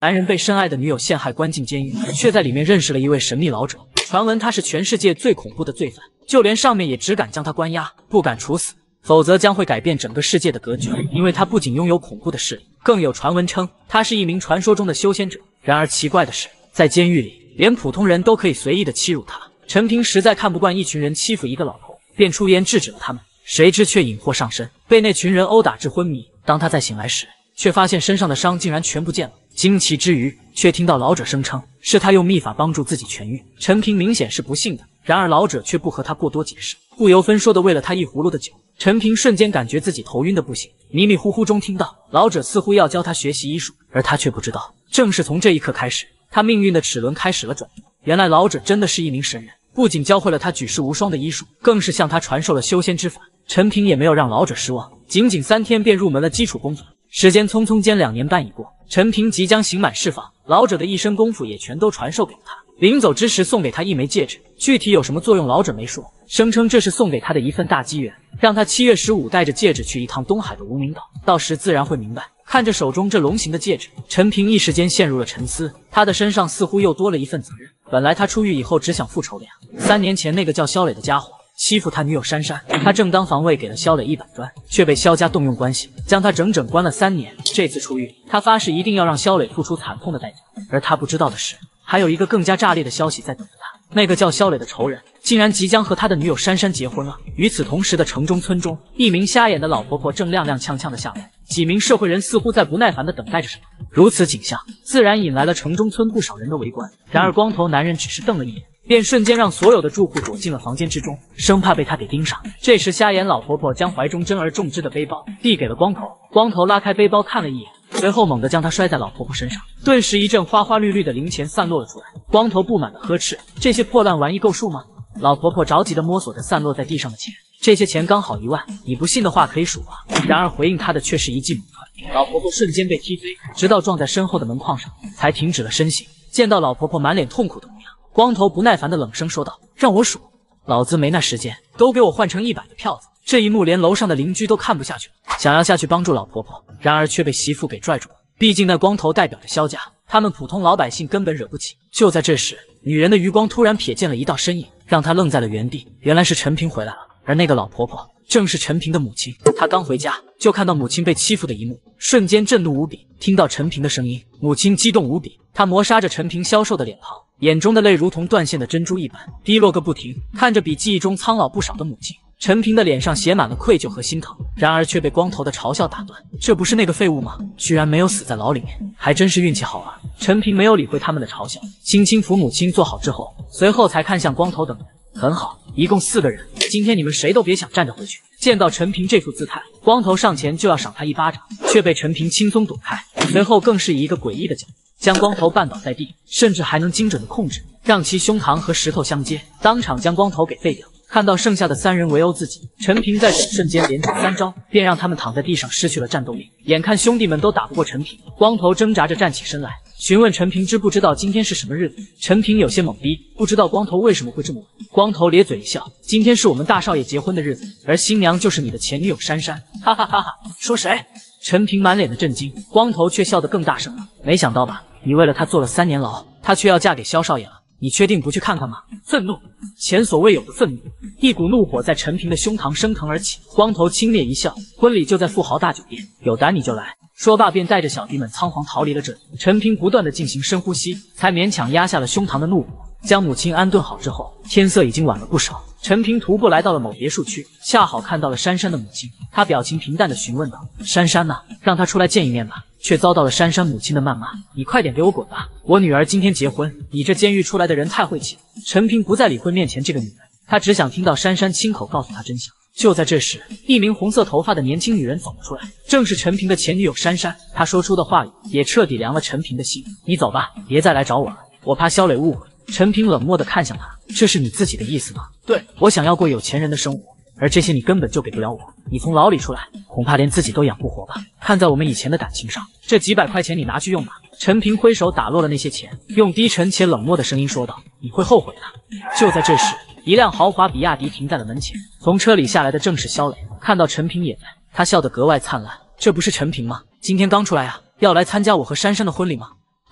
男人被深爱的女友陷害关进监狱，却在里面认识了一位神秘老者。传闻他是全世界最恐怖的罪犯，就连上面也只敢将他关押，不敢处死，否则将会改变整个世界的格局。因为他不仅拥有恐怖的势力，更有传闻称他是一名传说中的修仙者。然而奇怪的是，在监狱里，连普通人都可以随意的欺辱他。陈平实在看不惯一群人欺负一个老头，便出言制止了他们。谁知却引祸上身，被那群人殴打至昏迷。当他再醒来时，却发现身上的伤竟然全不见了。惊奇之余，却听到老者声称是他用秘法帮助自己痊愈。陈平明显是不信的，然而老者却不和他过多解释，不由分说的喂了他一葫芦的酒。陈平瞬间感觉自己头晕的不行，迷迷糊糊中听到老者似乎要教他学习医术，而他却不知道，正是从这一刻开始，他命运的齿轮开始了转动。原来老者真的是一名神人，不仅教会了他举世无双的医术，更是向他传授了修仙之法。陈平也没有让老者失望，仅仅3天便入门了基础功法。时间匆匆间2年半已过，陈平即将刑满释放，老者的一身功夫也全都传授给了他。临走之时送给他一枚戒指，具体有什么作用老者没说，声称这是送给他的一份大机缘，让他7月15带着戒指去一趟东海的无名岛，到时自然会明白。看着手中这龙形的戒指，陈平一时间陷入了沉思，他的身上似乎又多了一份责任。本来他出狱以后只想复仇的呀，3年前那个叫肖磊的家伙欺负他女友珊珊，他正当防卫给了肖磊一板砖，却被肖家动用关系将他整整关了3年。这次出狱，他发誓一定要让肖磊付出惨痛的代价。而他不知道的是，还有一个更加炸裂的消息在等着他。那个叫肖磊的仇人竟然即将和他的女友珊珊结婚了。与此同时的城中村中，一名瞎眼的老婆婆正踉踉跄跄的下来，几名社会人似乎在不耐烦的等待着什么。如此景象自然引来了城中村不少人的围观。然而光头男人只是瞪了一眼，便瞬间让所有的住户躲进了房间之中，生怕被他给盯上。这时瞎眼老婆婆将怀中珍而重之的背包递给了光头，光头拉开背包看了一眼，随后猛地将它摔在老婆婆身上，顿时一阵花花绿绿的零钱散落了出来。光头不满地呵斥：这些破烂玩意够数吗？老婆婆着急地摸索着散落在地上的钱，这些钱刚好1万，你不信的话可以数啊。然而回应她的却是一记猛踹，老婆婆瞬间被踢飞，直到撞在身后的门框上才停止了身形。见到老婆婆满脸痛苦的模样，光头不耐烦地冷声说道：让我数，老子没那时间，都给我换成100的票子。这一幕连楼上的邻居都看不下去了，想要下去帮助老婆婆，然而却被媳妇给拽住了。毕竟那光头代表着萧家，他们普通老百姓根本惹不起。就在这时，女人的余光突然瞥见了一道身影，让她愣在了原地。原来是陈平回来了，而那个老婆婆正是陈平的母亲。她刚回家就看到母亲被欺负的一幕，瞬间震怒无比。听到陈平的声音，母亲激动无比，她摩挲着陈平消瘦的脸庞，眼中的泪如同断线的珍珠一般滴落个不停。看着比记忆中苍老不少的母亲，陈平的脸上写满了愧疚和心疼，然而却被光头的嘲笑打断。这不是那个废物吗？居然没有死在牢里面，还真是运气好啊！陈平没有理会他们的嘲笑，轻轻扶母亲坐好之后，随后才看向光头等人。很好，一共4个人，今天你们谁都别想站着回去。见到陈平这副姿态，光头上前就要赏他一巴掌，却被陈平轻松躲开，随后更是以一个诡异的角度将光头绊倒在地，甚至还能精准的控制，让其胸膛和石头相接，当场将光头给废掉。看到剩下的3人围殴自己，陈平在瞬间连中3招，便让他们躺在地上失去了战斗力。眼看兄弟们都打不过陈平，光头挣扎着站起身来，询问陈平知不知道今天是什么日子。陈平有些懵逼，不知道光头为什么会这么问。光头咧嘴一笑：今天是我们大少爷结婚的日子，而新娘就是你的前女友珊珊。哈哈哈哈！说谁？陈平满脸的震惊，光头却笑得更大声了。没想到吧，你为了他坐了3年牢，他却要嫁给萧少爷了。你确定不去看看吗？愤怒，前所未有的愤怒，一股怒火在陈平的胸膛升腾而起。光头轻蔑一笑：婚礼就在富豪大酒店，有胆你就来。说罢便带着小弟们仓皇逃离了这里。陈平不断的进行深呼吸，才勉强压下了胸膛的怒火。将母亲安顿好之后，天色已经晚了不少。陈平徒步来到了某别墅区，恰好看到了珊珊的母亲。他表情平淡的询问道：珊珊呢？让她出来见一面吧。却遭到了珊珊母亲的谩骂：你快点给我滚吧，我女儿今天结婚，你这监狱出来的人太晦气了。陈平不再理会面前这个女人，他只想听到珊珊亲口告诉他真相。就在这时，一名红色头发的年轻女人走了出来，正是陈平的前女友珊珊。她说出的话语也彻底凉了陈平的心。你走吧，别再来找我了，我怕肖磊误会。陈平冷漠地看向他：这是你自己的意思吗？对，我想要过有钱人的生活，而这些你根本就给不了我。你从牢里出来，恐怕连自己都养不活吧。看在我们以前的感情上，这几百块钱你拿去用吧。陈平挥手打落了那些钱，用低沉且冷漠的声音说道：你会后悔的。就在这时，一辆豪华比亚迪停在了门前，从车里下来的正是肖磊。看到陈平也在，他笑得格外灿烂。这不是陈平吗？今天刚出来啊，要来参加我和珊珊的婚礼吗？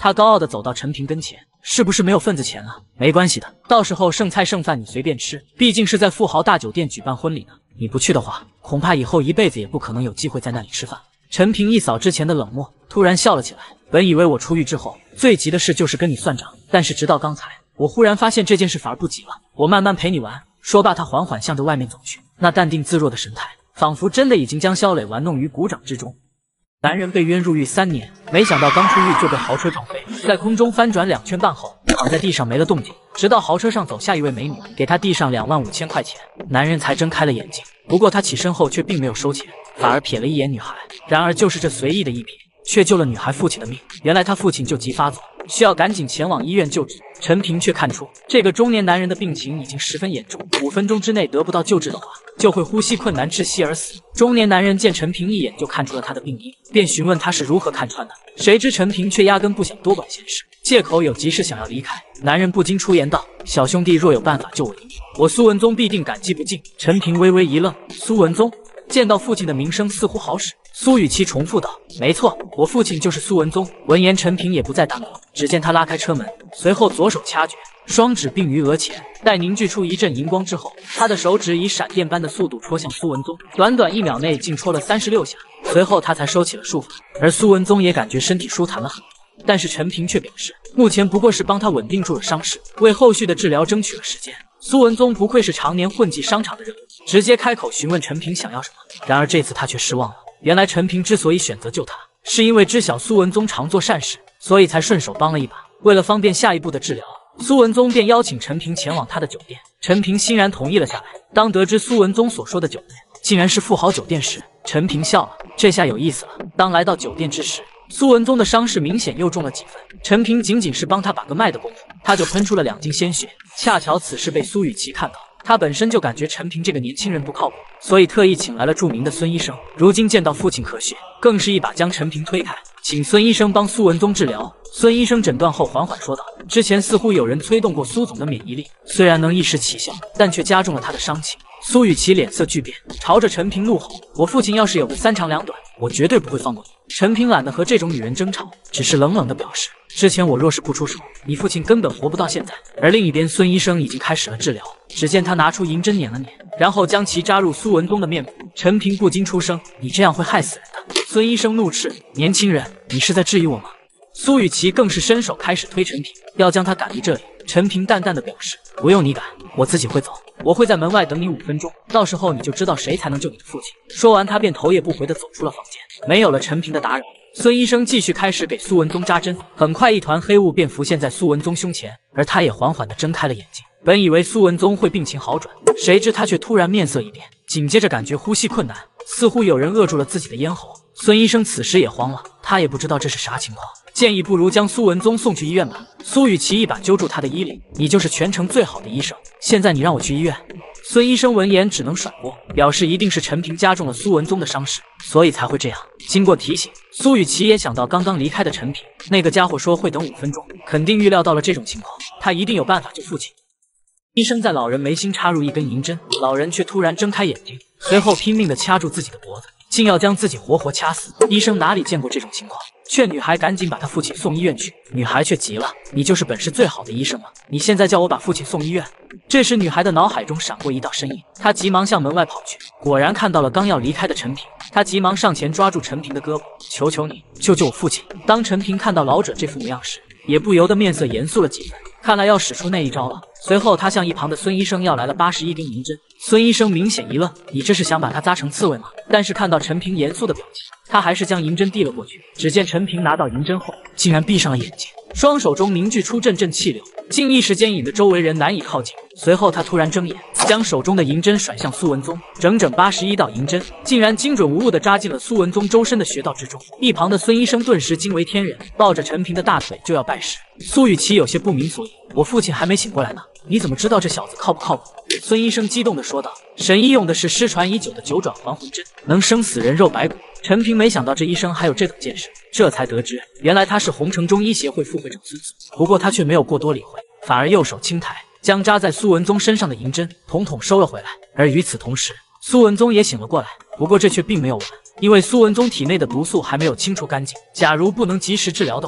他高傲地走到陈平跟前，是不是没有份子钱啊？没关系的，到时候剩菜剩饭你随便吃，毕竟是在富豪大酒店举办婚礼呢。你不去的话，恐怕以后一辈子也不可能有机会在那里吃饭。陈平一扫之前的冷漠，突然笑了起来。本以为我出狱之后最急的事就是跟你算账，但是直到刚才，我忽然发现这件事反而不急了。我慢慢陪你玩。说罢，他缓缓向着外面走去，那淡定自若的神态，仿佛真的已经将肖磊玩弄于股掌之中。男人被冤入狱3年，没想到刚出狱就被豪车撞飞，在空中翻转2圈半后，躺在地上没了动静。直到豪车上走下一位美女，给他递上25000块钱，男人才睁开了眼睛。不过他起身后却并没有收钱，反而瞥了一眼女孩。然而就是这随意的一瞥，却救了女孩父亲的命。原来他父亲旧疾发作，需要赶紧前往医院救治。陈平却看出这个中年男人的病情已经十分严重，5分钟之内得不到救治的话，就会呼吸困难窒息而死。中年男人见陈平一眼就看出了他的病因，便询问他是如何看穿的。谁知陈平却压根不想多管闲事，借口有急事想要离开。男人不禁出言道：“小兄弟若有办法救我一命，我苏文宗必定感激不尽。”陈平微微一愣，苏文宗？见到父亲的名声似乎好使，苏雨琦重复道：“没错，我父亲就是苏文宗。”闻言，陈平也不再打扰，只见他拉开车门，随后左手掐诀，双指并于额前，待凝聚出一阵荧光之后，他的手指以闪电般的速度戳向苏文宗，短短1秒内竟戳了36下，随后他才收起了术法，而苏文宗也感觉身体舒坦了很多。但是陈平却表示，目前不过是帮他稳定住了伤势，为后续的治疗争取了时间。苏文宗不愧是常年混迹商场的人物，直接开口询问陈平想要什么。然而这次他却失望了，原来陈平之所以选择救他，是因为知晓苏文宗常做善事，所以才顺手帮了一把。为了方便下一步的治疗，苏文宗便邀请陈平前往他的酒店。陈平欣然同意了下来。当得知苏文宗所说的酒店竟然是富豪酒店时，陈平笑了，这下有意思了。当来到酒店之时，苏文宗的伤势明显又重了几分，陈平仅仅是帮他把个脉的功夫，他就喷出了2滴鲜血。恰巧此事被苏雨琦看到，他本身就感觉陈平这个年轻人不靠谱，所以特意请来了著名的孙医生。如今见到父亲咳血，更是一把将陈平推开，请孙医生帮苏文宗治疗。孙医生诊断后缓缓说道：“之前似乎有人催动过苏总的免疫力，虽然能一时起效，但却加重了他的伤情。”苏雨琦脸色巨变，朝着陈平怒吼：“我父亲要是有个3长2短，我绝对不会放过你！”陈平懒得和这种女人争吵，只是冷冷地表示：“之前我若是不出手，你父亲根本活不到现在。”而另一边，孙医生已经开始了治疗。只见他拿出银针捻了捻，然后将其扎入苏文宗的面部。陈平不禁出声：“你这样会害死人的！”孙医生怒斥：“年轻人，你是在质疑我吗？”苏雨琦更是伸手开始推陈平，要将他赶离这里。陈平淡淡的表示：“不用你赶，我自己会走，我会在门外等你5分钟，到时候你就知道谁才能救你的父亲。”说完，他便头也不回的走出了房间。没有了陈平的打扰，孙医生继续开始给苏文宗扎针。很快，一团黑雾便浮现在苏文宗胸前，而他也缓缓的睁开了眼睛。本以为苏文宗会病情好转，谁知他却突然面色一变，紧接着感觉呼吸困难，似乎有人扼住了自己的咽喉。孙医生此时也慌了，他也不知道这是啥情况，建议不如将苏文宗送去医院吧。苏雨琦一把揪住他的衣领：“你就是全城最好的医生，现在你让我去医院？”孙医生闻言只能甩锅，表示一定是陈平加重了苏文宗的伤势，所以才会这样。经过提醒，苏雨琦也想到刚刚离开的陈平，那个家伙说会等5分钟，肯定预料到了这种情况，他一定有办法救父亲。医生在老人眉心插入一根银针，老人却突然睁开眼睛，随后拼命地掐住自己的脖子，竟要将自己活活掐死。医生哪里见过这种情况，劝女孩赶紧把他父亲送医院去。女孩却急了：“你就是本市最好的医生吗？你现在叫我把父亲送医院？”这时女孩的脑海中闪过一道身影，她急忙向门外跑去，果然看到了刚要离开的陈平。她急忙上前抓住陈平的胳膊：“求求你，救救我父亲！”当陈平看到老者这副模样时，也不由得面色严肃了几分，看来要使出那一招了。随后他向一旁的孙医生要来了81根银针。孙医生明显一愣：“你这是想把他扎成刺猬吗？”但是看到陈平严肃的表情，他还是将银针递了过去。只见陈平拿到银针后，竟然闭上了眼睛，双手中凝聚出阵阵气流，竟一时间引得周围人难以靠近。随后他突然睁眼，将手中的银针甩向苏文宗，整整81道银针竟然精准无误地扎进了苏文宗周身的穴道之中。一旁的孙医生顿时惊为天人，抱着陈平的大腿就要拜师。苏雨琦有些不明所以：“我父亲还没醒过来呢，你怎么知道这小子靠不靠谱？”孙医生激动地说道：“神医用的是失传已久的9转还魂针，能生死人肉白骨。”陈平没想到这医生还有这等见识，这才得知原来他是洪城中医协会副会长孙子。不过他却没有过多理会，反而右手轻抬，将扎在苏文宗身上的银针统统收了回来。而与此同时，苏文宗也醒了过来。不过这却并没有完，因为苏文宗体内的毒素还没有清除干净，假如不能及时治疗的话，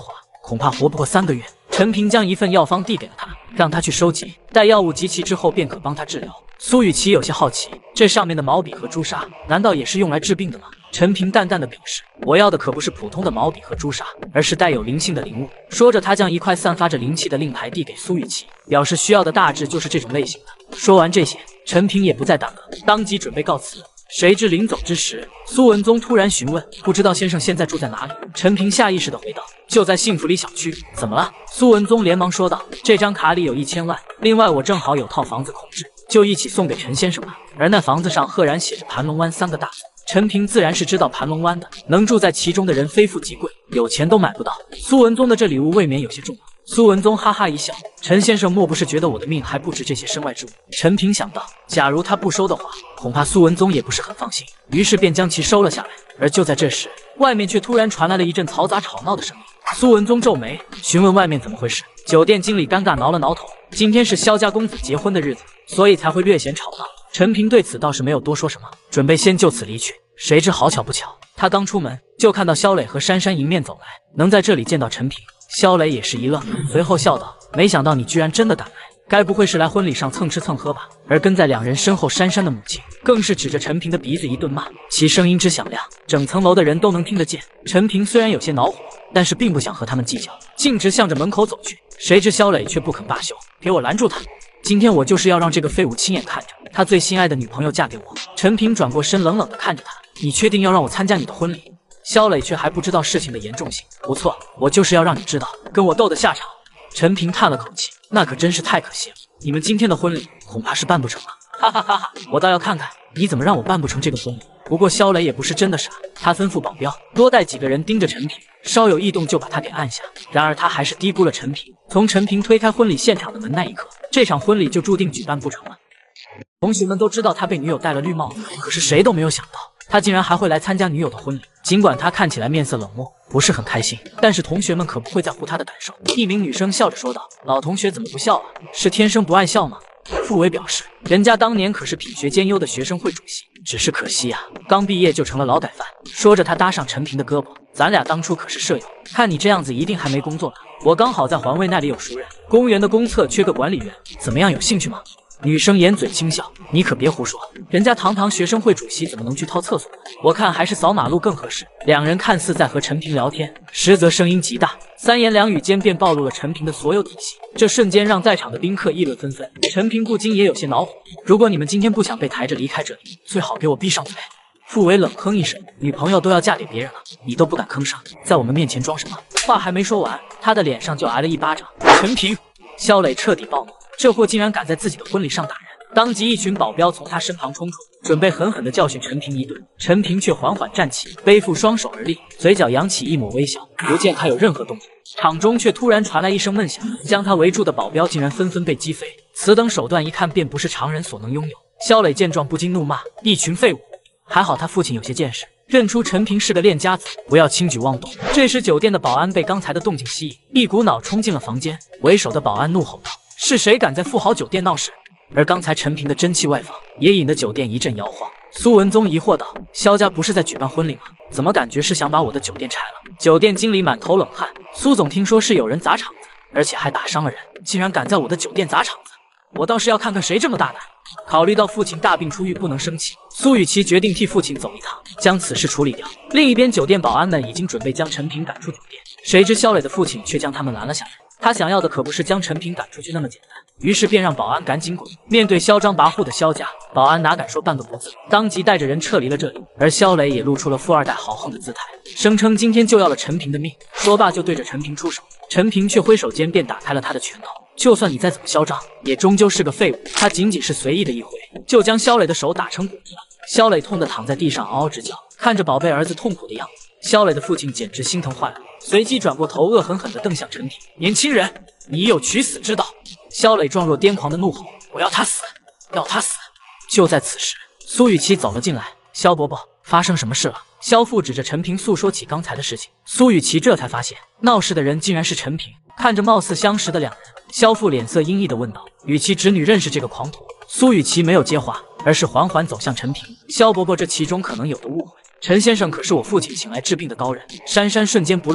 恐怕活不过3个月。陈平将一份药方递给了他，让他去收集，待药物集齐之后便可帮他治疗。苏雨琦有些好奇，这上面的毛笔和朱砂，难道也是用来治病的吗？陈平淡淡的表示，我要的可不是普通的毛笔和朱砂，而是带有灵性的灵物。说着，他将一块散发着灵气的令牌递给苏雨琦，表示需要的大致就是这种类型的。说完这些，陈平也不再耽搁，当即准备告辞。谁知临走之时，苏文宗突然询问：“不知道先生现在住在哪里？”陈平下意识地回道：“就在幸福里小区。”怎么了？苏文宗连忙说道：“这张卡里有1000万，另外我正好有套房子空置，就一起送给陈先生吧。”而那房子上赫然写着盘龙湾3个大字。陈平自然是知道盘龙湾的，能住在其中的人非富即贵，有钱都买不到。苏文宗的这礼物未免有些重了。苏文宗哈哈一笑：“陈先生莫不是觉得我的命还不值这些身外之物？”陈平想到，假如他不收的话，恐怕苏文宗也不是很放心，于是便将其收了下来。而就在这时，外面却突然传来了一阵嘈杂吵闹的声音。苏文宗皱眉，询问外面怎么回事。酒店经理尴尬挠了挠头，今天是萧家公子结婚的日子，所以才会略显吵闹。陈平对此倒是没有多说什么，准备先就此离去。谁知好巧不巧，他刚出门就看到萧磊和珊珊迎面走来，能在这里见到陈平，萧磊也是一愣，随后笑道：“没想到你居然真的敢来，该不会是来婚礼上蹭吃蹭喝吧？”而跟在2人身后，珊珊的母亲更是指着陈平的鼻子一顿骂，其声音之响亮，整层楼的人都能听得见。陈平虽然有些恼火，但是并不想和他们计较，径直向着门口走去。谁知萧磊却不肯罢休：“给我拦住他！今天我就是要让这个废物亲眼看着他最心爱的女朋友嫁给我。”陈平转过身，冷冷地看着他：“你确定要让我参加你的婚礼？”萧磊却还不知道事情的严重性。“不错，我就是要让你知道跟我斗的下场。”陈平叹了口气：“那可真是太可惜了，你们今天的婚礼恐怕是办不成了。”哈哈哈哈，我倒要看看你怎么让我办不成这个婚礼。不过萧磊也不是真的傻，他吩咐保镖多带几个人盯着陈平，稍有异动就把他给按下。然而他还是低估了陈平，从陈平推开婚礼现场的门那一刻，这场婚礼就注定举办不成了。同学们都知道他被女友戴了绿帽子，可是谁都没有想到他竟然还会来参加女友的婚礼。尽管他看起来面色冷漠，不是很开心，但是同学们可不会在乎他的感受。一名女生笑着说道：“老同学怎么不笑啊？是天生不爱笑吗？”傅伟表示，人家当年可是品学兼优的学生会主席，只是可惜呀，刚毕业就成了劳改犯。说着，他搭上陈平的胳膊：“咱俩当初可是舍友，看你这样子一定还没工作呢。我刚好在环卫那里有熟人，公园的公厕缺个管理员，怎么样，有兴趣吗？”女生掩嘴轻笑：“你可别胡说，人家堂堂学生会主席怎么能去掏厕所？我看还是扫马路更合适。”2人看似在和陈平聊天，实则声音极大，3言2语间便暴露了陈平的所有底细。这瞬间让在场的宾客议论纷纷，陈平不禁也有些恼火：“如果你们今天不想被抬着离开这里，最好给我闭上嘴。”傅伟冷哼一声：“女朋友都要嫁给别人了，你都不敢吭声，在我们面前装什么？”话还没说完，他的脸上就挨了一巴掌。陈平，萧磊彻底暴怒，这货竟然敢在自己的婚礼上打人，当即一群保镖从他身旁冲出，准备狠狠地教训陈平一顿。陈平却缓缓站起，背负双手而立，嘴角扬起一抹微笑，不见他有任何动作。场中却突然传来一声闷响，将他围住的保镖竟然纷纷被击飞。此等手段一看便不是常人所能拥有。萧磊见状不禁怒骂：“一群废物！”还好他父亲有些见识，认出陈平是个练家子，不要轻举妄动。这时酒店的保安被刚才的动静吸引，一股脑冲进了房间。为首的保安怒吼道：“是谁敢在富豪酒店闹事？”而刚才陈平的真气外放，也引得酒店一阵摇晃。苏文宗疑惑道：“萧家不是在举办婚礼吗？怎么感觉是想把我的酒店拆了？”酒店经理满头冷汗：“苏总听说是有人砸场子，而且还打伤了人，竟然敢在我的酒店砸场子，我倒是要看看谁这么大胆。”考虑到父亲大病初愈不能生气，苏雨琦决定替父亲走一趟，将此事处理掉。另一边，酒店保安们已经准备将陈平赶出酒店，谁知萧磊的父亲却将他们拦了下来。他想要的可不是将陈平赶出去那么简单，于是便让保安赶紧滚。面对嚣张跋扈的萧家，保安哪敢说半个不字，当即带着人撤离了这里。而萧磊也露出了富二代豪横的姿态，声称今天就要了陈平的命。说罢就对着陈平出手，陈平却挥手间便打开了他的拳头。就算你再怎么嚣张，也终究是个废物。他仅仅是随意的一回，就将萧磊的手打成骨子了。萧磊痛得躺在地上嗷嗷直叫，看着宝贝儿子痛苦的样子，萧磊的父亲简直心疼坏了，随即转过头恶狠狠地瞪向陈平：“年轻人，你有取死之道！”萧磊状若癫狂的怒吼：“我要他死，要他死！”就在此时，苏雨琦走了进来：“萧伯伯，发生什么事了？”萧父指着陈平诉说起刚才的事情，苏雨琦这才发现闹事的人竟然是陈平。看着貌似相识的2人，萧父脸色阴翳地问道：“雨琦侄女认识这个狂徒？”苏雨琦没有接话，而是缓缓走向陈平：“萧伯伯，这其中可能有的误会。陈先生可是我父亲请来治病的高人。”珊珊瞬间不乐意了：“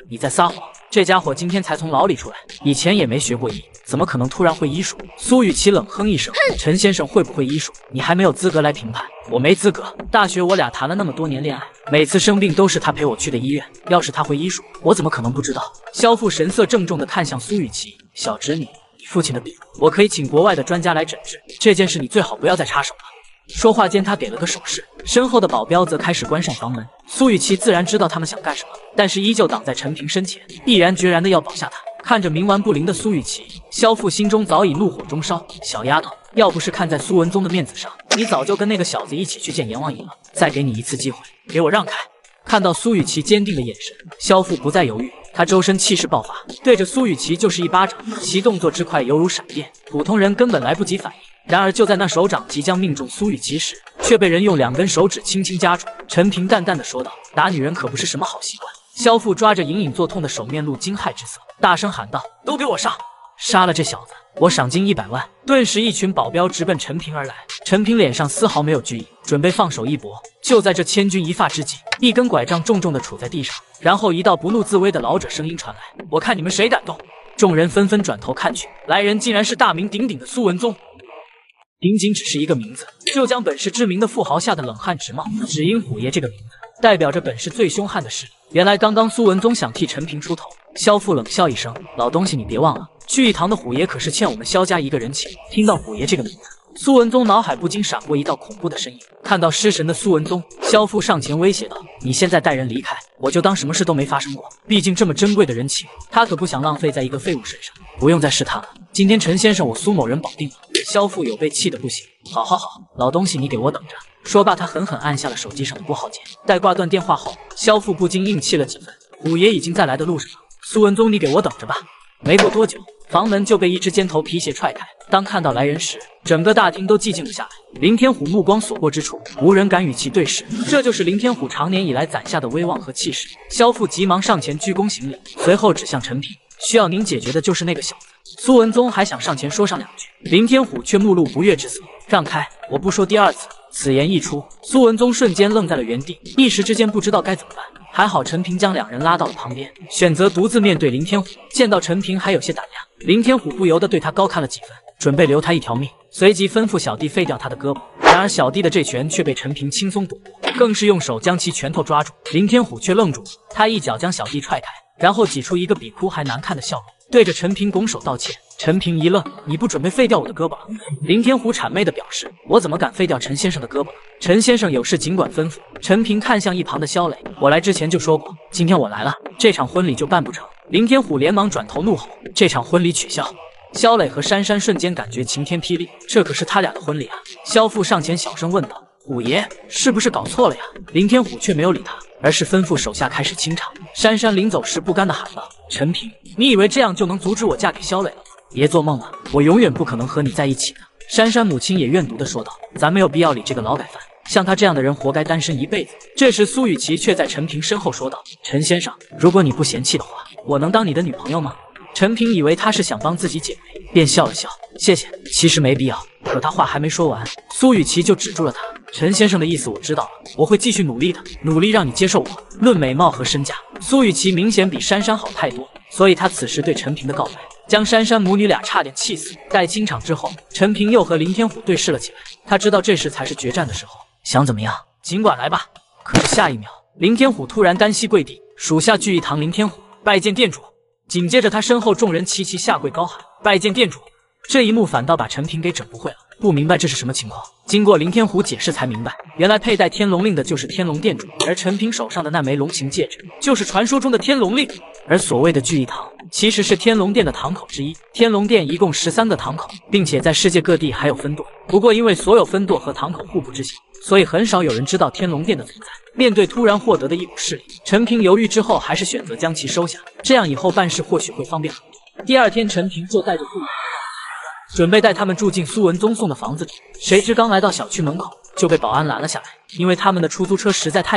你在撒谎！这家伙今天才从牢里出来，以前也没学过医，怎么可能突然会医术？苏雨琦冷哼一声：“陈先生会不会医术，你还没有资格来评判。我没资格。大学我俩谈了那么多年恋爱，每次生病都是他陪我去的医院。要是他会医术，我怎么可能不知道？”萧父神色郑重地看向苏雨琦：“小侄女，你父亲的笔，我可以请国外的专家来诊治。这件事你最好不要再插手了。”说话间，他给了个手势，身后的保镖则开始关上房门。苏雨琦自然知道他们想干什么，但是依旧挡在陈平身前，毅然决然的要保下他。看着冥顽不灵的苏雨琦，萧父心中早已怒火中烧。小丫头，要不是看在苏文宗的面子上，你早就跟那个小子一起去见阎王爷了。再给你一次机会，给我让开！看到苏雨琦坚定的眼神，萧父不再犹豫，他周身气势爆发，对着苏雨琦就是一巴掌，其动作之快犹如闪电，普通人根本来不及反应。然而就在那手掌即将命中苏雨琦时，却被人用2根手指轻轻夹住。陈平淡淡的说道：“打女人可不是什么好习惯。”萧父抓着隐隐作痛的手面露惊骇之色，大声喊道：“都给我上！杀了这小子，我赏金100万！”顿时一群保镖直奔陈平而来。陈平脸上丝毫没有惧意，准备放手一搏。就在这千钧一发之际，一根拐杖重重的杵在地上，然后一道不怒自威的老者声音传来：“我看你们谁敢动！”众人纷纷转头看去，来人竟然是大名鼎鼎的苏文宗。仅仅只是一个名字，就将本市知名的富豪吓得冷汗直冒。只因虎爷这个名字，代表着本市最凶悍的势力。原来刚刚苏文宗想替陈平出头。萧父冷笑一声：“老东西，你别忘了，聚义堂的虎爷可是欠我们萧家一个人情。”听到虎爷这个名字，苏文宗脑海不禁闪过一道恐怖的身影。看到失神的苏文宗，萧父上前威胁道：“你现在带人离开，我就当什么事都没发生过。毕竟这么珍贵的人情，他可不想浪费在一个废物身上。不用再试探了，今天陈先生我苏某人保定了。”萧父有被气得不行：“好好好，老东西，你给我等着！”说罢，他狠狠按下了手机上的拨号键。待挂断电话后，萧父不禁硬气了几分。虎爷已经在来的路上了，苏文宗，你给我等着吧！没过多久，房门就被一只尖头皮鞋踹开。当看到来人时，整个大厅都寂静了下来。林天虎目光所过之处，无人敢与其对视。这就是林天虎常年以来攒下的威望和气势。萧父急忙上前鞠躬行礼，随后指向陈平：“需要您解决的就是那个小子。”苏文宗还想上前说上2句，林天虎却目露不悦之色：“让开，我不说第2次。”此言一出，苏文宗瞬间愣在了原地，一时之间不知道该怎么办。还好陈平将2人拉到了旁边，选择独自面对林天虎。见到陈平还有些胆量，林天虎不由得对他高看了几分，准备留他一条命，随即吩咐小弟废掉他的胳膊。然而小弟的这拳却被陈平轻松躲过，更是用手将其拳头抓住。林天虎却愣住了，他一脚将小弟踹开，然后挤出一个比哭还难看的笑容，对着陈平拱手道歉。陈平一愣：“你不准备废掉我的胳膊了？”林天虎谄媚地表示：“我怎么敢废掉陈先生的胳膊呢？陈先生有事尽管吩咐。”陈平看向一旁的萧磊：“我来之前就说过，今天我来了，这场婚礼就办不成。”林天虎连忙转头怒吼：“这场婚礼取消！”萧磊和珊珊瞬间感觉晴天霹雳，这可是他俩的婚礼啊！萧父上前小声问道：“虎爷，是不是搞错了呀？”林天虎却没有理他，而是吩咐手下开始清场。珊珊临走时不甘地喊道：“陈平，你以为这样就能阻止我嫁给萧磊了？别做梦了，我永远不可能和你在一起的。”珊珊母亲也怨毒地说道：“咱没有必要理这个劳改犯，像他这样的人活该单身一辈子。”这时苏雨琦却在陈平身后说道：“陈先生，如果你不嫌弃的话，我能当你的女朋友吗？”陈平以为他是想帮自己解围，便笑了笑：“谢谢，其实没必要。”可他话还没说完，苏雨琦就止住了他：“陈先生的意思我知道了，我会继续努力的，努力让你接受我。”论美貌和身价，苏雨琦明显比珊珊好太多，所以他此时对陈平的告白，将珊珊母女俩差点气死。待清场之后，陈平又和林天虎对视了起来，他知道这时才是决战的时候，想怎么样尽管来吧。可是下一秒，林天虎突然单膝跪地：“属下聚义堂林天虎，拜见店主。”紧接着他身后众人齐齐下跪高喊：“拜见店主！”这一幕反倒把陈平给整不会了，不明白这是什么情况。经过林天虎解释才明白，原来佩戴天龙令的就是天龙店主，而陈平手上的那枚龙形戒指就是传说中的天龙令。而所谓的聚义堂其实是天龙殿的堂口之一，天龙殿一共13个堂口，并且在世界各地还有分舵。不过因为所有分舵和堂口互不知晓，所以很少有人知道天龙殿的存在。面对突然获得的一股势力，陈平犹豫之后还是选择将其收下，这样以后办事或许会方便很多。第二天，陈平就带着顾远准备带他们住进苏文宗送的房子里，谁知刚来到小区门口就被保安拦了下来，因为他们的出租车实在太耀眼了，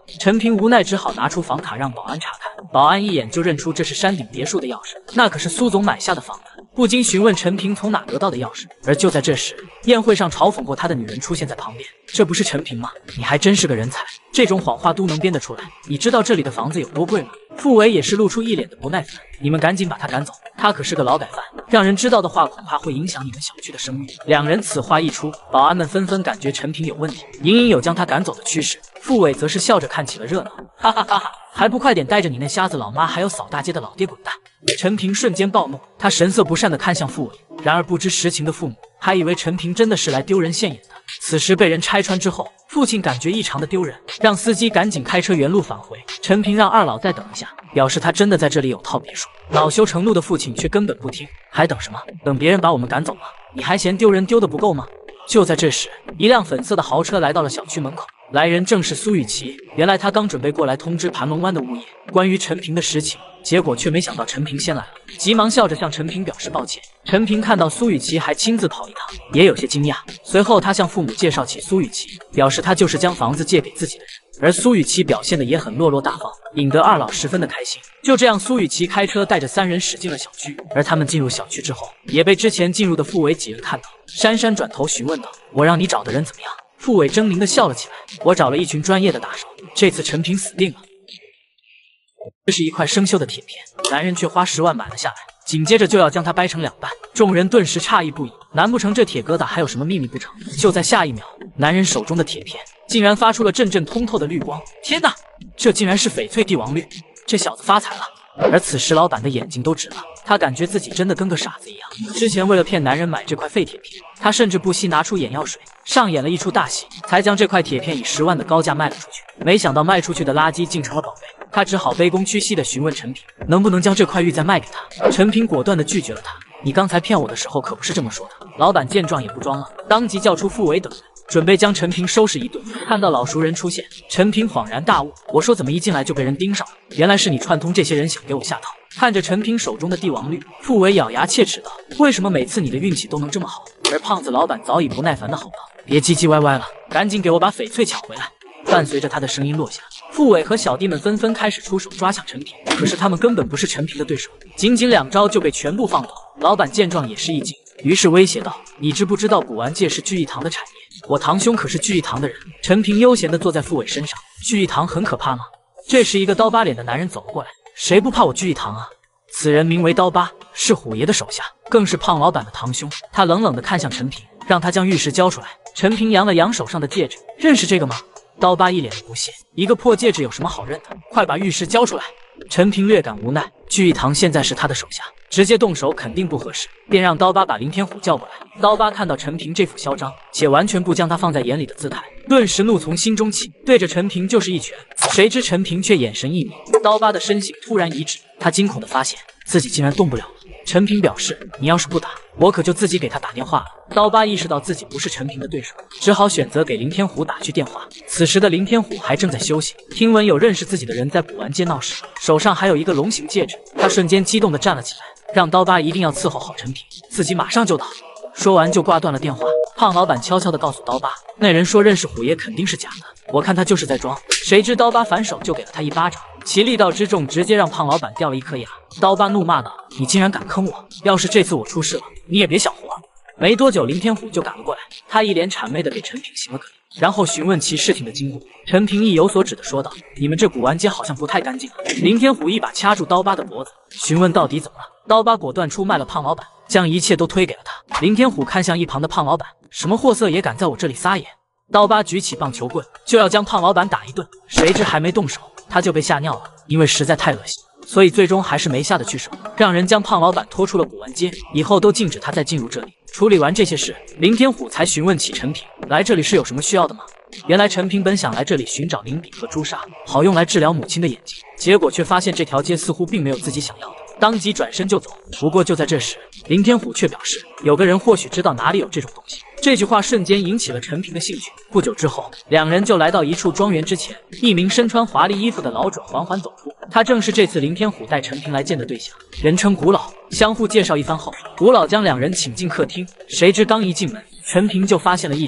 陈平无奈只好拿出房卡让保安查看。保安一眼就认出这是山顶别墅的钥匙，那可是苏总买下的房子，不禁询问陈平从哪得到的钥匙。而就在这时，宴会上嘲讽过他的女人出现在旁边，这不是陈平吗？你还真是个人才，这种谎话都能编得出来。你知道这里的房子有多贵吗？傅伟也是露出一脸的不耐烦，你们赶紧把他赶走，他可是个劳改犯，让人知道的话恐怕会影响你们小区的声誉。两人此话一出，保安们纷纷感觉陈平有问题，隐隐有将他赶走的趋势。傅伟则是笑着看起了热闹，哈哈哈哈，还不快点带着你那瞎子老妈还有扫大街的老爹滚蛋！陈平瞬间暴怒，他神色不善地看向傅伟，然而不知实情的父母还以为陈平真的是来丢人现眼的。此时被人拆穿之后，父亲感觉异常的丢人，让司机赶紧开车原路返回。陈平让二老再等一下，表示他真的在这里有套别墅。恼羞成怒的父亲却根本不听，还等什么？等别人把我们赶走了，你还嫌丢人丢的不够吗？就在这时，一辆粉色的豪车来到了小区门口，来人正是苏雨琦。原来他刚准备过来通知盘龙湾的物业关于陈平的实情，结果却没想到陈平先来了，急忙笑着向陈平表示抱歉。陈平看到苏雨琦还亲自跑一趟，也有些惊讶。随后他向父母介绍起苏雨琦，表示他就是将房子借给自己的人。而苏雨琦表现的也很落落大方，引得二老十分的开心。就这样，苏雨琦开车带着三人驶进了小区。而他们进入小区之后，也被之前进入的傅伟几人看到。珊珊转头询问道：“我让你找的人怎么样？”傅伟狰狞地笑了起来：“我找了一群专业的打手，这次陈平死定了。”这是一块生锈的铁片，男人却花10万买了下来，紧接着就要将它掰成2半。众人顿时诧异不已，难不成这铁疙瘩还有什么秘密不成？就在下一秒，男人手中的铁片竟然发出了阵阵通透的绿光。天哪，这竟然是翡翠帝王绿！这小子发财了！而此时老板的眼睛都直了，他感觉自己真的跟个傻子一样。之前为了骗男人买这块废铁片，他甚至不惜拿出眼药水，上演了一出大戏，才将这块铁片以10万的高价卖了出去。没想到卖出去的垃圾竟成了宝贝，他只好卑躬屈膝地询问陈平，能不能将这块玉再卖给他。陈平果断地拒绝了他，你刚才骗我的时候可不是这么说的。老板见状也不装了，当即叫出傅伟等人，准备将陈平收拾一顿。看到老熟人出现，陈平恍然大悟，我说怎么一进来就被人盯上了？原来是你串通这些人想给我下套。看着陈平手中的帝王绿，傅伟咬牙切齿道：“为什么每次你的运气都能这么好？”而胖子老板早已不耐烦地吼道：“别唧唧歪歪了，赶紧给我把翡翠抢回来！”伴随着他的声音落下，傅伟和小弟们纷纷开始出手抓向陈平，可是他们根本不是陈平的对手，仅仅2招就被全部放倒。老板见状也是一惊，于是威胁道：“你知不知道古玩界是聚义堂的产业？我堂兄可是聚义堂的人。”陈平悠闲地坐在傅伟身上，聚义堂很可怕吗？这时一个刀疤脸的男人走了过来，谁不怕我聚义堂啊？此人名为刀疤，是虎爷的手下，更是胖老板的堂兄。他冷冷地看向陈平，让他将玉石交出来。陈平扬了扬手上的戒指，认识这个吗？刀疤一脸的不屑，一个破戒指有什么好认的？快把玉石交出来！陈平略感无奈，聚义堂现在是他的手下，直接动手肯定不合适，便让刀疤把林天虎叫过来。刀疤看到陈平这副嚣张且完全不将他放在眼里的姿态，顿时怒从心中起，对着陈平就是一拳。谁知陈平却眼神一迷，刀疤的身形突然移直，他惊恐地发现自己竟然动不了了。陈平表示：“你要是不打，我可就自己给他打电话了。”刀疤意识到自己不是陈平的对手，只好选择给林天虎打去电话。此时的林天虎还正在休息，听闻有认识自己的人在古玩街闹事，手上还有一个龙形戒指，他瞬间激动地站了起来，让刀疤一定要伺候好陈平，自己马上就到。说完就挂断了电话。胖老板悄悄地告诉刀疤，那人说认识虎爷肯定是假的，我看他就是在装。谁知刀疤反手就给了他一巴掌，其力道之重，直接让胖老板掉了一颗牙。刀疤怒骂道：“你竟然敢坑我！要是这次我出事了，你也别想活。”没多久，林天虎就赶了过来，他一脸谄媚地给陈平行了个礼，然后询问其事情的经过。陈平意有所指地说道：“你们这古玩街好像不太干净啊。”林天虎一把掐住刀疤的脖子，询问到底怎么了。刀疤果断出卖了胖老板，将一切都推给了他。林天虎看向一旁的胖老板，什么货色也敢在我这里撒野？刀疤举起棒球棍就要将胖老板打一顿，谁知还没动手，他就被吓尿了，因为实在太恶心，所以最终还是没下得去手，让人将胖老板拖出了古玩街，以后都禁止他再进入这里。处理完这些事，林天虎才询问起陈平来这里是有什么需要的吗？原来陈平本想来这里寻找灵笔和朱砂，好用来治疗母亲的眼睛，结果却发现这条街似乎并没有自己想要的，当即转身就走。不过就在这时，林天虎却表示有个人或许知道哪里有这种东西。这句话瞬间引起了陈平的兴趣。不久之后，两人就来到一处庄园之前，一名身穿华丽衣服的老者缓缓走出，他正是这次林天虎带陈平来见的对象，人称古老。相互介绍一番后，古老将两人请进客厅，谁知刚一进门，陈平就发现了异常。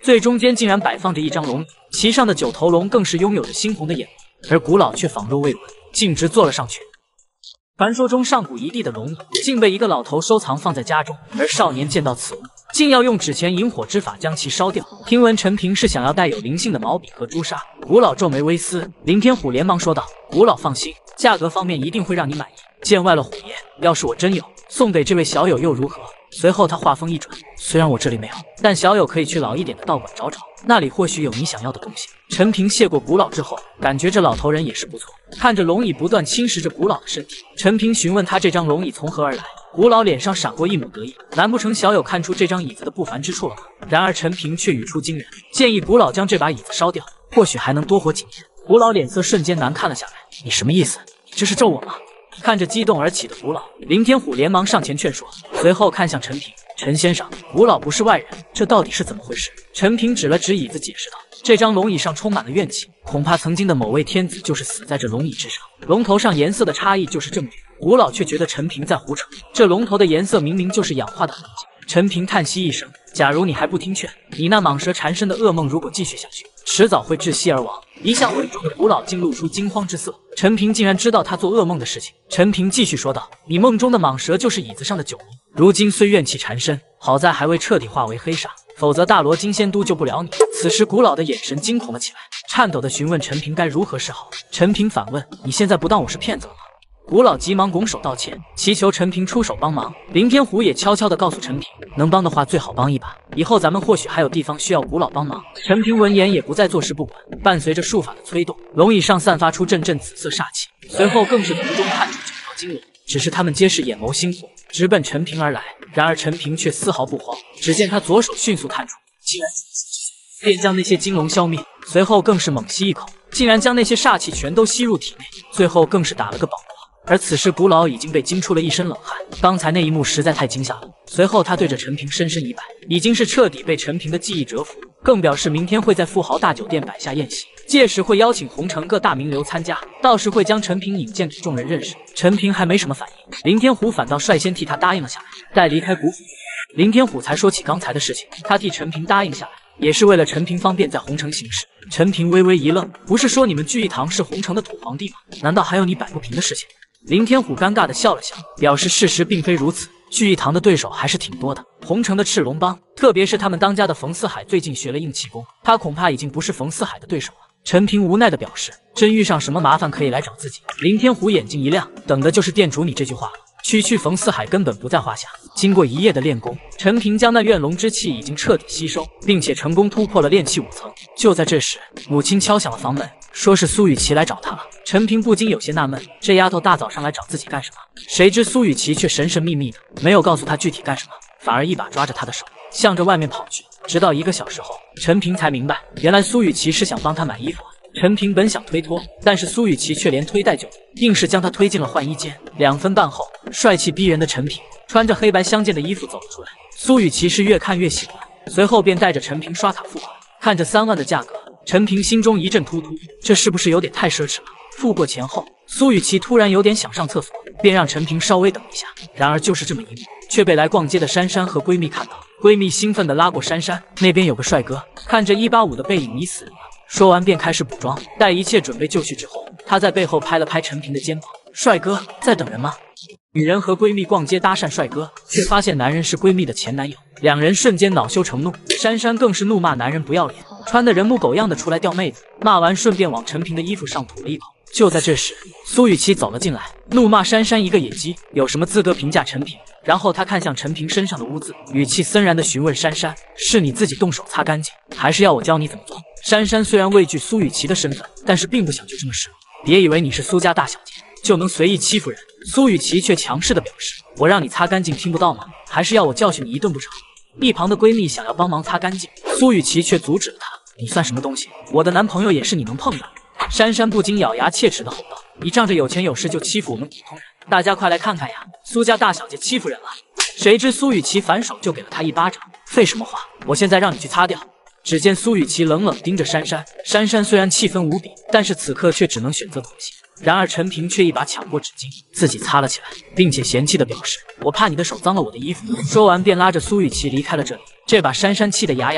最中间竟然摆放着一张龙椅，其上的9头龙更是拥有着猩红的眼眸，而古老却仿若未闻，径直坐了上去。传说中上古一地的龙椅，竟被一个老头收藏放在家中，而少年见到此物，竟要用纸钱引火之法将其烧掉。听闻陈平是想要带有灵性的毛笔和朱砂，古老皱眉微思。林天虎连忙说道：“古老放心，价格方面一定会让你满意。见外了虎爷，要是我真有，送给这位小友又如何？”随后他话锋一转，虽然我这里没有，但小友可以去老一点的道馆找找，那里或许有你想要的东西。陈平谢过古老之后，感觉这老头人也是不错。看着龙椅不断侵蚀着古老的身体，陈平询问他这张龙椅从何而来。古老脸上闪过一抹得意，难不成小友看出这张椅子的不凡之处了吗？然而陈平却语出惊人，建议古老将这把椅子烧掉，或许还能多活几年。古老脸色瞬间难看了下来，你什么意思？你这是咒我吗？看着激动而起的古老，林天虎连忙上前劝说，随后看向陈平：“陈先生，古老不是外人，这到底是怎么回事？”陈平指了指椅子，解释道：“这张龙椅上充满了怨气，恐怕曾经的某位天子就是死在这龙椅之上。龙头上颜色的差异就是证据。”古老却觉得陈平在胡扯，这龙头的颜色明明就是氧化的痕迹。陈平叹息一声：“假如你还不听劝，你那蟒蛇缠身的噩梦如果继续下去，迟早会窒息而亡。”一向稳重的古老竟露出惊慌之色，陈平竟然知道他做噩梦的事情。陈平继续说道：“你梦中的蟒蛇就是椅子上的9龙，如今虽怨气缠身，好在还未彻底化为黑煞，否则大罗金仙都救不了你。”此时古老的眼神惊恐了起来，颤抖地询问陈平该如何是好。陈平反问：“你现在不当我是骗子了吗？”古老急忙拱手道歉，祈求陈平出手帮忙。林天虎也悄悄地告诉陈平，能帮的话最好帮一把，以后咱们或许还有地方需要古老帮忙。陈平闻言也不再坐视不管，伴随着术法的催动，龙椅上散发出阵阵紫色煞气，随后更是从中探出9条金龙，只是他们皆是眼眸星火，直奔陈平而来。然而陈平却丝毫不慌，只见他左手迅速探出，竟然便将那些金龙消灭，随后更是猛吸一口，竟然将那些煞气全都吸入体内，最后更是打了个饱。而此时古老已经被惊出了一身冷汗，刚才那一幕实在太惊吓了。随后他对着陈平深深一拜，已经是彻底被陈平的记忆折服，更表示明天会在富豪大酒店摆下宴席，届时会邀请红城各大名流参加，到时会将陈平引荐给众人认识。陈平还没什么反应，林天虎反倒率先替他答应了下来。在离开古府，林天虎才说起刚才的事情，他替陈平答应下来，也是为了陈平方便在红城行事。陈平微微一愣，不是说你们聚义堂是红城的土皇帝吗？难道还有你摆不平的事情？林天虎尴尬地笑了笑，表示事实并非如此，聚义堂的对手还是挺多的。红城的赤龙帮，特别是他们当家的冯四海，最近学了硬气功，他恐怕已经不是冯四海的对手了。陈平无奈地表示，真遇上什么麻烦可以来找自己。林天虎眼睛一亮，等的就是店主你这句话了。区冯四海根本不在话下。经过一夜的练功，陈平将那怨龙之气已经彻底吸收，并且成功突破了炼气5层。就在这时，母亲敲响了房门，说是苏雨琪来找他了。陈平不禁有些纳闷，这丫头大早上来找自己干什么？谁知苏雨琪却神神秘秘的，没有告诉他具体干什么，反而一把抓着他的手，向着外面跑去。直到1个小时后，陈平才明白，原来苏雨琪是想帮他买衣服。陈平本想推脱，但是苏雨琪却连推带就，硬是将他推进了换衣间。2分半后，帅气逼人的陈平穿着黑白相间的衣服走了出来。苏雨琪是越看越喜欢，随后便带着陈平刷卡付款。看着3万的价格，陈平心中一阵突突，这是不是有点太奢侈了？付过钱后，苏雨琪突然有点想上厕所，便让陈平稍微等一下。然而就是这么一幕，却被来逛街的珊珊和闺蜜看到。闺蜜兴奋地拉过珊珊，那边有个帅哥，看着185的背影，你死人了。说完便开始补妆，待一切准备就绪之后，她在背后拍了拍陈平的肩膀：“帅哥，在等人吗？”女人和闺蜜逛街搭讪帅哥，却发现男人是闺蜜的前男友，2人瞬间恼羞成怒。珊珊更是怒骂男人不要脸，穿得人模狗样的出来钓妹子，骂完顺便往陈平的衣服上吐了一口。就在这时，苏雨琪走了进来，怒骂珊珊一个野鸡，有什么资格评价陈平？然后他看向陈平身上的污渍，语气森然地询问珊珊：“是你自己动手擦干净，还是要我教你怎么做？”珊珊虽然畏惧苏雨琪的身份，但是并不想就这么示弱。别以为你是苏家大小姐就能随意欺负人。苏雨琪却强势地表示：“我让你擦干净听不到吗？还是要我教训你一顿不成？”一旁的闺蜜想要帮忙擦干净，苏雨琪却阻止了她：“你算什么东西？我的男朋友也是你能碰的？”珊珊不禁咬牙切齿地吼道：“你仗着有钱有势就欺负我们普通人，大家快来看看呀！苏家大小姐欺负人了！”谁知苏雨琪反手就给了她一巴掌：“废什么话！我现在让你去擦掉！”只见苏雨琪冷冷盯着珊珊，珊珊虽然气愤无比，但是此刻却只能选择妥协。然而陈平却一把抢过纸巾，自己擦了起来，并且嫌弃地表示：“我怕你的手脏了我的衣服。”说完便拉着苏雨琪离开了这里，这把珊珊气得牙痒痒。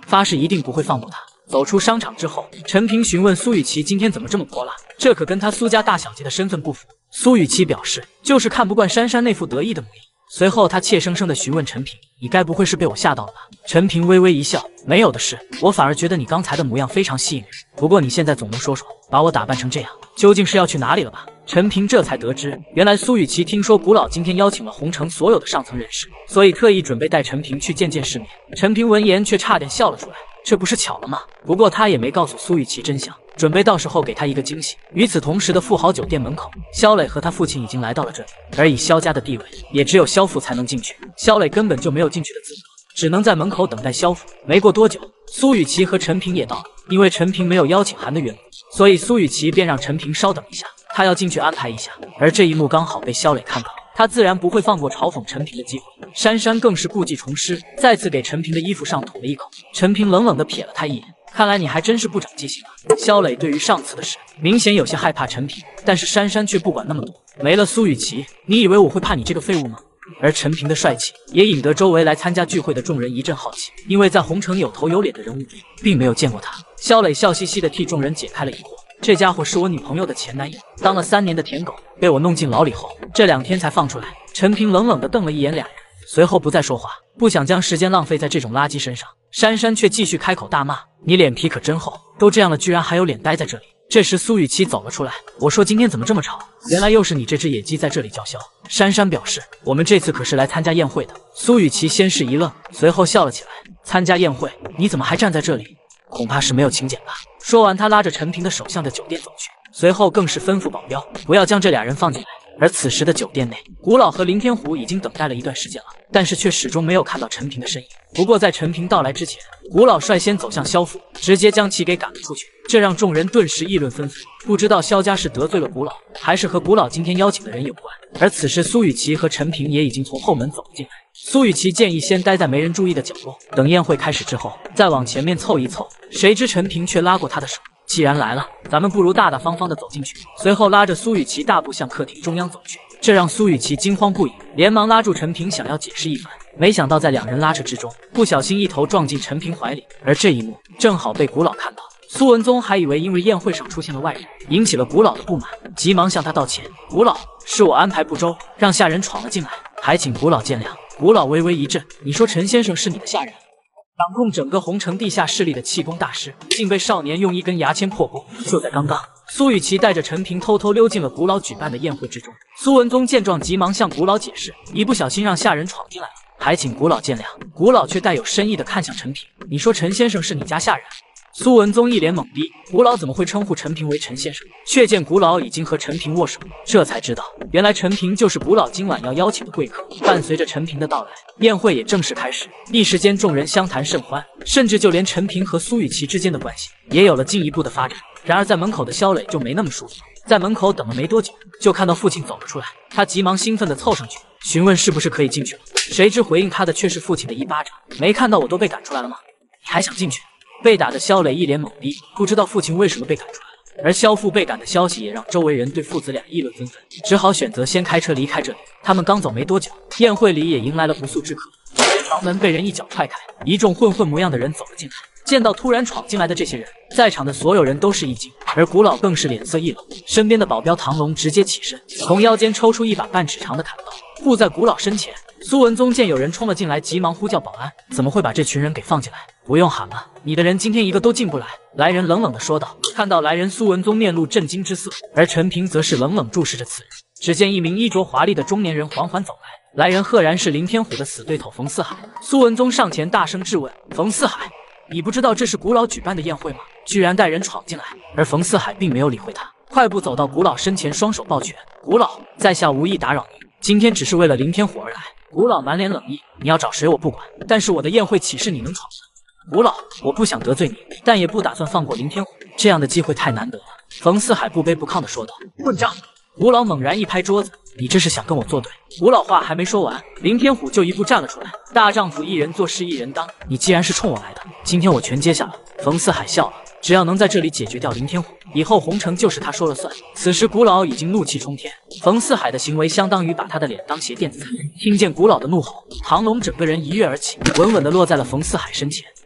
发誓一定不会放过他。走出商场之后，陈平询问苏雨琦今天怎么这么泼辣，这可跟他苏家大小姐的身份不符。苏雨琦表示就是看不惯珊珊那副得意的模样。随后他怯生生地询问陈平：“你该不会是被我吓到了吧？”陈平微微一笑：“没有的事，我反而觉得你刚才的模样非常吸引人。不过你现在总能说说，把我打扮成这样，究竟是要去哪里了吧？”陈平这才得知，原来苏雨琦听说古老今天邀请了红城所有的上层人士，所以特意准备带陈平去见见世面。陈平闻言却差点笑了出来，这不是巧了吗？不过他也没告诉苏雨琦真相，准备到时候给他一个惊喜。与此同时的富豪酒店门口，肖磊和他父亲已经来到了这里，而以肖家的地位，也只有肖父才能进去，肖磊根本就没有进去的资格，只能在门口等待肖父。没过多久，苏雨琦和陈平也到了，因为陈平没有邀请函的缘故，所以苏雨琦便让陈平稍等一下，他要进去安排一下。而这一幕刚好被肖磊看到，他自然不会放过嘲讽陈平的机会。珊珊更是故技重施，再次给陈平的衣服上吐了一口。陈平冷冷地瞥了他一眼，看来你还真是不长记性啊。肖磊对于上次的事明显有些害怕陈平，但是珊珊却不管那么多。没了苏雨琦，你以为我会怕你这个废物吗？而陈平的帅气也引得周围来参加聚会的众人一阵好奇，因为在红城有头有脸的人物里，并没有见过他。肖磊笑嘻嘻地替众人解开了疑惑，这家伙是我女朋友的前男友，当了3年的舔狗，被我弄进牢里后，这2天才放出来。陈平冷冷地瞪了一眼俩人，随后不再说话，不想将时间浪费在这种垃圾身上。珊珊却继续开口大骂：“你脸皮可真厚，都这样了居然还有脸待在这里。”这时苏雨琦走了出来，我说今天怎么这么吵？原来又是你这只野鸡在这里叫嚣。珊珊表示，我们这次可是来参加宴会的。苏雨琦先是一愣，随后笑了起来，参加宴会？你怎么还站在这里？恐怕是没有请柬吧。说完，他拉着陈平的手向着酒店走去，随后更是吩咐保镖不要将这俩人放进来。而此时的酒店内，古老和林天虎已经等待了一段时间了，但是却始终没有看到陈平的身影。不过在陈平到来之前，古老率先走向萧父，直接将其给赶了出去，这让众人顿时议论纷纷，不知道萧家是得罪了古老，还是和古老今天邀请的人有关。而此时苏雨琦和陈平也已经从后门走了进来。苏雨琦建议先待在没人注意的角落，等宴会开始之后再往前面凑一凑，谁知陈平却拉过他的手，既然来了，咱们不如大大方方的走进去。随后拉着苏雨琦大步向客厅中央走去，这让苏雨琦惊慌不已，连忙拉住陈平想要解释一番，没想到在两人拉扯之中，不小心一头撞进陈平怀里。而这一幕正好被古老看到，苏文宗还以为因为宴会上出现了外人，引起了古老的不满，急忙向他道歉：“古老，是我安排不周，让下人闯了进来，还请古老见谅。”古老微微一震：“你说陈先生是你的下人？”掌控整个红城地下势力的气功大师，竟被少年用一根牙签破功。就在刚刚，苏雨琦带着陈平偷偷溜进了古老举办的宴会之中。苏文宗见状，急忙向古老解释，一不小心让下人闯进来了，还请古老见谅。古老却带有深意的看向陈平：“你说陈先生是你家下人？”苏文宗一脸懵逼，古老怎么会称呼陈平为陈先生？却见古老已经和陈平握手，这才知道原来陈平就是古老今晚要邀请的贵客。伴随着陈平的到来，宴会也正式开始。一时间众人相谈甚欢，甚至就连陈平和苏雨琦之间的关系也有了进一步的发展。然而在门口的肖磊就没那么舒服，在门口等了没多久，就看到父亲走了出来，他急忙兴奋地凑上去询问是不是可以进去了，谁知回应他的却是父亲的一巴掌：“没看到我都被赶出来了吗？你还想进去？”被打的肖磊一脸懵逼，不知道父亲为什么被赶出来了。而肖父被赶的消息也让周围人对父子俩议论纷纷，只好选择先开车离开这里。他们刚走没多久，宴会里也迎来了不速之客。房门被人一脚踹开，一众混混模样的人走了进来。见到突然闯进来的这些人，在场的所有人都是一惊，而古老更是脸色一冷，身边的保镖唐龙直接起身，从腰间抽出一把半尺长的砍刀，护在古老身前。苏文宗见有人冲了进来，急忙呼叫保安：“怎么会把这群人给放进来？不用喊了，你的人今天一个都进不来。”来人冷冷地说道。看到来人，苏文宗面露震惊之色，而陈平则是冷冷注视着此人。只见一名衣着华丽的中年人缓缓走来，来人赫然是林天虎的死对头冯四海。苏文宗上前大声质问：“冯四海，你不知道这是古老举办的宴会吗？居然带人闯进来！”而冯四海并没有理会他，快步走到古老身前，双手抱拳：“古老，在下无意打扰您，今天只是为了林天虎而来。”古老满脸冷意：“你要找谁我不管，但是我的宴会岂是你能闯的？”古老，我不想得罪你，但也不打算放过林天虎，这样的机会太难得了。”冯四海不卑不亢地说道。“混账！”古老猛然一拍桌子：“你这是想跟我作对？”古老话还没说完，林天虎就一步站了出来：“大丈夫一人做事一人当，你既然是冲我来的，今天我全接下了。”冯四海笑了，只要能在这里解决掉林天虎，以后红城就是他说了算。此时古老已经怒气冲天，冯四海的行为相当于把他的脸当鞋垫子踩。听见古老的怒吼，唐龙整个人一跃而起，稳稳地落在了冯四海身前。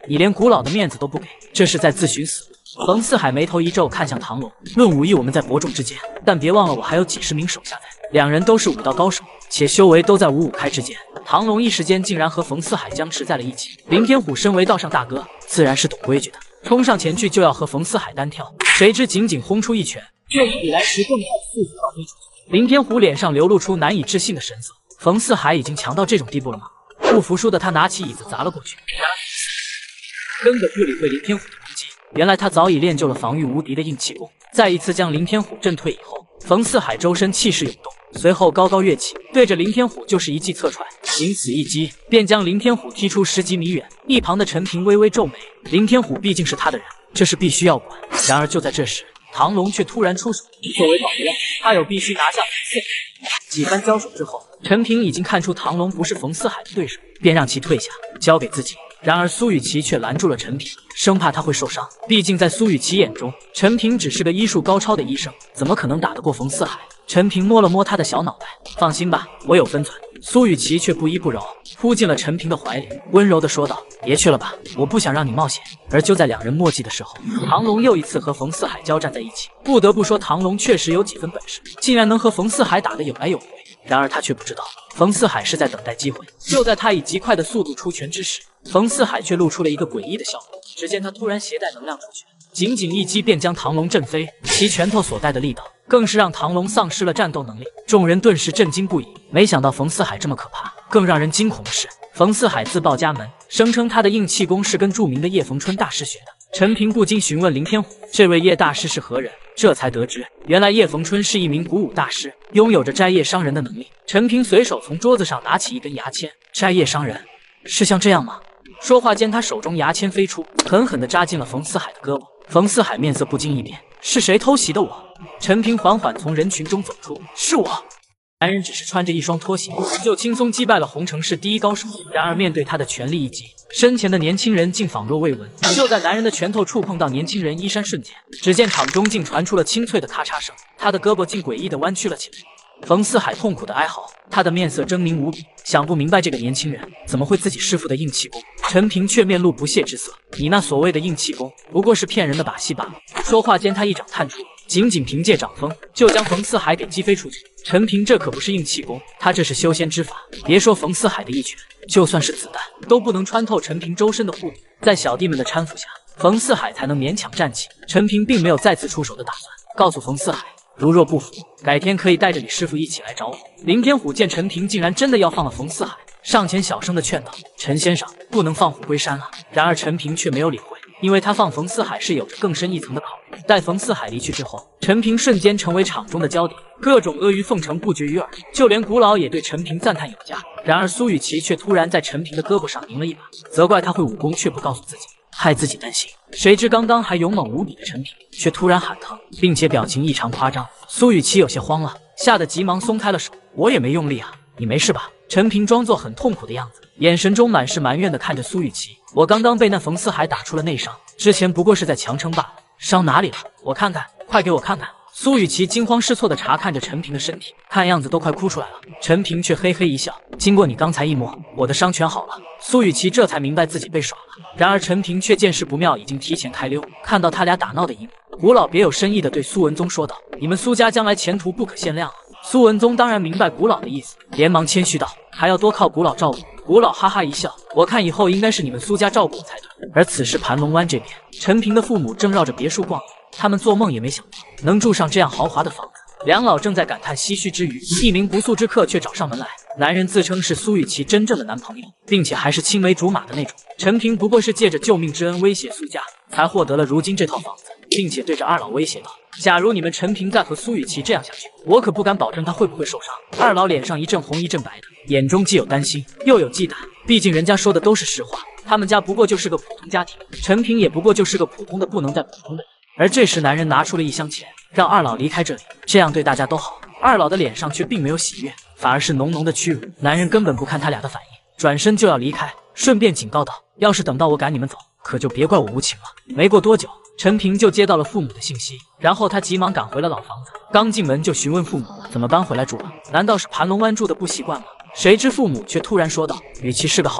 你连古老的面子都不给，这是在自寻死路。冯四海眉头一皱，看向唐龙。论武艺，我们在伯仲之间，但别忘了我还有几十名手下在。两人都是武道高手，且修为都在五五开之间。唐龙一时间竟然和冯四海僵持在了一起。林天虎身为道上大哥，自然是懂规矩的，冲上前去就要和冯四海单挑，谁知仅仅轰出一拳，就比来时更快的速度倒飞出去。林天虎脸上流露出难以置信的神色。冯四海已经强到这种地步了吗？不服输的他拿起椅子砸了过去，根本不理会林天虎的攻击。原来他早已练就了防御无敌的硬气功。再一次将林天虎震退以后，冯四海周身气势涌动，随后高高跃起，对着林天虎就是一记侧踹，仅此一击便将林天虎踢出10几米远。一旁的陈平微微皱眉，林天虎毕竟是他的人，这是必须要管。然而就在这时，唐龙却突然出手，作为保镖，他有必须拿下冯四海。几番交手之后，陈平已经看出唐龙不是冯四海的对手，便让其退下，交给自己。然而苏雨琦却拦住了陈平，生怕他会受伤。毕竟在苏雨琦眼中，陈平只是个医术高超的医生，怎么可能打得过冯四海？陈平摸了摸他的小脑袋，放心吧，我有分寸。苏雨琦却不依不饶，扑进了陈平的怀里，温柔地说道：“别去了吧，我不想让你冒险。”而就在两人默契的时候，唐龙又一次和冯四海交战在一起。不得不说，唐龙确实有几分本事，竟然能和冯四海打得有来有回。然而他却不知道，冯四海是在等待机会。就在他以极快的速度出拳之时，冯四海却露出了一个诡异的笑容。只见他突然携带能量出拳，仅仅一击便将唐龙震飞，其拳头所带的力道更是让唐龙丧失了战斗能力。众人顿时震惊不已，没想到冯四海这么可怕。更让人惊恐的是，冯四海自报家门，声称他的硬气功是跟著名的叶逢春大师学的。陈平不禁询问林天虎，这位叶大师是何人？这才得知，原来叶逢春是一名古武大师，拥有着摘叶伤人的能力。陈平随手从桌子上拿起一根牙签，摘叶伤人，是像这样吗？说话间，他手中牙签飞出，狠狠地扎进了冯四海的胳膊。冯四海面色不禁一变，是谁偷袭的我？陈平缓缓从人群中走出，是我。男人只是穿着一双拖鞋，就轻松击败了红城市第一高手。然而面对他的全力一击，身前的年轻人竟仿若未闻。就在男人的拳头触碰到年轻人衣衫瞬间，只见场中竟传出了清脆的咔嚓声，他的胳膊竟诡异地弯曲了起来。冯四海痛苦的哀嚎，他的面色狰狞无比，想不明白这个年轻人怎么会自己师傅的硬气功。陈平却面露不屑之色，你那所谓的硬气功不过是骗人的把戏罢了。说话间，他一掌探出，仅仅凭借掌风就将冯四海给击飞出去。陈平这可不是硬气功，他这是修仙之法。别说冯四海的一拳，就算是子弹都不能穿透陈平周身的护体。在小弟们的搀扶下，冯四海才能勉强站起。陈平并没有再次出手的打算，告诉冯四海，如若不服，改天可以带着你师傅一起来找我。林天虎见陈平竟然真的要放了冯四海，上前小声的劝道：“陈先生，不能放虎归山啊！”然而陈平却没有理会，因为他放冯四海是有着更深一层的考虑。待冯四海离去之后，陈平瞬间成为场中的焦点，各种阿谀奉承不绝于耳，就连古老也对陈平赞叹有加。然而苏雨琦却突然在陈平的胳膊上拧了一把，责怪他会武功却不告诉自己，害自己担心。谁知刚刚还勇猛无比的陈平却突然喊疼，并且表情异常夸张。苏雨琦有些慌了，吓得急忙松开了手。我也没用力啊，你没事吧？陈平装作很痛苦的样子，眼神中满是埋怨的看着苏雨琦。我刚刚被那冯四海打出了内伤，之前不过是在强撑罢了。伤哪里了？我看看，快给我看看。苏雨琦惊慌失措地查看着陈平的身体，看样子都快哭出来了。陈平却嘿嘿一笑，经过你刚才一摸，我的伤全好了。苏雨琦这才明白自己被耍了。然而陈平却见势不妙，已经提前开溜。看到他俩打闹的一幕，古老别有深意地对苏文宗说道：“你们苏家将来前途不可限量啊！”苏文宗当然明白古老的意思，连忙谦虚道：“还要多靠古老照顾。”古老哈哈一笑，我看以后应该是你们苏家照顾我才对。而此时盘龙湾这边，陈平的父母正绕着别墅逛游，他们做梦也没想到能住上这样豪华的房子。两老正在感叹唏嘘之余，一名不速之客却找上门来。男人自称是苏雨琦真正的男朋友，并且还是青梅竹马的那种。陈平不过是借着救命之恩威胁苏家，才获得了如今这套房子，并且对着二老威胁道：“假如你们陈平再和苏雨琦这样下去，我可不敢保证他会不会受伤。”二老脸上一阵红一阵白的，眼中既有担心又有忌惮。毕竟人家说的都是实话，他们家不过就是个普通家庭，陈平也不过就是个普通的不能再普通的人。而这时男人拿出了一箱钱，让二老离开这里，这样对大家都好。二老的脸上却并没有喜悦，反而是浓浓的屈辱。男人根本不看他俩的反应，转身就要离开，顺便警告道：“要是等到我赶你们走，可就别怪我无情了。”没过多久，陈平就接到了父母的信息，然后他急忙赶回了老房子，刚进门就询问父母怎么搬回来住了，难道是盘龙湾住的不习惯吗？谁知父母却突然说道：“雨琦是个好女孩，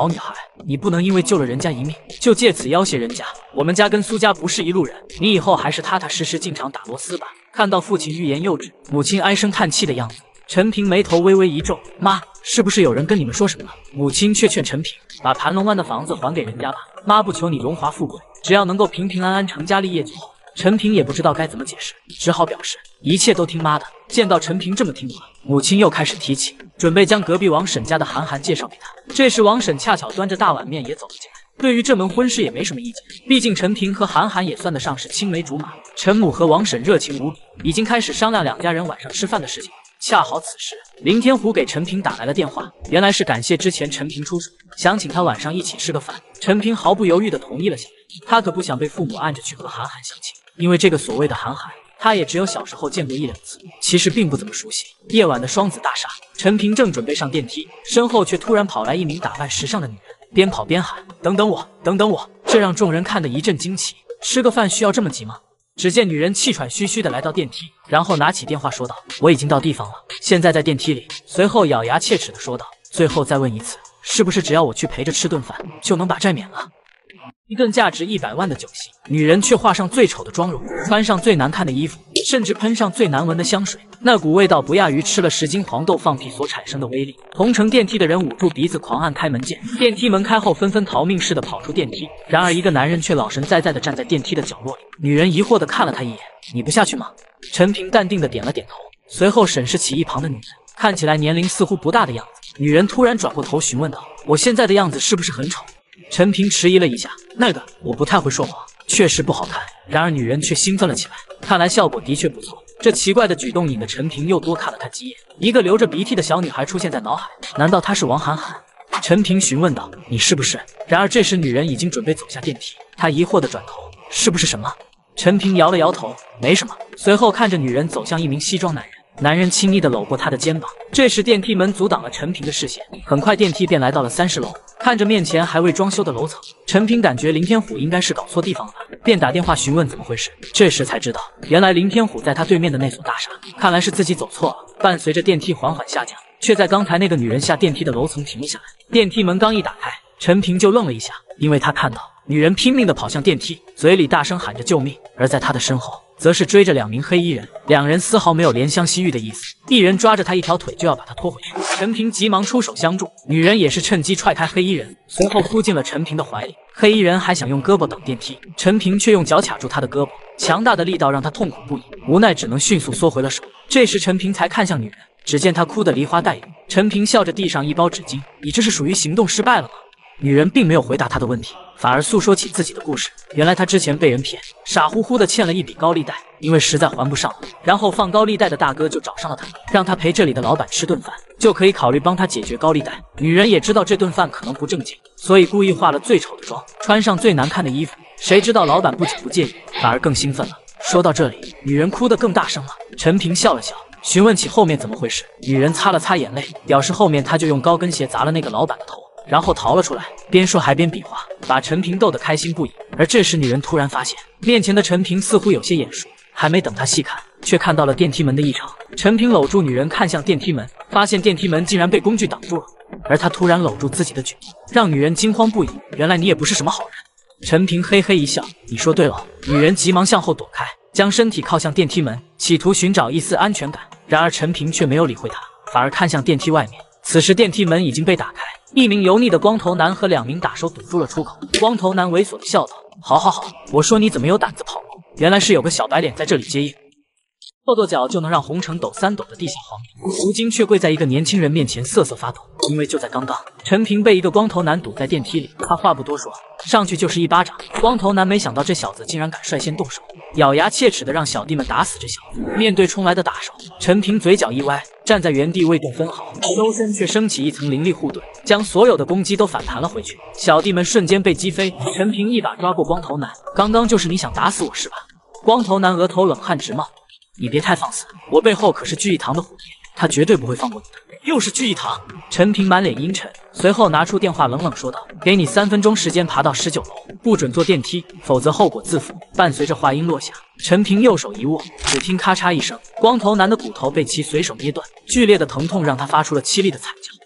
你不能因为救了人家一命，就借此要挟人家。我们家跟苏家不是一路人，你以后还是踏踏实实进厂打螺丝吧。看到父亲欲言又止，母亲唉声叹气的样子，陈平眉头微微一皱，妈，是不是有人跟你们说什么了？母亲却劝陈平，把盘龙湾的房子还给人家吧，妈不求你荣华富贵，只要能够平平安安成家立业就好。陈平也不知道该怎么解释，只好表示一切都听妈的。见到陈平这么听话，母亲又开始提起，准备将隔壁王婶家的韩寒介绍给他。这时王婶恰巧端着大碗面也走了进来，对于这门婚事也没什么意见，毕竟陈平和韩寒也算得上是青梅竹马。陈母和王婶热情无比，已经开始商量两家人晚上吃饭的事情。恰好此时，林天虎给陈平打来了电话，原来是感谢之前陈平出手，想请他晚上一起吃个饭。陈平毫不犹豫地同意了下来，他可不想被父母按着去和韩寒相亲，因为这个所谓的韩寒，他也只有小时候见过一两次，其实并不怎么熟悉。夜晚的双子大厦，陈平正准备上电梯，身后却突然跑来一名打扮时尚的女人，边跑边喊：“等等我，等等我！”这让众人看得一阵惊奇。吃个饭需要这么急吗？只见女人气喘吁吁地来到电梯，然后拿起电话说道：“我已经到地方了，现在在电梯里。”随后咬牙切齿地说道：“最后再问一次，是不是只要我去陪着吃顿饭，就能把债免了？”一顿价值100万的酒席，女人却化上最丑的妆容，穿上最难看的衣服，甚至喷上最难闻的香水，那股味道不亚于吃了10斤黄豆放屁所产生的威力。同乘电梯的人捂住鼻子狂按开门键，电梯门开后纷纷逃命似的跑出电梯。然而一个男人却老神在在的站在电梯的角落里。女人疑惑的看了他一眼：“你不下去吗？”陈平淡定的点了点头，随后审视起一旁的女人，看起来年龄似乎不大的样子。女人突然转过头询问道：“我现在的样子是不是很丑？”陈平迟疑了一下，那个我不太会说谎，确实不好看。然而女人却兴奋了起来，看来效果的确不错。这奇怪的举动引得陈平又多看了她几眼。一个流着鼻涕的小女孩出现在脑海，难道她是王涵涵？陈平询问道：“你是不是？”然而这时女人已经准备走下电梯，她疑惑地转头：“是不是什么？”陈平摇了摇头：“没什么。”随后看着女人走向一名西装男人。男人轻易地搂过她的肩膀。这时电梯门阻挡了陈平的视线，很快电梯便来到了30楼。看着面前还未装修的楼层，陈平感觉林天虎应该是搞错地方了吧，便打电话询问怎么回事。这时才知道，原来林天虎在他对面的那所大厦，看来是自己走错了。伴随着电梯缓缓下降，却在刚才那个女人下电梯的楼层停了下来。电梯门刚一打开，陈平就愣了一下，因为他看到女人拼命地跑向电梯，嘴里大声喊着救命，而在她的身后则是追着2名黑衣人，两人丝毫没有怜香惜玉的意思，一人抓着他一条腿就要把他拖回去。陈平急忙出手相助，女人也是趁机踹开黑衣人，随后扑进了陈平的怀里。黑衣人还想用胳膊挡电梯，陈平却用脚卡住他的胳膊，强大的力道让他痛苦不已，无奈只能迅速缩回了手。这时陈平才看向女人，只见她哭得梨花带雨。陈平笑着递上一包纸巾：“你这是属于行动失败了吗？”女人并没有回答他的问题，反而诉说起自己的故事。原来他之前被人骗，傻乎乎的欠了一笔高利贷，因为实在还不上了，然后放高利贷的大哥就找上了他，让他陪这里的老板吃顿饭，就可以考虑帮他解决高利贷。女人也知道这顿饭可能不正经，所以故意化了最丑的妆，穿上最难看的衣服。谁知道老板不仅不介意，反而更兴奋了。说到这里，女人哭得更大声了。陈平笑了笑，询问起后面怎么回事。女人擦了擦眼泪，表示后面他就用高跟鞋砸了那个老板的头，然后逃了出来，边说还边比划，把陈平逗得开心不已。而这时女人突然发现面前的陈平似乎有些眼熟，还没等她细看，却看到了电梯门的异常。陈平搂住女人看向电梯门，发现电梯门竟然被工具挡住了，而他突然搂住自己的举动，让女人惊慌不已。原来你也不是什么好人。陈平嘿嘿一笑：“你说对了。”女人急忙向后躲开，将身体靠向电梯门，企图寻找一丝安全感。然而陈平却没有理会她，反而看向电梯外面。此时电梯门已经被打开，一名油腻的光头男和2名打手堵住了出口。光头男猥琐地笑道：“好好好，我说你怎么有胆子跑路？原来是有个小白脸在这里接应。”跺跺脚就能让红尘抖3抖的地下皇帝，如今却跪在一个年轻人面前瑟瑟发抖。因为就在刚刚，陈平被一个光头男堵在电梯里，他话不多说，上去就是一巴掌。光头男没想到这小子竟然敢率先动手，咬牙切齿的让小弟们打死这小子。面对冲来的打手，陈平嘴角一歪，站在原地未动分毫，周身却升起一层灵力护盾，将所有的攻击都反弹了回去。小弟们瞬间被击飞。陈平一把抓过光头男：“刚刚就是你想打死我是吧？”光头男额头冷汗直冒：“你别太放肆，我背后可是聚义堂的虎爷，他绝对不会放过你的。”又是聚义堂。陈平满脸阴沉，随后拿出电话冷冷说道：“给你3分钟时间爬到19楼，不准坐电梯，否则后果自负。”伴随着话音落下，陈平右手一握，只听咔嚓一声，光头男的骨头被其随手捏断，剧烈的疼痛让他发出了凄厉的惨叫。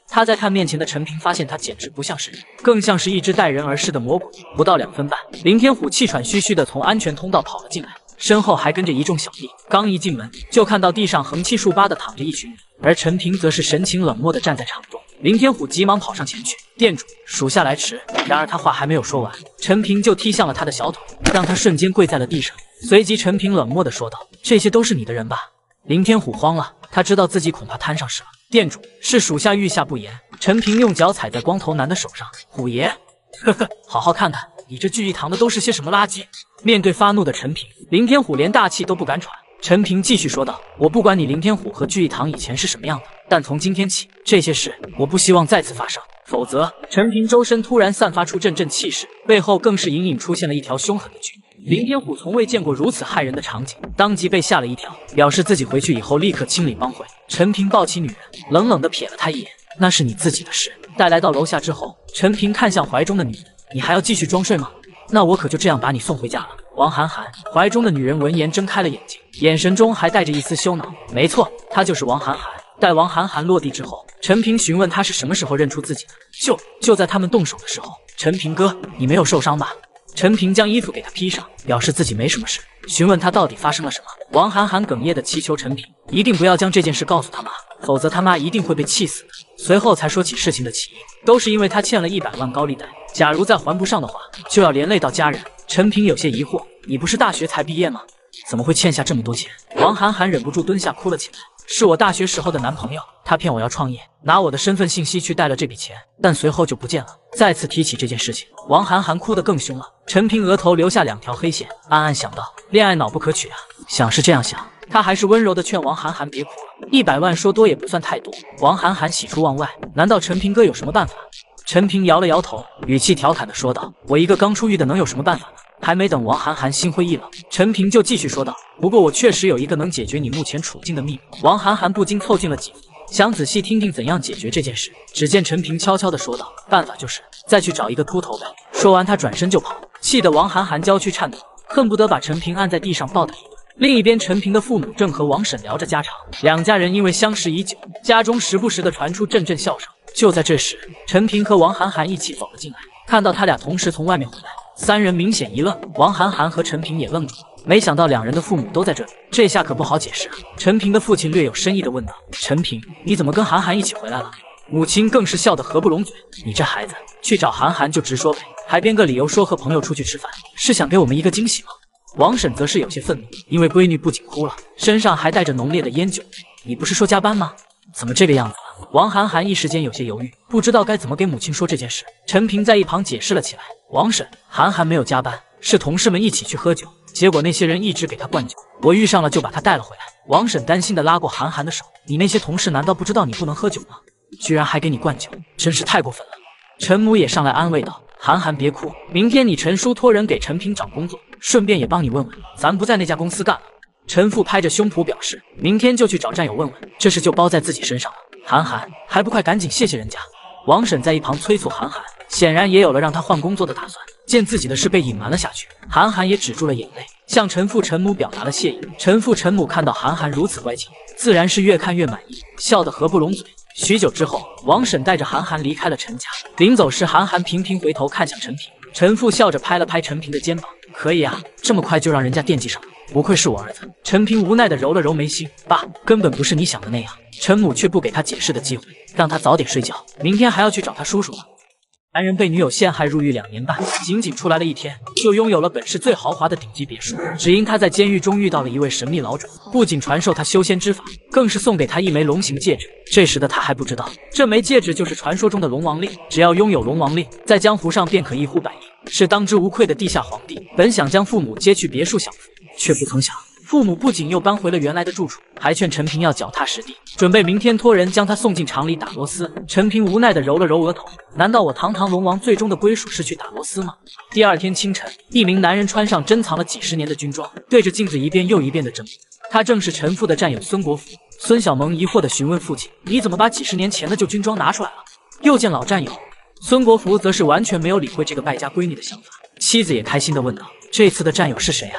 他在看面前的陈平，发现他简直不像是人，更像是一只待人而视的魔鬼。不到2分半，林天虎气喘吁吁地从安全通道跑了进来，身后还跟着一众小弟。刚一进门，就看到地上横七竖八地躺着一群人，而陈平则是神情冷漠地站在场中。林天虎急忙跑上前去：“店主，属下来迟。”然而他话还没有说完，陈平就踢向了他的小腿，让他瞬间跪在了地上。随即陈平冷漠地说道：“这些都是你的人吧？”林天虎慌了，他知道自己恐怕摊上事了。店主，是属下御下不严。陈平用脚踩在光头男的手上。虎爷，呵呵，好好看看你这聚义堂的都是些什么垃圾。面对发怒的陈平，林天虎连大气都不敢喘。陈平继续说道：“我不管你林天虎和聚义堂以前是什么样的，但从今天起，这些事我不希望再次发生，否则……”陈平周身突然散发出阵阵气势，背后更是隐隐出现了一条凶狠的巨女。林天虎从未见过如此骇人的场景，当即被吓了一跳，表示自己回去以后立刻清理帮会。陈平抱起女人，冷冷地瞥了她一眼：“那是你自己的事。”待来到楼下之后，陈平看向怀中的女人：“你还要继续装睡吗？那我可就这样把你送回家了。”王涵涵怀中的女人闻言睁开了眼睛，眼神中还带着一丝羞恼。没错，她就是王涵涵。待王涵涵落地之后，陈平询问她是什么时候认出自己的。就在他们动手的时候。陈平哥，你没有受伤吧？陈平将衣服给他披上，表示自己没什么事，询问他到底发生了什么。王涵涵哽咽地祈求陈平一定不要将这件事告诉他妈，否则他妈一定会被气死的。随后才说起事情的起因，都是因为他欠了100万高利贷，假如再还不上的话，就要连累到家人。陈平有些疑惑：“你不是大学才毕业吗？怎么会欠下这么多钱？”王涵涵忍不住蹲下哭了起来。是我大学时候的男朋友，他骗我要创业，拿我的身份信息去贷了这笔钱，但随后就不见了。再次提起这件事情，王涵涵哭得更凶了。陈平额头留下2条黑线，暗暗想到：恋爱脑不可取啊。想是这样想，他还是温柔地劝王涵涵别哭了，100万说多也不算太多。王涵涵喜出望外，难道陈平哥有什么办法？陈平摇了摇头，语气调侃地说道：“我一个刚出狱的能有什么办法呢？”还没等王涵涵心灰意冷，陈平就继续说道：“不过我确实有一个能解决你目前处境的秘密。”王涵涵不禁凑近了几步，想仔细听听怎样解决这件事。只见陈平悄悄地说道：“办法就是再去找一个秃头呗。”说完，他转身就跑，气得王涵涵娇躯颤抖，恨不得把陈平按在地上暴打一顿。另一边，陈平的父母正和王婶聊着家常，两家人因为相识已久，家中时不时地传出阵阵笑声。就在这时，陈平和王涵涵一起走了进来，看到他俩同时从外面回来，三人明显一愣，王涵涵和陈平也愣住了。没想到两人的父母都在这里，这下可不好解释啊。陈平的父亲略有深意地问道：“陈平，你怎么跟涵涵一起回来了？”母亲更是笑得合不拢嘴：“你这孩子，去找涵涵就直说呗，还编个理由说和朋友出去吃饭，是想给我们一个惊喜吗？”王婶则是有些愤怒，因为闺女不仅哭了，身上还带着浓烈的烟酒味。你不是说加班吗？怎么这个样子了？王涵涵一时间有些犹豫，不知道该怎么给母亲说这件事。陈平在一旁解释了起来：“王婶，涵涵没有加班，是同事们一起去喝酒，结果那些人一直给她灌酒，我遇上了就把她带了回来。”王婶担心地拉过涵涵的手：“你那些同事难道不知道你不能喝酒吗？居然还给你灌酒，真是太过分了。”陈母也上来安慰道：“涵涵别哭，明天你陈叔托人给陈平找工作，顺便也帮你问问，咱不在那家公司干了。”陈父拍着胸脯表示，明天就去找战友问问，这事就包在自己身上了。涵涵还不快赶紧谢谢人家！王婶在一旁催促涵涵，显然也有了让他换工作的打算。见自己的事被隐瞒了下去，涵涵也止住了眼泪，向陈父陈母表达了谢意。陈父陈母看到涵涵如此乖巧，自然是越看越满意，笑得合不拢嘴。许久之后，王婶带着涵涵离开了陈家。临走时，涵涵频频回头看向陈平，陈父笑着拍了拍陈平的肩膀：“可以啊，这么快就让人家惦记上了，不愧是我儿子。”陈平无奈地揉了揉眉心：“爸，根本不是你想的那样。”陈母却不给他解释的机会，让他早点睡觉，明天还要去找他叔叔呢。男人被女友陷害入狱2年半，仅仅出来了1天，就拥有了本市最豪华的顶级别墅。只因他在监狱中遇到了一位神秘老者，不仅传授他修仙之法，更是送给他一枚龙形戒指。这时的他还不知道，这枚戒指就是传说中的龙王令，只要拥有龙王令，在江湖上便可一呼百应，是当之无愧的地下皇帝。本想将父母接去别墅享福，却不曾想父母不仅又搬回了原来的住处，还劝陈平要脚踏实地，准备明天托人将他送进厂里打螺丝。陈平无奈地揉了揉额头，难道我堂堂龙王最终的归属是去打螺丝吗？第二天清晨，一名男人穿上珍藏了几10年的军装，对着镜子一遍又一遍地整理。他正是陈父的战友孙国福。孙小萌疑惑地询问父亲：“你怎么把几10年前的旧军装拿出来了？”又见老战友，孙国福则是完全没有理会这个败家闺女的想法。妻子也开心地问道：“这次的战友是谁啊？”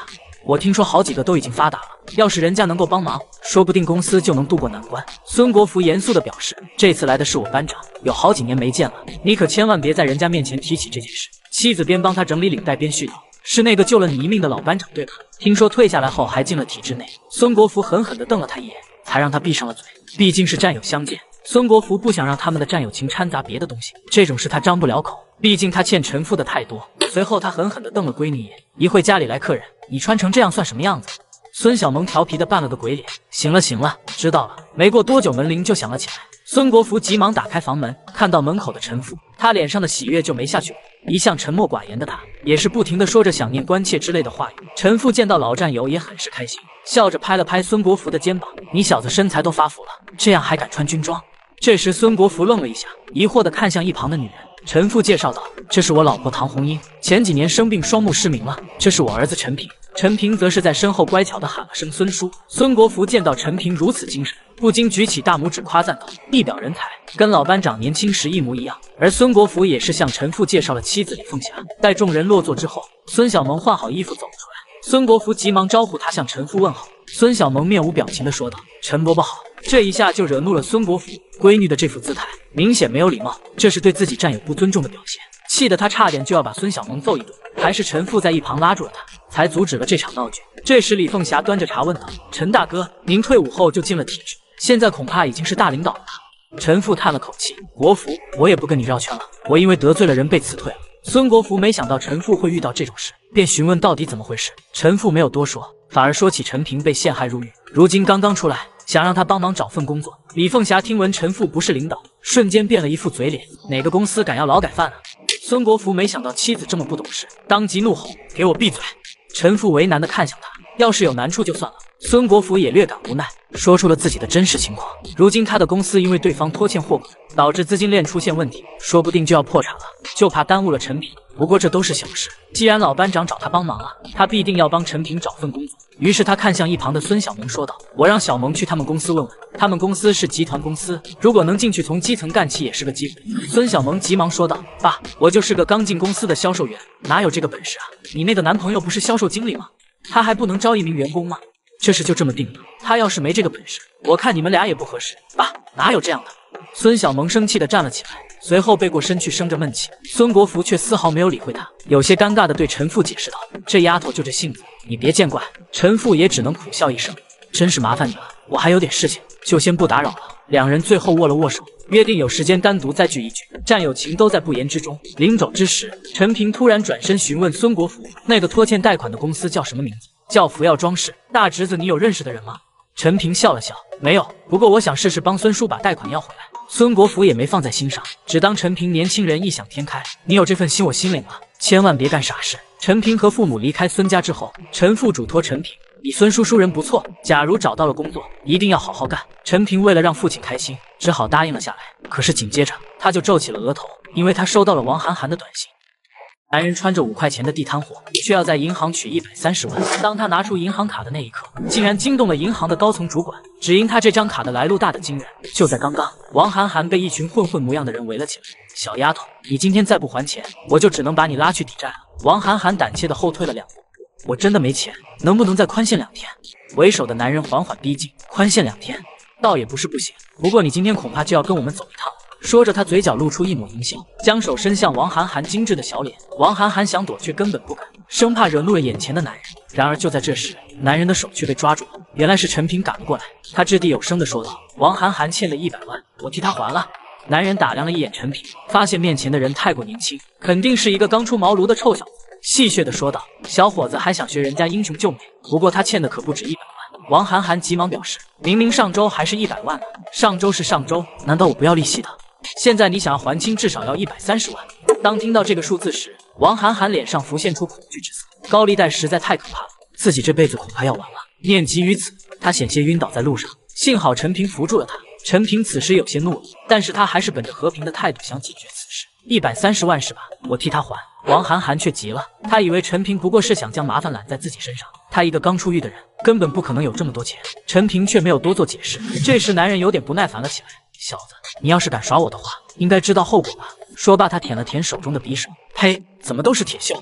我听说好几个都已经发达了，要是人家能够帮忙，说不定公司就能渡过难关。孙国福严肃地表示，这次来的是我班长，有好几年没见了，你可千万别在人家面前提起这件事。妻子边帮他整理领带边絮叨，是那个救了你一命的老班长对吧？听说退下来后还进了体制内。孙国福狠狠地瞪了他一眼，才让他闭上了嘴。毕竟是战友相见，孙国福不想让他们的战友情掺杂别的东西，这种事他张不了口，毕竟他欠陈父的太多。随后他狠狠地瞪了闺女一眼，一会家里来客人，你穿成这样算什么样子？孙小萌调皮地扮了个鬼脸，行了行了，知道了。没过多久门铃就响了起来，孙国福急忙打开房门，看到门口的陈父，他脸上的喜悦就没下去过。一向沉默寡言的他，也是不停地说着想念关切之类的话语。陈父见到老战友也很是开心，笑着拍了拍孙国福的肩膀，你小子身材都发福了，这样还敢穿军装？这时孙国福愣了一下，疑惑地看向一旁的女人。陈父介绍道，这是我老婆唐红英，前几年生病双目失明了，这是我儿子陈平。陈平则是在身后乖巧地喊了声孙叔。孙国福见到陈平如此精神，不禁举起大拇指夸赞道，一表人才，跟老班长年轻时一模一样。而孙国福也是向陈父介绍了妻子李凤霞。待众人落座之后，孙小萌换好衣服走了出来，孙国福急忙招呼他向陈父问好。孙小萌面无表情地说道，陈伯伯好。这一下就惹怒了孙国福，闺女的这副姿态明显没有礼貌，这是对自己战友不尊重的表现，气得他差点就要把孙小萌揍一顿，还是陈父在一旁拉住了他，才阻止了这场闹剧。这时李凤霞端着茶问道，陈大哥，您退伍后就进了体制，现在恐怕已经是大领导了吧？陈父叹了口气，国福，我也不跟你绕圈了，我因为得罪了人被辞退了。孙国福没想到陈父会遇到这种事，便询问到底怎么回事。陈父没有多说，反而说起陈平被陷害入狱，如今刚刚出来，想让他帮忙找份工作。李凤霞听闻陈父不是领导，瞬间变了一副嘴脸，哪个公司敢要劳改犯啊？孙国福没想到妻子这么不懂事，当即怒吼，给我闭嘴！陈父为难地看向他，要是有难处就算了。孙国福也略感无奈，说出了自己的真实情况。如今他的公司因为对方拖欠货款，导致资金链出现问题，说不定就要破产了，就怕耽误了陈平。不过这都是小事，既然老班长找他帮忙了，他必定要帮陈平找份工作。于是他看向一旁的孙小萌说道，我让小萌去他们公司问问，他们公司是集团公司，如果能进去从基层干起也是个机会。孙小萌急忙说道，爸，我就是个刚进公司的销售员，哪有这个本事啊？你那个男朋友不是销售经理吗？他还不能招一名员工吗？这事就这么定了，他要是没这个本事，我看你们俩也不合适。爸，哪有这样的？孙小萌生气地站了起来，随后背过身去生着闷气。孙国福却丝毫没有理会他，有些尴尬地对陈父解释道，这丫头就这性子，你别见怪。陈父也只能苦笑一声，真是麻烦你了，我还有点事情，就先不打扰了。两人最后握了握手，约定有时间单独再聚一聚，战友情都在不言之中。临走之时，陈平突然转身询问孙国福，那个拖欠贷款的公司叫什么名字？叫福耀装饰。大侄子，你有认识的人吗？陈平笑了笑，没有，不过我想试试帮孙叔把贷款要回来。孙国福也没放在心上，只当陈平年轻人异想天开，你有这份心我心领了，千万别干傻事。陈平和父母离开孙家之后，陈父嘱托陈平，你孙叔叔人不错，假如找到了工作，一定要好好干。陈平为了让父亲开心，只好答应了下来。可是紧接着他就皱起了额头，因为他收到了王涵涵的短信。男人穿着5块钱的地摊货，却要在银行取130万。当他拿出银行卡的那一刻，竟然惊动了银行的高层主管。只因他这张卡的来路大得惊人。就在刚刚，王涵涵被一群混混模样的人围了起来。小丫头，你今天再不还钱，我就只能把你拉去抵债了。王涵涵胆怯地后退了2步。我真的没钱，能不能再宽限2天？为首的男人缓缓逼近，宽限2天，倒也不是不行，不过你今天恐怕就要跟我们走一趟。说着，他嘴角露出一抹淫笑，将手伸向王涵涵精致的小脸。王涵涵想躲，却根本不敢，生怕惹怒了眼前的男人。然而就在这时，男人的手却被抓住了。原来是陈平赶了过来，他掷地有声地说道：“王涵涵欠了100万，我替他还了。”男人打量了一眼陈平，发现面前的人太过年轻，肯定是一个刚出茅庐的臭小子，戏谑地说道：“小伙子还想学人家英雄救美，不过他欠的可不止100万。”王涵涵急忙表示：“明明上周还是100万呢，上周是上周，难道我不要利息的？现在你想要还清，至少要130万。”当听到这个数字时，王涵涵脸上浮现出恐惧之色。高利贷实在太可怕了，自己这辈子恐怕要完了。念及于此，他险些晕倒在路上，幸好陈平扶住了他。陈平此时有些怒了，但是他还是本着和平的态度想解决此事。130万是吧？我替他还。王涵涵却急了，他以为陈平不过是想将麻烦揽在自己身上，他一个刚出狱的人，根本不可能有这么多钱。陈平却没有多做解释。这时男人有点不耐烦了起来：“小子，你要是敢耍我的话，应该知道后果吧？”说罢，他舔了舔手中的匕首，呸，怎么都是铁锈。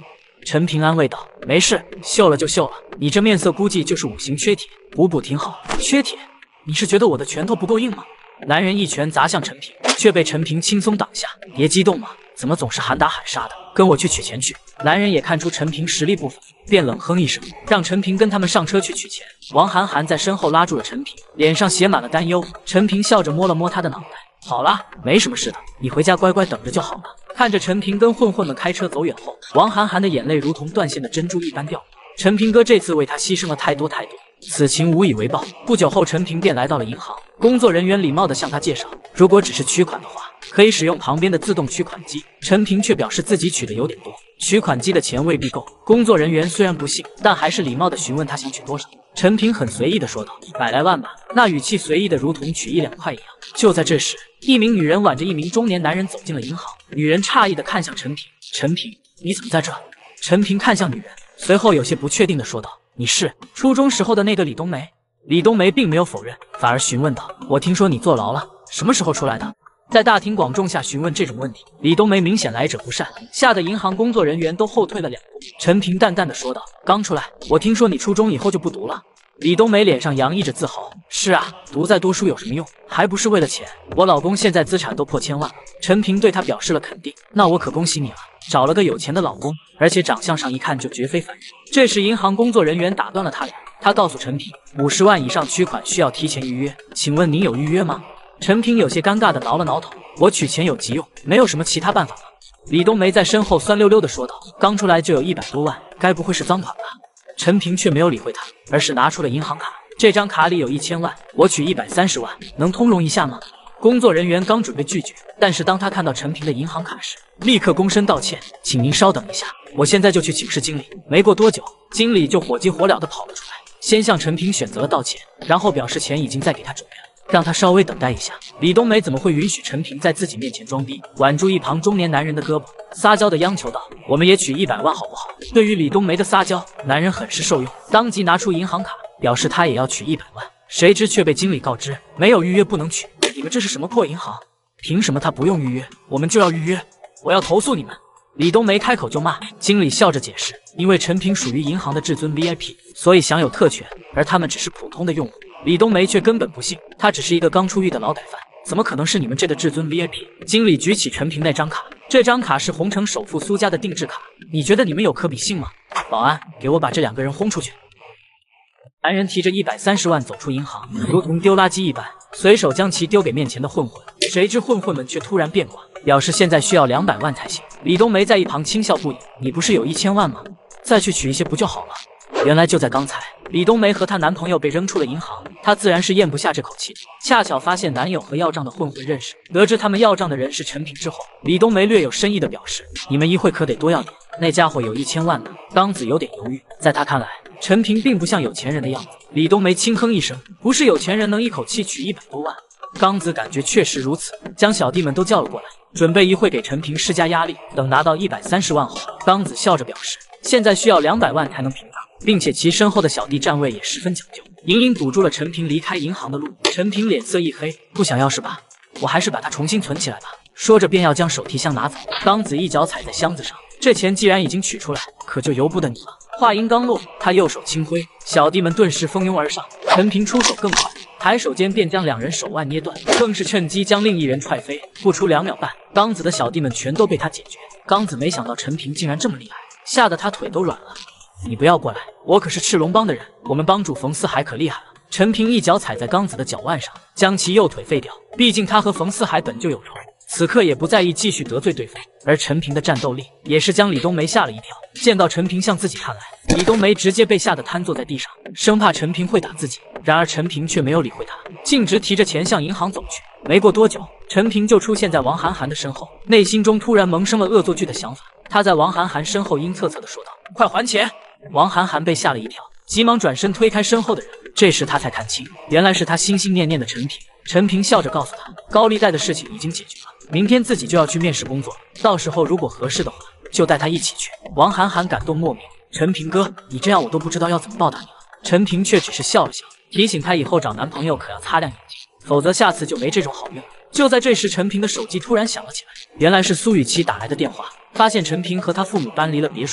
陈平安慰道：“没事，锈了就锈了，你这面色估计就是五行缺铁，补补挺好。”缺铁？你是觉得我的拳头不够硬吗？男人一拳砸向陈平，却被陈平轻松挡下。别激动嘛，怎么总是喊打喊杀的？跟我去取钱去。男人也看出陈平实力不凡，便冷哼一声，让陈平跟他们上车去取钱。王涵涵在身后拉住了陈平，脸上写满了担忧。陈平笑着摸了摸他的脑袋，好啦，没什么事的，你回家乖乖等着就好了。看着陈平跟混混们开车走远后，王涵涵的眼泪如同断线的珍珠一般掉落。陈平哥这次为他牺牲了太多，此情无以为报。不久后，陈平便来到了银行，工作人员礼貌地向他介绍，如果只是取款的话，可以使用旁边的自动取款机。陈平却表示自己取的有点多，取款机的钱未必够。工作人员虽然不信，但还是礼貌地询问他想取多少。陈平很随意地说道：“100来万吧。”那语气随意的如同取1、2块一样。就在这时，一名女人挽着一名中年男人走进了银行。女人诧异地看向陈平：“陈平，你怎么在这？”陈平看向女人，随后有些不确定地说道：“你是初中时候的那个李冬梅？”李冬梅并没有否认，反而询问道：“我听说你坐牢了，什么时候出来的？”在大庭广众下询问这种问题，李冬梅明显来者不善，吓得银行工作人员都后退了2步。陈平淡淡的说道：“刚出来，我听说你初中以后就不读了。”李冬梅脸上洋溢着自豪：“是啊，读再多书有什么用？还不是为了钱。我老公现在资产都破1000万了。”陈平对他表示了肯定：“那我可恭喜你了，找了个有钱的老公，而且长相上一看就绝非凡人。”这时，银行工作人员打断了他俩，他告诉陈平：“50万以上取款需要提前预约，请问您有预约吗？”陈平有些尴尬的挠了挠头：“我取钱有急用，没有什么其他办法吗？”李冬梅在身后酸溜溜的说道：“刚出来就有100多万，该不会是赃款吧？”陈平却没有理会他，而是拿出了银行卡。这张卡里有1000万，我取130万，能通融一下吗？工作人员刚准备拒绝，但是当他看到陈平的银行卡时，立刻躬身道歉：“请您稍等一下，我现在就去请示经理。”没过多久，经理就火急火燎地跑了出来，先向陈平选择了道歉，然后表示钱已经在给他准备了，让他稍微等待一下。李冬梅怎么会允许陈平在自己面前装逼？挽住一旁中年男人的胳膊，撒娇的央求道：“我们也取100万好不好？”对于李冬梅的撒娇，男人很是受用，当即拿出银行卡，表示他也要取100万。谁知却被经理告知没有预约不能取。你们这是什么破银行？凭什么他不用预约，我们就要预约？我要投诉你们！李冬梅开口就骂。经理笑着解释，因为陈平属于银行的至尊 VIP， 所以享有特权，而他们只是普通的用户。李冬梅却根本不信，他只是一个刚出狱的劳改犯，怎么可能是你们这的至尊 VIP？ 经理举起陈平那张卡，这张卡是红城首富苏家的定制卡，你觉得你们有可比性吗？保安，给我把这2个人轰出去！男人提着130万走出银行，如同丢垃圾一般，随手将其丢给面前的混混。谁知混混们却突然变卦，表示现在需要200万才行。李冬梅在一旁轻笑不已：“你不是有1000万吗？再去取一些不就好了？”原来就在刚才，李冬梅和她男朋友被扔出了银行，她自然是咽不下这口气。恰巧发现男友和要账的混混认识，得知他们要账的人是陈平之后，李冬梅略有深意的表示：“你们一会可得多要点，那家伙有1000万呢。”刚子有点犹豫，在他看来，陈平并不像有钱人的样子。李冬梅轻哼一声：“不是有钱人能一口气取100多万。”刚子感觉确实如此，将小弟们都叫了过来，准备一会给陈平施加压力。等拿到130万后，刚子笑着表示：“现在需要200万才能平账，并且其身后的小弟站位也十分讲究，隐隐堵住了陈平离开银行的路。”陈平脸色一黑：“不想要是吧？我还是把它重新存起来吧。”说着便要将手提箱拿走。刚子一脚踩在箱子上，这钱既然已经取出来，可就由不得你了。话音刚落，他右手轻挥，小弟们顿时蜂拥而上。陈平出手更快，抬手间便将2人手腕捏断，更是趁机将另一人踹飞。不出2秒半，刚子的小弟们全都被他解决。刚子没想到陈平竟然这么厉害，吓得他腿都软了。“你不要过来，我可是赤龙帮的人，我们帮主冯四海可厉害了。”陈平一脚踩在刚子的脚腕上，将其右腿废掉。毕竟他和冯四海本就有仇，此刻也不在意继续得罪对方。而陈平的战斗力也是将李冬梅吓了一跳。见到陈平向自己看来，李冬梅直接被吓得瘫坐在地上，生怕陈平会打自己。然而陈平却没有理会他，径直提着钱向银行走去。没过多久，陈平就出现在王涵涵的身后，内心中突然萌生了恶作剧的想法。他在王涵涵身后阴恻恻地说道：“快还钱！”王涵涵被吓了一跳，急忙转身推开身后的人。这时他才看清，原来是他心心念念的陈平。陈平笑着告诉他，高利贷的事情已经解决了，明天自己就要去面试工作，到时候如果合适的话，就带他一起去。王涵涵感动莫名：“陈平哥，你这样我都不知道要怎么报答你了。”陈平却只是笑了笑，提醒他以后找男朋友可要擦亮眼睛，否则下次就没这种好运了。就在这时，陈平的手机突然响了起来，原来是苏雨琦打来的电话，发现陈平和他父母搬离了别墅区，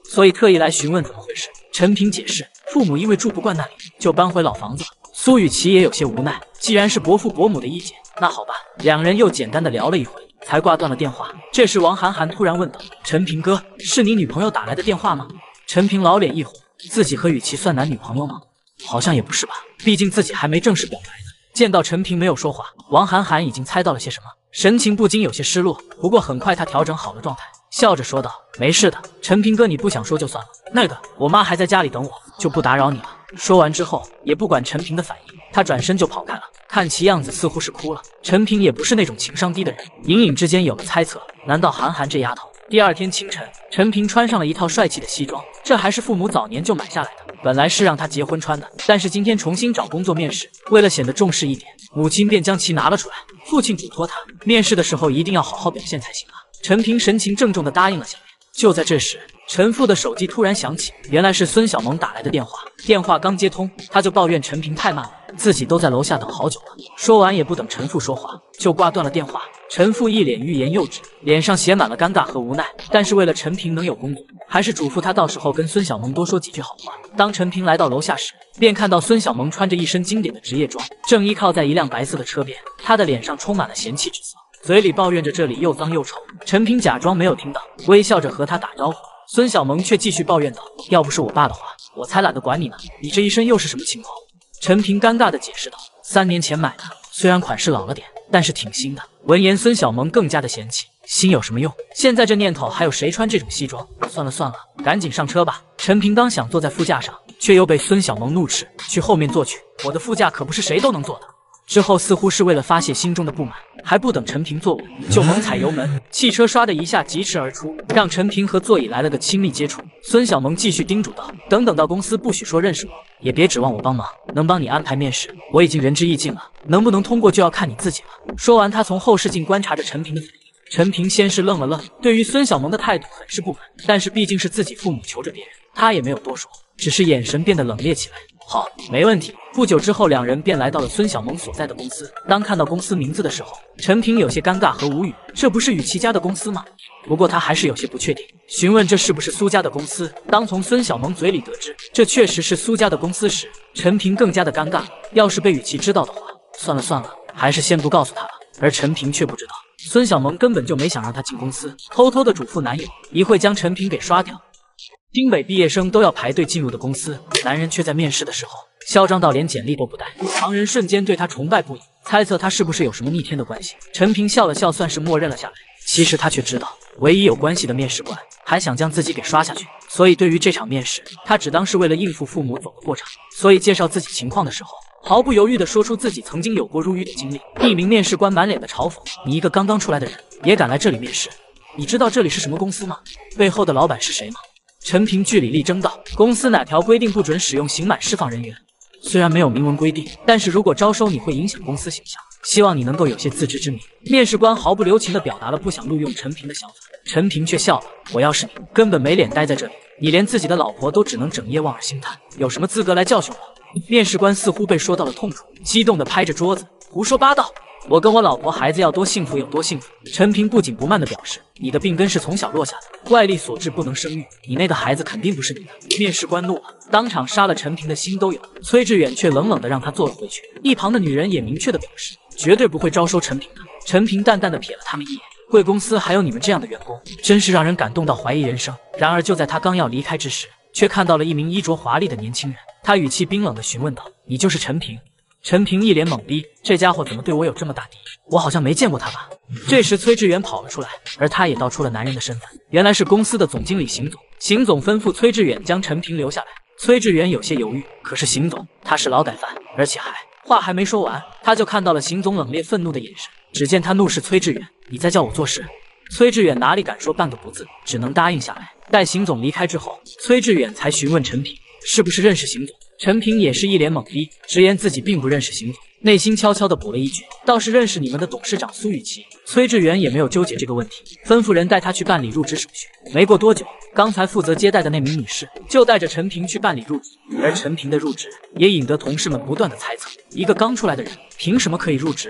所以特意来询问怎么回事。陈平解释，父母因为住不惯那里，就搬回老房子了。苏雨琦也有些无奈，既然是伯父伯母的意见，那好吧。两人又简单的聊了一会，才挂断了电话。这时王涵涵突然问道：“陈平哥，是你女朋友打来的电话吗？”陈平老脸一红，自己和雨琦算男女朋友吗？好像也不是吧，毕竟自己还没正式表白呢。见到陈平没有说话，王涵涵已经猜到了些什么，神情不禁有些失落。不过很快他调整好了状态，笑着说道：“没事的，陈平哥，你不想说就算了。那个，我妈还在家里等我，就不打扰你了。”说完之后，也不管陈平的反应，他转身就跑开了。看其样子似乎是哭了。陈平也不是那种情商低的人，隐隐之间有了猜测，难道韩寒这丫头？第二天清晨，陈平穿上了一套帅气的西装，这还是父母早年就买下来的，本来是让他结婚穿的，但是今天重新找工作面试，为了显得重视一点，母亲便将其拿了出来。父亲嘱托他，面试的时候一定要好好表现才行啊。陈平神情郑重地答应了下来。就在这时，陈父的手机突然响起，原来是孙小萌打来的电话。电话刚接通，他就抱怨陈平太慢了，自己都在楼下等好久了。说完也不等陈父说话，就挂断了电话。陈父一脸欲言又止，脸上写满了尴尬和无奈，但是为了陈平能有工作，还是嘱咐他到时候跟孙小萌多说几句好话。当陈平来到楼下时，便看到孙小萌穿着一身经典的职业装，正依靠在一辆白色的车边，她的脸上充满了嫌弃之色，嘴里抱怨着这里又脏又臭。陈平假装没有听到，微笑着和他打招呼。孙小萌却继续抱怨道：“要不是我爸的话，我才懒得管你呢，你这一身又是什么情况？”陈平尴尬地解释道：“3年前买的，虽然款式老了点，但是挺新的。”闻言，孙小萌更加的嫌弃：“新有什么用？现在这年头还有谁穿这种西装？算了算了，赶紧上车吧。”陈平刚想坐在副驾上，却又被孙小萌怒斥：“去后面坐去，我的副驾可不是谁都能坐的。”之后似乎是为了发泄心中的不满，还不等陈平坐稳，就猛踩油门，汽车唰的一下疾驰而出，让陈平和座椅来了个亲密接触。孙小萌继续叮嘱道：“等到公司不许说认识我，也别指望我帮忙，能帮你安排面试，我已经仁至义尽了，能不能通过就要看你自己了。”说完，他从后视镜观察着陈平的反应。陈平先是愣了愣，对于孙小萌的态度很是不满，但是毕竟是自己父母求着别人，他也没有多说，只是眼神变得冷冽起来。好，没问题。不久之后，两人便来到了孙小萌所在的公司。当看到公司名字的时候，陈平有些尴尬和无语，这不是雨琦家的公司吗？不过他还是有些不确定，询问这是不是苏家的公司。当从孙小萌嘴里得知这确实是苏家的公司时，陈平更加的尴尬。要是被雨琦知道的话，算了，还是先不告诉他了。而陈平却不知道，孙小萌根本就没想让他进公司，偷偷的嘱咐男友一会将陈平给刷掉。清北毕业生都要排队进入的公司，男人却在面试的时候嚣张到连简历都不带，旁人瞬间对他崇拜不已，猜测他是不是有什么逆天的关系。陈平笑了笑，算是默认了下来。其实他却知道，唯一有关系的面试官还想将自己给刷下去，所以对于这场面试，他只当是为了应付父母走个过场。所以介绍自己情况的时候，毫不犹豫地说出自己曾经有过入狱的经历。一名面试官满脸的嘲讽：“你一个刚刚出来的人，也敢来这里面试？你知道这里是什么公司吗？背后的老板是谁吗？”陈平据理力争道：“公司哪条规定不准使用刑满释放人员？虽然没有明文规定，但是如果招收你会影响公司形象，希望你能够有些自知之明。”面试官毫不留情地表达了不想录用陈平的想法。陈平却笑了：“我要是你，根本没脸待在这里，你连自己的老婆都只能整夜望而兴叹，有什么资格来教训我？”面试官似乎被说到了痛处，激动地拍着桌子：“胡说八道！我跟我老婆孩子要多幸福有多幸福。”陈平不紧不慢地表示：“你的病根是从小落下的，外力所致不能生育，你那个孩子肯定不是你的。”面试官怒了，当场杀了陈平的心都有。崔志远却冷冷地让他坐了回去。一旁的女人也明确地表示，绝对不会招收陈平的。陈平淡淡地瞥了他们一眼：“贵公司还有你们这样的员工，真是让人感动到怀疑人生。”然而就在他刚要离开之时，却看到了一名衣着华丽的年轻人。他语气冰冷地询问道：“你就是陈平？”陈平一脸懵逼，这家伙怎么对我有这么大敌意？我好像没见过他吧？这时崔志远跑了出来，而他也道出了男人的身份，原来是公司的总经理邢总。邢总吩咐崔志远将陈平留下来。崔志远有些犹豫，可是邢总他是劳改犯，而且话还没说完，他就看到了邢总冷冽愤怒的眼神。只见他怒视崔志远：“你在叫我做事？”崔志远哪里敢说半个不字，只能答应下来。待邢总离开之后，崔志远才询问陈平是不是认识邢总。陈平也是一脸懵逼，直言自己并不认识邢总，内心悄悄地补了一句：“倒是认识你们的董事长苏雨琦。”崔志远也没有纠结这个问题，吩咐人带他去办理入职手续。没过多久，刚才负责接待的那名女士就带着陈平去办理入职，而陈平的入职也引得同事们不断的猜测：一个刚出来的人凭什么可以入职？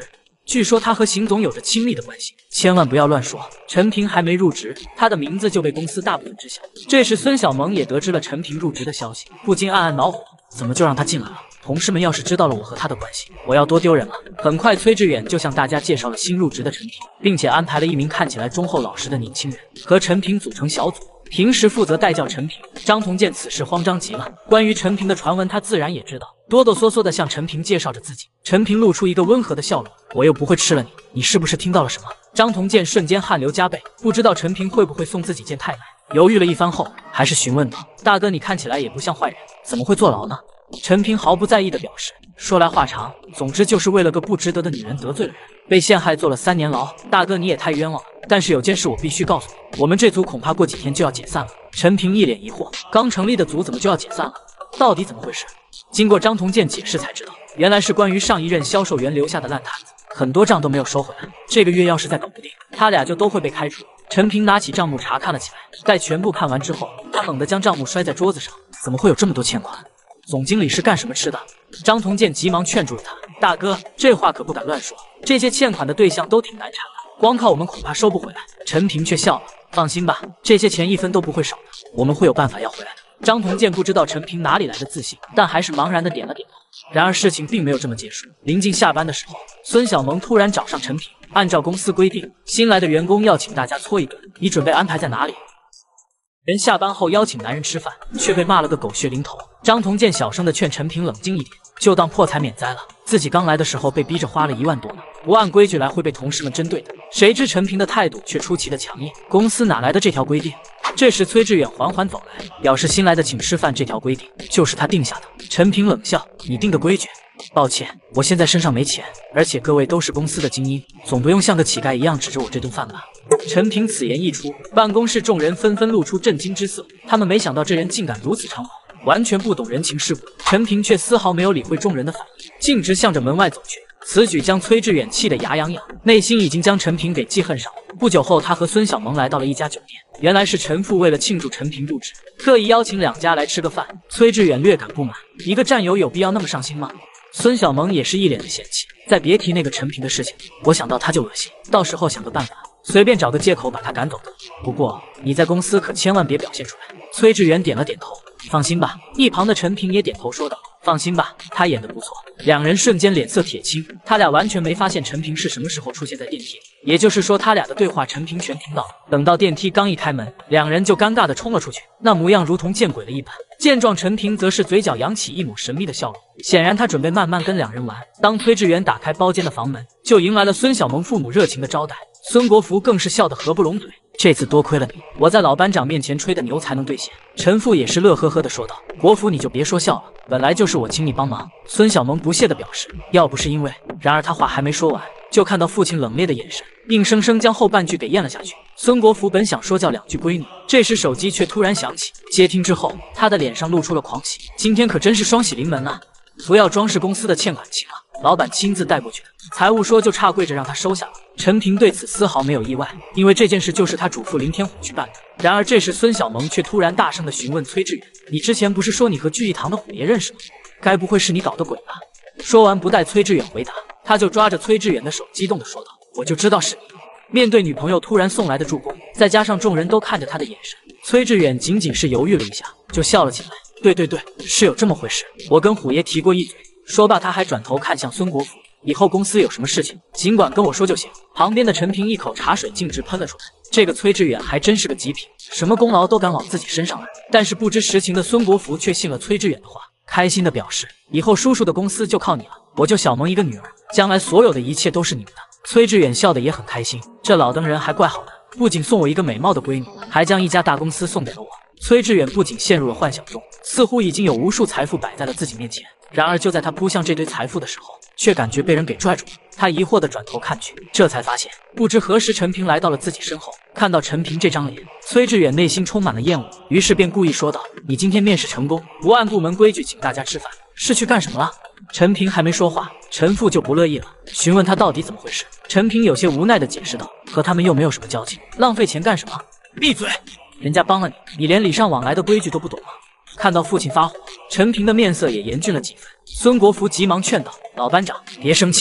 据说他和邢总有着亲密的关系，千万不要乱说。陈平还没入职，他的名字就被公司大部分知晓。这时孙小萌也得知了陈平入职的消息，不禁暗暗恼火，怎么就让他进来了？同事们要是知道了我和他的关系，我要多丢人了。很快，崔志远就向大家介绍了新入职的陈平，并且安排了一名看起来忠厚老实的年轻人和陈平组成小组，平时负责带教陈平。张同建此时慌张极了，关于陈平的传闻他自然也知道，哆哆嗦嗦地向陈平介绍着自己。陈平露出一个温和的笑容，我又不会吃了你，你是不是听到了什么？张同建瞬间汗流浃背，不知道陈平会不会送自己件太奶。犹豫了一番后，还是询问道：大哥，你看起来也不像坏人，怎么会坐牢呢？陈平毫不在意地表示：说来话长，总之就是为了个不值得的女人得罪了人，被陷害坐了3年牢。大哥你也太冤枉了，但是有件事我必须告诉你，我们这组恐怕过几天就要解散了。陈平一脸疑惑，刚成立的组怎么就要解散了？到底怎么回事？经过张同建解释才知道，原来是关于上一任销售员留下的烂摊子，很多账都没有收回来，这个月要是再搞不定，他俩就都会被开除。陈平拿起账目查看了起来，在全部看完之后，他猛地将账目摔在桌子上，怎么会有这么多欠款？总经理是干什么吃的？张同建急忙劝住了他，大哥，这话可不敢乱说，这些欠款的对象都挺难缠的，光靠我们恐怕收不回来。陈平却笑了，放心吧，这些钱1分都不会少的，我们会有办法要回来的。张同建不知道陈平哪里来的自信，但还是茫然的点了点头。然而事情并没有这么结束，临近下班的时候，孙小萌突然找上陈平，按照公司规定，新来的员工要请大家搓一顿，你准备安排在哪里？人下班后邀请男人吃饭，却被骂了个狗血淋头。张同建小声的劝陈平冷静一点，就当破财免灾了。自己刚来的时候被逼着花了1万多呢，不按规矩来会被同事们针对的。谁知陈平的态度却出奇的强硬，公司哪来的这条规定？这时崔志远缓缓走来，表示新来的请吃饭这条规定就是他定下的。陈平冷笑，你定的规矩？抱歉，我现在身上没钱，而且各位都是公司的精英，总不用像个乞丐一样指着我这顿饭吧。陈平此言一出，办公室众人纷纷露出震惊之色，他们没想到这人竟敢如此猖狂，完全不懂人情世故。陈平却丝毫没有理会众人的反应，径直向着门外走去。此举将崔志远气得牙痒痒，内心已经将陈平给记恨上了。不久后，他和孙小萌来到了一家酒店，原来是陈父为了庆祝陈平入职，特意邀请2家来吃个饭。崔志远略感不满，一个战友有必要那么上心吗？孙小萌也是一脸的嫌弃，再别提那个陈平的事情，我想到他就恶心，到时候想个办法，随便找个借口把他赶走的。不过你在公司可千万别表现出来。崔志远点了点头，放心吧。一旁的陈平也点头说道，放心吧，他演得不错。2人瞬间脸色铁青，他俩完全没发现陈平是什么时候出现在电梯里，也就是说他俩的对话陈平全听到了。等到电梯刚一开门，2人就尴尬地冲了出去，那模样如同见鬼了一般。见状，陈平则是嘴角扬起一抹神秘的笑容，显然他准备慢慢跟2人玩。当崔志远打开包间的房门，就迎来了孙小萌父母热情的招待，孙国福更是笑得合不拢嘴。这次多亏了你，我在老班长面前吹的牛才能兑现。陈父也是乐呵呵地说道，国福你就别说笑了，本来就是我请你帮忙。孙小萌不屑地表示，要不是因为……然而他话还没说完，就看到父亲冷冽的眼神，硬生生将后半句给咽了下去。孙国福本想说叫2句闺女，这时手机却突然响起，接听之后，他的脸上露出了狂喜，今天可真是双喜临门啊！不要装饰公司的欠款清了，老板亲自带过去的，财务说就差跪着让他收下了。陈平对此丝毫没有意外，因为这件事就是他嘱咐林天虎去办的。然而这时孙小萌却突然大声地询问崔志远，你之前不是说你和聚义堂的虎爷认识吗？该不会是你搞的鬼吧？说完不待崔志远回答，他就抓着崔志远的手激动地说道，我就知道是你。面对女朋友突然送来的助攻，再加上众人都看着他的眼神，崔志远仅仅是犹豫了一下就笑了起来，对，是有这么回事，我跟虎爷提过一嘴。说罢他还转头看向孙国福，以后公司有什么事情尽管跟我说就行。旁边的陈平一口茶水径直喷了出来，这个崔志远还真是个极品，什么功劳都敢往自己身上揽。但是不知实情的孙国福却信了崔志远的话，开心地表示，以后叔叔的公司就靠你了，我就小萌一个女儿，将来所有的一切都是你们的。崔志远笑得也很开心，这老登人还怪好的，不仅送我一个美貌的闺女，还将一家大公司送给了我。崔志远不仅陷入了幻想中，似乎已经有无数财富摆在了自己面前。然而就在他扑向这堆财富的时候，却感觉被人给拽住了。他疑惑地转头看去，这才发现不知何时陈平来到了自己身后。看到陈平这张脸，崔志远内心充满了厌恶，于是便故意说道，你今天面试成功，不按部门规矩请大家吃饭，是去干什么了？陈平还没说话，陈父就不乐意了，询问他到底怎么回事。陈平有些无奈地解释道，和他们又没有什么交情，浪费钱干什么？闭嘴！人家帮了你，你连礼尚往来的规矩都不懂吗？看到父亲发火，陈平的面色也严峻了几分。孙国福急忙劝道，老班长别生气嘛，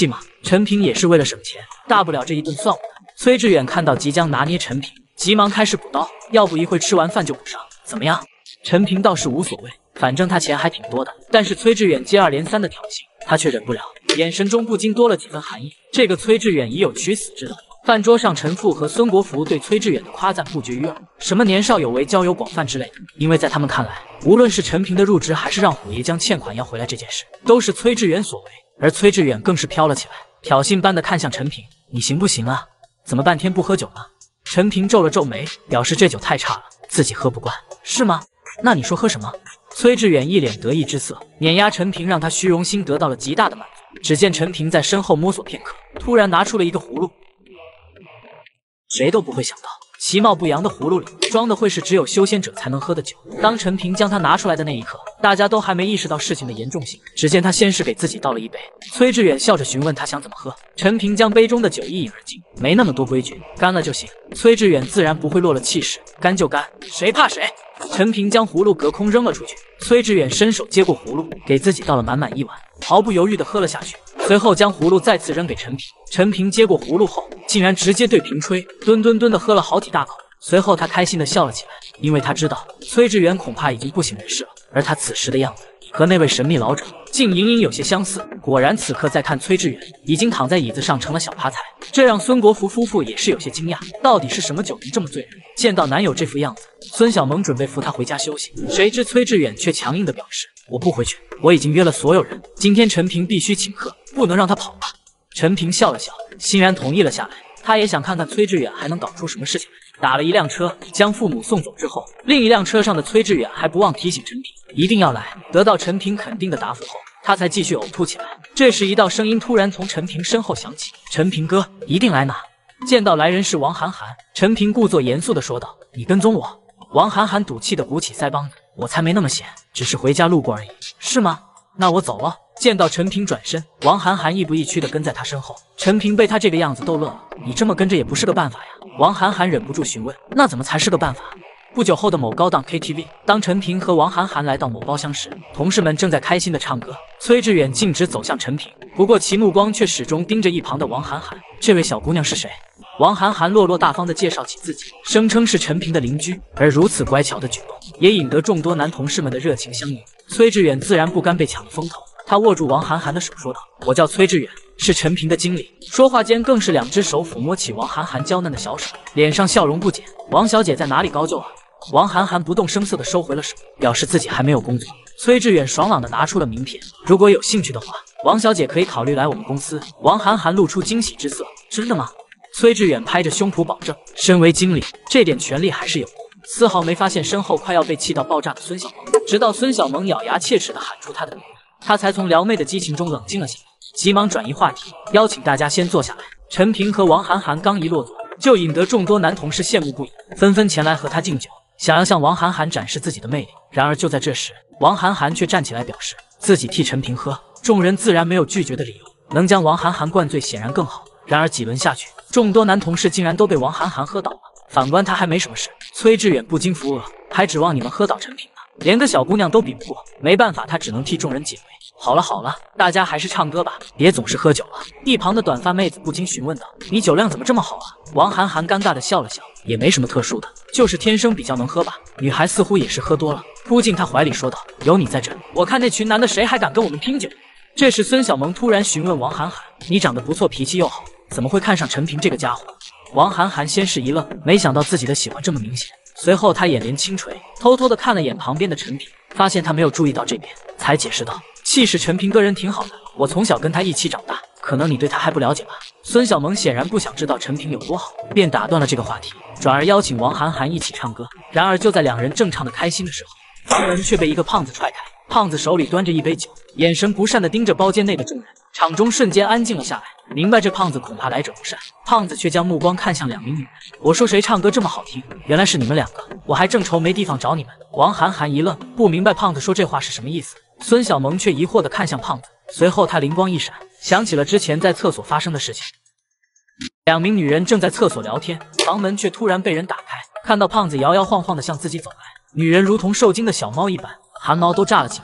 陈平也是为了省钱，大不了这一顿算我的。崔志远看到即将拿捏陈平，急忙开始补刀，要不一会吃完饭就补上，怎么样？陈平倒是无所谓，反正他钱还挺多的。但是崔志远接二连三的挑衅，他却忍不了，眼神中不禁多了几分寒意。这个崔志远已有取死之道。饭桌上，陈父和孙国福对崔志远的夸赞不绝于耳，什么年少有为、交友广泛之类的。因为在他们看来，无论是陈平的入职，还是让虎爷将欠款要回来这件事，都是崔志远所为。而崔志远更是飘了起来，挑衅般的看向陈平：“你行不行啊？怎么半天不喝酒呢？”陈平皱了皱眉，表示这酒太差了，自己喝不惯。是吗？那你说喝什么？崔志远一脸得意之色，碾压陈平，让他虚荣心得到了极大的满足。只见陈平在身后摸索片刻，突然拿出了一个葫芦。谁都不会想到，其貌不扬的葫芦里装的会是只有修仙者才能喝的酒。当陈平将它拿出来的那一刻，大家都还没意识到事情的严重性。只见他先是给自己倒了一杯，崔志远笑着询问他想怎么喝。陈平将杯中的酒一饮而尽，没那么多规矩，干了就行。崔志远自然不会落了气势，干就干，谁怕谁。陈平将葫芦隔空扔了出去，崔志远伸手接过葫芦，给自己倒了满满一碗，毫不犹豫地喝了下去。随后将葫芦再次扔给陈平，陈平接过葫芦后，竟然直接对瓶吹，吨吨吨的喝了好几大口。随后他开心的笑了起来，因为他知道崔志远恐怕已经不省人事了，而他此时的样子和那位神秘老者竟隐隐有些相似。果然此刻再看崔志远已经躺在椅子上成了小趴菜，这让孙国福夫妇也是有些惊讶，到底是什么酒能这么醉人？见到男友这副样子，孙小萌准备扶他回家休息，谁知崔志远却强硬的表示：“我不回去，我已经约了所有人，今天陈平必须请客，不能让他跑了。”陈平笑了笑，欣然同意了下来。他也想看看崔志远还能搞出什么事情来。打了一辆车，将父母送走之后，另一辆车上的崔志远还不忘提醒陈平一定要来。得到陈平肯定的答复后，他才继续呕吐起来。这时，一道声音突然从陈平身后响起：“陈平哥，一定来拿。”见到来人是王涵涵，陈平故作严肃地说道：“你跟踪我？”王涵涵赌气地鼓起腮帮子：“我才没那么闲，只是回家路过而已。”是吗？那我走了。见到陈平转身，王涵涵亦步亦趋地跟在他身后。陈平被他这个样子逗乐了：“你这么跟着也不是个办法呀。”王涵涵忍不住询问：“那怎么才是个办法？”不久后的某高档 KTV， 当陈平和王涵涵来到某包厢时，同事们正在开心地唱歌。崔志远径直走向陈平，不过其目光却始终盯着一旁的王涵涵。这位小姑娘是谁？王涵涵落落大方地介绍起自己，声称是陈平的邻居。而如此乖巧的举动，也引得众多男同事们的热情相迎。崔志远自然不甘被抢了风头，他握住王涵涵的手说道：“我叫崔志远，是陈平的经理。”说话间更是两只手抚摸起王涵涵娇嫩的小手，脸上笑容不减。王小姐在哪里高就啊？王涵涵不动声色地收回了手，表示自己还没有工作。崔志远爽朗地拿出了名片，如果有兴趣的话，王小姐可以考虑来我们公司。王涵涵露出惊喜之色：“真的吗？”崔志远拍着胸脯保证，身为经理，这点权利还是有的，丝毫没发现身后快要被气到爆炸的孙小萌。直到孙小萌咬牙切齿地喊出他的名字，他才从撩妹的激情中冷静了下来，急忙转移话题，邀请大家先坐下来。陈平和王涵涵刚一落座，就引得众多男同事羡慕不已，纷纷前来和他敬酒，想要向王涵涵展示自己的魅力。然而就在这时，王涵涵却站起来表示自己替陈平喝，众人自然没有拒绝的理由，能将王涵涵灌醉显然更好。然而几轮下去，众多男同事竟然都被王涵涵喝倒了，反观他还没什么事。崔志远不禁扶额，还指望你们喝倒陈平呢？连个小姑娘都比不过，没办法，他只能替众人解围。好了好了，大家还是唱歌吧，别总是喝酒了。一旁的短发妹子不禁询问道：“你酒量怎么这么好啊？”王涵涵尴尬地笑了笑，也没什么特殊的，就是天生比较能喝吧。女孩似乎也是喝多了，扑进他怀里说道：“有你在这，我看那群男的谁还敢跟我们拼酒？”这时孙小萌突然询问王涵涵：“你长得不错，脾气又好，怎么会看上陈平这个家伙？”王涵涵先是一愣，没想到自己的喜欢这么明显。随后他眼帘轻垂，偷偷地看了眼旁边的陈平，发现他没有注意到这边，才解释道：“气势陈平个人挺好的，我从小跟他一起长大，可能你对他还不了解吧。”孙小萌显然不想知道陈平有多好，便打断了这个话题，转而邀请王涵涵一起唱歌。然而就在两人正唱得开心的时候，房门却被一个胖子踹开。胖子手里端着一杯酒，眼神不善地盯着包间内的众人。场中瞬间安静了下来，明白这胖子恐怕来者不善。胖子却将目光看向两名女人：“我说谁唱歌这么好听？原来是你们两个，我还正愁没地方找你们。”王涵涵一愣，不明白胖子说这话是什么意思。孙小萌却疑惑地看向胖子，随后他灵光一闪，想起了之前在厕所发生的事情。两名女人正在厕所聊天，房门却突然被人打开，看到胖子摇摇晃晃地向自己走来，女人如同受惊的小猫一般，汗毛都炸了起来。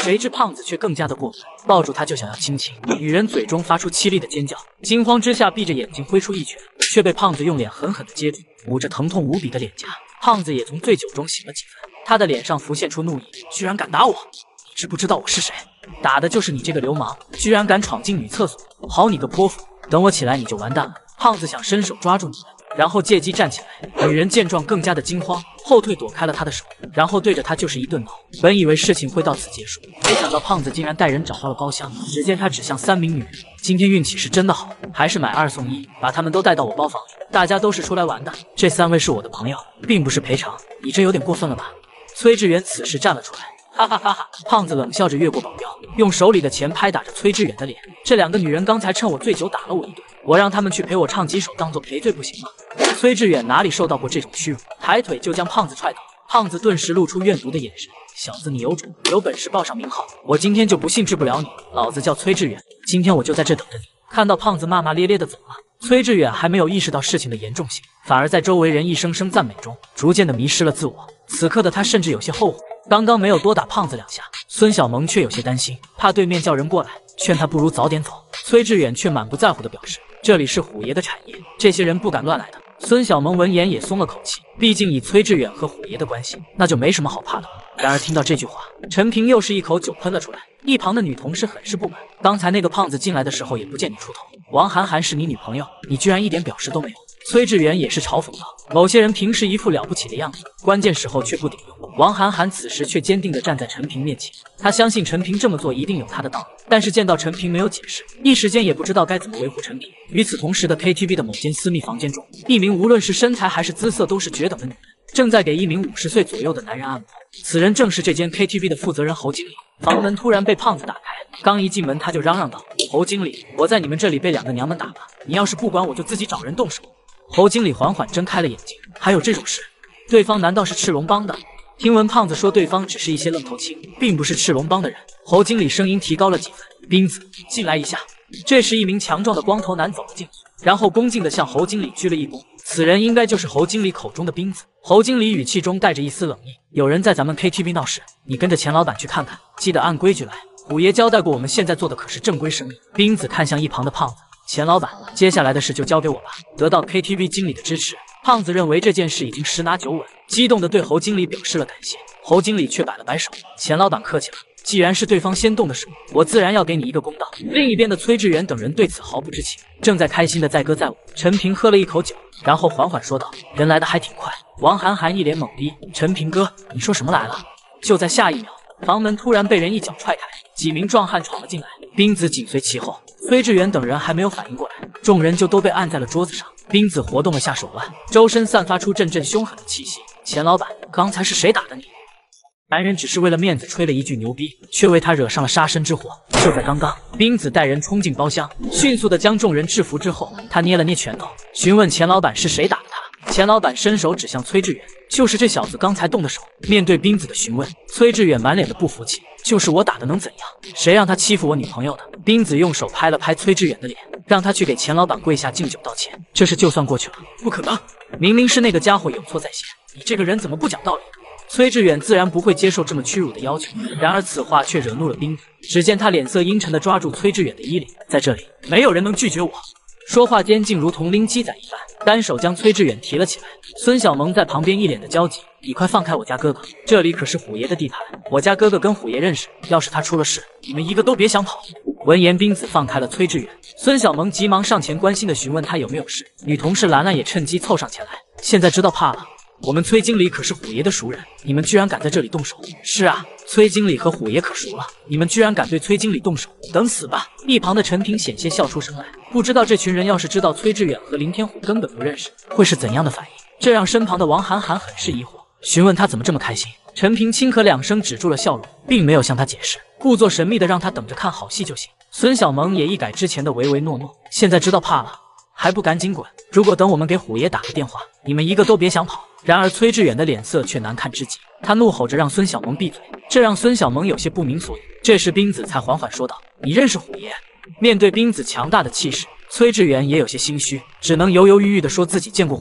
谁知胖子却更加的过分，抱住他就想要亲亲。女人嘴中发出凄厉的尖叫，惊慌之下闭着眼睛挥出一拳，却被胖子用脸狠狠的接住，捂着疼痛无比的脸颊。胖子也从醉酒中醒了几分，他的脸上浮现出怒意，居然敢打我！你知不知道我是谁？打的就是你这个流氓，居然敢闯进女厕所！好你个泼妇，等我起来你就完蛋了！胖子想伸手抓住女人，然后借机站起来。女人见状更加的惊慌，后退躲开了他的手，然后对着他就是一顿挠。本以为事情会到此结束，没想到胖子竟然带人找到了包厢。只见他指向3名女人，今天运气是真的好，还是买2送1，把他们都带到我包房里。大家都是出来玩的，这3位是我的朋友，并不是赔偿。你这有点过分了吧？崔志远此时站了出来，哈哈哈哈！胖子冷笑着越过保镖，用手里的钱拍打着崔志远的脸。这2个女人刚才趁我醉酒打了我一顿，我让他们去陪我唱几首，当做赔罪不行吗？崔志远哪里受到过这种屈辱，抬腿就将胖子踹倒。胖子顿时露出怨毒的眼神，小子你有种，有本事报上名号，我今天就不信治不了你。老子叫崔志远，今天我就在这等着你。看到胖子骂骂咧咧的走了，崔志远还没有意识到事情的严重性，反而在周围人一声声赞美中，逐渐的迷失了自我。此刻的他甚至有些后悔，刚刚没有多打胖子2下。孙小萌却有些担心，怕对面叫人过来，劝他不如早点走。崔志远却满不在乎的表示，这里是虎爷的产业，这些人不敢乱来的。孙小萌闻言也松了口气，毕竟以崔志远和虎爷的关系，那就没什么好怕的了。然而听到这句话，陈平又是一口酒喷了出来。一旁的女同事很是不满，刚才那个胖子进来的时候也不见你出头，王涵涵是你女朋友，你居然一点表示都没有。崔志远也是嘲讽道，某些人平时一副了不起的样子，关键时候却不顶用。王涵涵此时却坚定地站在陈平面前，他相信陈平这么做一定有他的道理，但是见到陈平没有解释，一时间也不知道该怎么维护陈平。与此同时的 KTV 的某间私密房间中，一名无论是身材还是姿色都是绝等的女人，正在给一名50岁左右的男人按摩。此人正是这间 KTV 的负责人侯经理。房门突然被胖子打开，刚一进门他就嚷嚷道，侯经理，我在你们这里被2个娘们打了，你要是不管我就自己找人动手。侯经理缓缓睁开了眼睛，还有这种事？对方难道是赤龙帮的？听闻胖子说对方只是一些愣头青，并不是赤龙帮的人，侯经理声音提高了几分，斌子，进来一下。这时一名强壮的光头男走了进去，然后恭敬地向侯经理鞠了一躬。此人应该就是侯经理口中的斌子。侯经理语气中带着一丝冷意，有人在咱们 KTV 闹事，你跟着钱老板去看看，记得按规矩来。虎爷交代过，我们现在做的可是正规生意。斌子看向一旁的胖子，钱老板，接下来的事就交给我吧。得到 KTV 经理的支持，胖子认为这件事已经10拿9稳，激动地对侯经理表示了感谢。侯经理却摆了摆手，钱老板客气了，既然是对方先动的手，我自然要给你一个公道。另一边的崔志远等人对此毫不知情，正在开心的载歌载舞。陈平喝了一口酒，然后缓缓说道，人来的还挺快。王涵涵一脸懵逼，陈平哥，你说什么来了？就在下一秒，房门突然被人一脚踹开，几名壮汉闯了进来，斌子紧随其后。崔志远等人还没有反应过来，众人就都被按在了桌子上。斌子活动了下手腕，周身散发出阵阵凶狠的气息。钱老板，刚才是谁打的你？男人只是为了面子吹了一句牛逼，却为他惹上了杀身之祸。就在刚刚，斌子带人冲进包厢，迅速的将众人制服之后，他捏了捏拳头，询问钱老板是谁打的他。钱老板伸手指向崔志远，就是这小子刚才动的手。面对斌子的询问，崔志远满脸的不服气，就是我打的能怎样？谁让他欺负我女朋友的？斌子用手拍了拍崔志远的脸，让他去给钱老板跪下敬酒道歉。这事就算过去了。不可能，明明是那个家伙有错在先，你这个人怎么不讲道理？崔志远自然不会接受这么屈辱的要求，然而此话却惹怒了斌子。只见他脸色阴沉地抓住崔志远的衣领，在这里没有人能拒绝我。说话间竟如同拎鸡仔一般，单手将崔志远提了起来。孙小萌在旁边一脸的焦急，你快放开我家哥哥，这里可是虎爷的地盘，我家哥哥跟虎爷认识，要是他出了事，你们一个都别想跑。闻言，斌子放开了崔志远，孙小萌急忙上前关心地询问他有没有事。女同事兰兰也趁机凑上前来，现在知道怕了。我们崔经理可是虎爷的熟人，你们居然敢在这里动手？是啊，崔经理和虎爷可熟了，你们居然敢对崔经理动手，等死吧！一旁的陈平险些笑出声来，不知道这群人要是知道崔志远和林天虎根本不认识，会是怎样的反应？这让身旁的王涵涵很是疑惑，询问他怎么这么开心。陈平轻咳2声，止住了笑容，并没有向他解释，故作神秘的让他等着看好戏就行。孙小萌也一改之前的唯唯诺诺，现在知道怕了，还不赶紧滚！如果等我们给虎爷打个电话，你们一个都别想跑！然而崔志远的脸色却难看至极，他怒吼着让孙小萌闭嘴，这让孙小萌有些不明所以。这时斌子才缓缓说道，你认识虎爷？面对斌子强大的气势，崔志远也有些心虚，只能犹犹豫豫地说自己见过虎爷。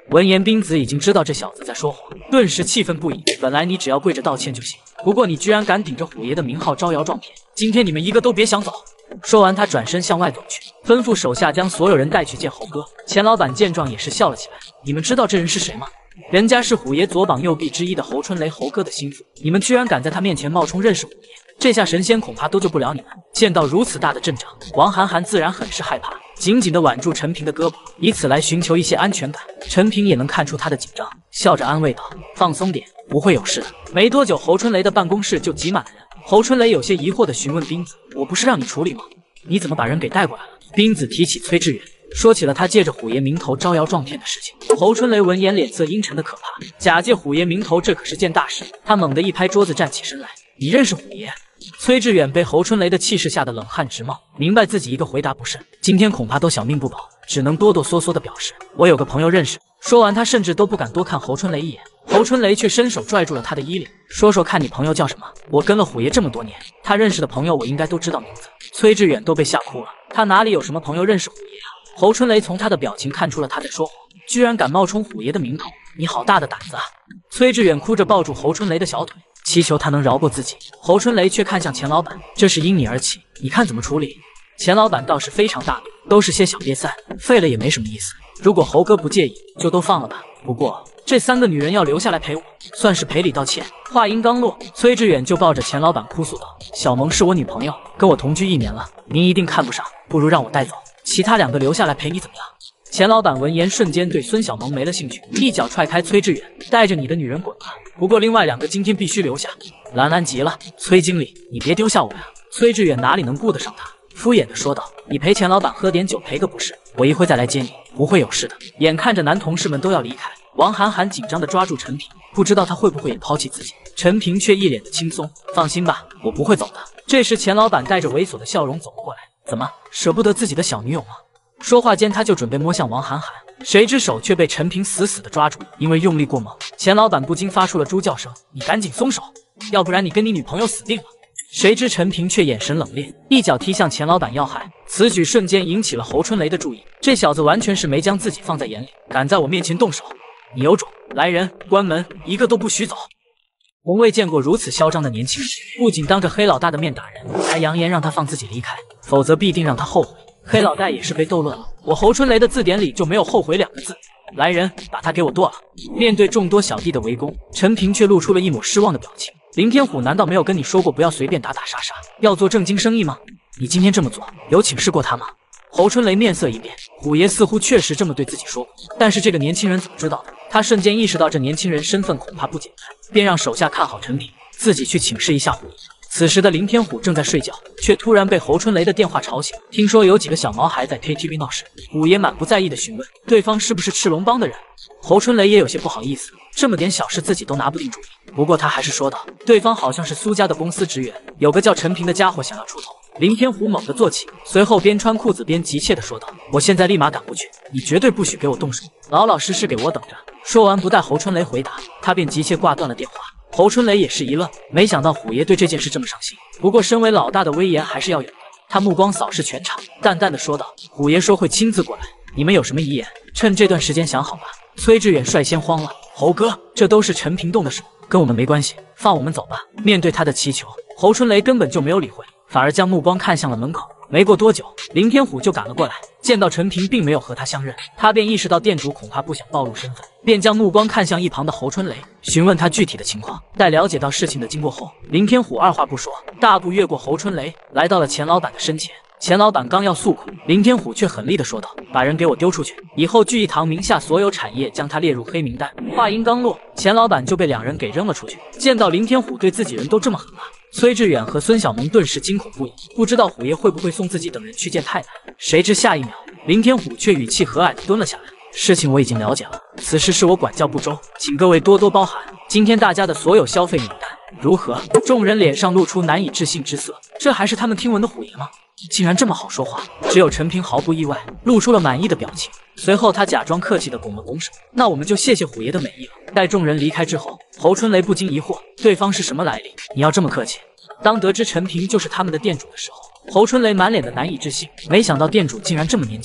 闻言，冰子已经知道这小子在说谎，顿时气愤不已。本来你只要跪着道歉就行，不过你居然敢顶着虎爷的名号招摇撞骗，今天你们一个都别想走！说完，他转身向外走去，吩咐手下将所有人带去见猴哥。钱老板见状也是笑了起来。你们知道这人是谁吗？人家是虎爷左膀右臂之一的侯春雷，猴哥的心腹。你们居然敢在他面前冒充认识虎爷，这下神仙恐怕都救不了你们。见到如此大的阵仗，王涵涵自然很是害怕，紧紧地挽住陈平的胳膊，以此来寻求一些安全感。陈平也能看出他的紧张，笑着安慰道：“放松点，不会有事的。”没多久，侯春雷的办公室就挤满了人。侯春雷有些疑惑地询问冰子：“我不是让你处理吗？你怎么把人给带过来了？”冰子提起崔志远，说起了他借着虎爷名头招摇撞骗的事情。侯春雷闻言，脸色阴沉的可怕，假借虎爷名头，这可是件大事。他猛地一拍桌子，站起身来：“你认识虎爷？”崔志远被侯春雷的气势吓得冷汗直冒，明白自己一个回答不慎，今天恐怕都小命不保，只能哆哆嗦嗦地表示：“我有个朋友认识。”说完，他甚至都不敢多看侯春雷一眼。侯春雷却伸手拽住了他的衣领：“说说看你朋友叫什么？我跟了虎爷这么多年，他认识的朋友我应该都知道名字。”崔志远都被吓哭了，他哪里有什么朋友认识虎爷啊？侯春雷从他的表情看出了他在说谎，居然敢冒充虎爷的名头，你好大的胆子啊！崔志远哭着抱住侯春雷的小腿，祈求他能饶过自己。侯春雷却看向钱老板：“这事因你而起，你看怎么处理？”钱老板倒是非常大度，都是些小瘪三，废了也没什么意思。如果猴哥不介意，就都放了吧。不过这3个女人要留下来陪我，算是赔礼道歉。话音刚落，崔志远就抱着钱老板哭诉道：“小萌是我女朋友，跟我同居1年了，您一定看不上，不如让我带走，其他2个留下来陪你，怎么样？”钱老板闻言，瞬间对孙小萌没了兴趣，一脚踹开崔志远：“带着你的女人滚吧！不过另外2个今天必须留下。”兰兰急了：“崔经理，你别丢下我呀！”崔志远哪里能顾得上他，敷衍地说道：“你陪钱老板喝点酒赔个不是，我一会再来接你，不会有事的。”眼看着男同事们都要离开，王涵涵紧张地抓住陈平，不知道他会不会也抛弃自己。陈平却一脸的轻松：“放心吧，我不会走的。”这时钱老板带着猥琐的笑容走过来：“怎么，舍不得自己的小女友吗？”说话间，他就准备摸向王涵涵，谁知手却被陈平死死地抓住，因为用力过猛，钱老板不禁发出了猪叫声：“你赶紧松手，要不然你跟你女朋友死定了！”谁知陈平却眼神冷冽，一脚踢向钱老板要害，此举瞬间引起了侯春雷的注意。这小子完全是没将自己放在眼里，敢在我面前动手，你有种！来人，关门，一个都不许走！从未见过如此嚣张的年轻人，不仅当着黑老大的面打人，还扬言让他放自己离开，否则必定让他后悔。黑老大也是被逗乐了，我侯春雷的字典里就没有后悔2个字。来人，把他给我剁了！面对众多小弟的围攻，陈平却露出了一抹失望的表情。林天虎难道没有跟你说过不要随便打打杀杀，要做正经生意吗？你今天这么做，有请示过他吗？侯春雷面色一变，虎爷似乎确实这么对自己说过，但是这个年轻人怎么知道的？他瞬间意识到这年轻人身份恐怕不简单，便让手下看好陈平，自己去请示一下虎爷。此时的林天虎正在睡觉，却突然被侯春雷的电话吵醒。听说有几个小毛孩在 KTV 闹事，虎爷满不在意的询问对方是不是赤龙帮的人。侯春雷也有些不好意思，这么点小事自己都拿不定主意。不过他还是说道：“对方好像是苏家的公司职员，有个叫陈平的家伙想要出头。”林天虎猛地坐起，随后边穿裤子边急切地说道：“我现在立马赶过去，你绝对不许给我动手，老老实实给我等着。”说完，不待侯春雷回答，他便急切挂断了电话。侯春雷也是一愣，没想到虎爷对这件事这么上心。不过身为老大的威严还是要有的，他目光扫视全场，淡淡的说道：“虎爷说会亲自过来，你们有什么遗言，趁这段时间想好吧。”崔志远率先慌了：“侯哥，这都是陈平动的手，跟我们没关系，放我们走吧。”面对他的祈求，侯春雷根本就没有理会，反而将目光看向了门口。没过多久，林天虎就赶了过来，见到陈平并没有和他相认，他便意识到店主恐怕不想暴露身份，便将目光看向一旁的侯春雷，询问他具体的情况。待了解到事情的经过后，林天虎二话不说，大步越过侯春雷，来到了钱老板的身前。钱老板刚要诉苦，林天虎却狠厉地说道：“把人给我丢出去，以后聚义堂名下所有产业将他列入黑名单。”话音刚落，钱老板就被2人给扔了出去。见到林天虎对自己人都这么狠辣，崔志远和孙小萌顿时惊恐不已，不知道虎爷会不会送自己等人去见太太。谁知下一秒，林天虎却语气和蔼地蹲了下来：“事情我已经了解了，此事是我管教不周，请各位多多包涵。今天大家的所有消费名单如何？”众人脸上露出难以置信之色，这还是他们听闻的虎爷吗？竟然这么好说话，只有陈平毫不意外，露出了满意的表情。随后他假装客气地拱了拱手：“那我们就谢谢虎爷的美意了。”待众人离开之后，侯春雷不禁疑惑：对方是什么来历？你要这么客气？当得知陈平就是他们的店主的时候，侯春雷满脸的难以置信，没想到店主竟然这么年轻，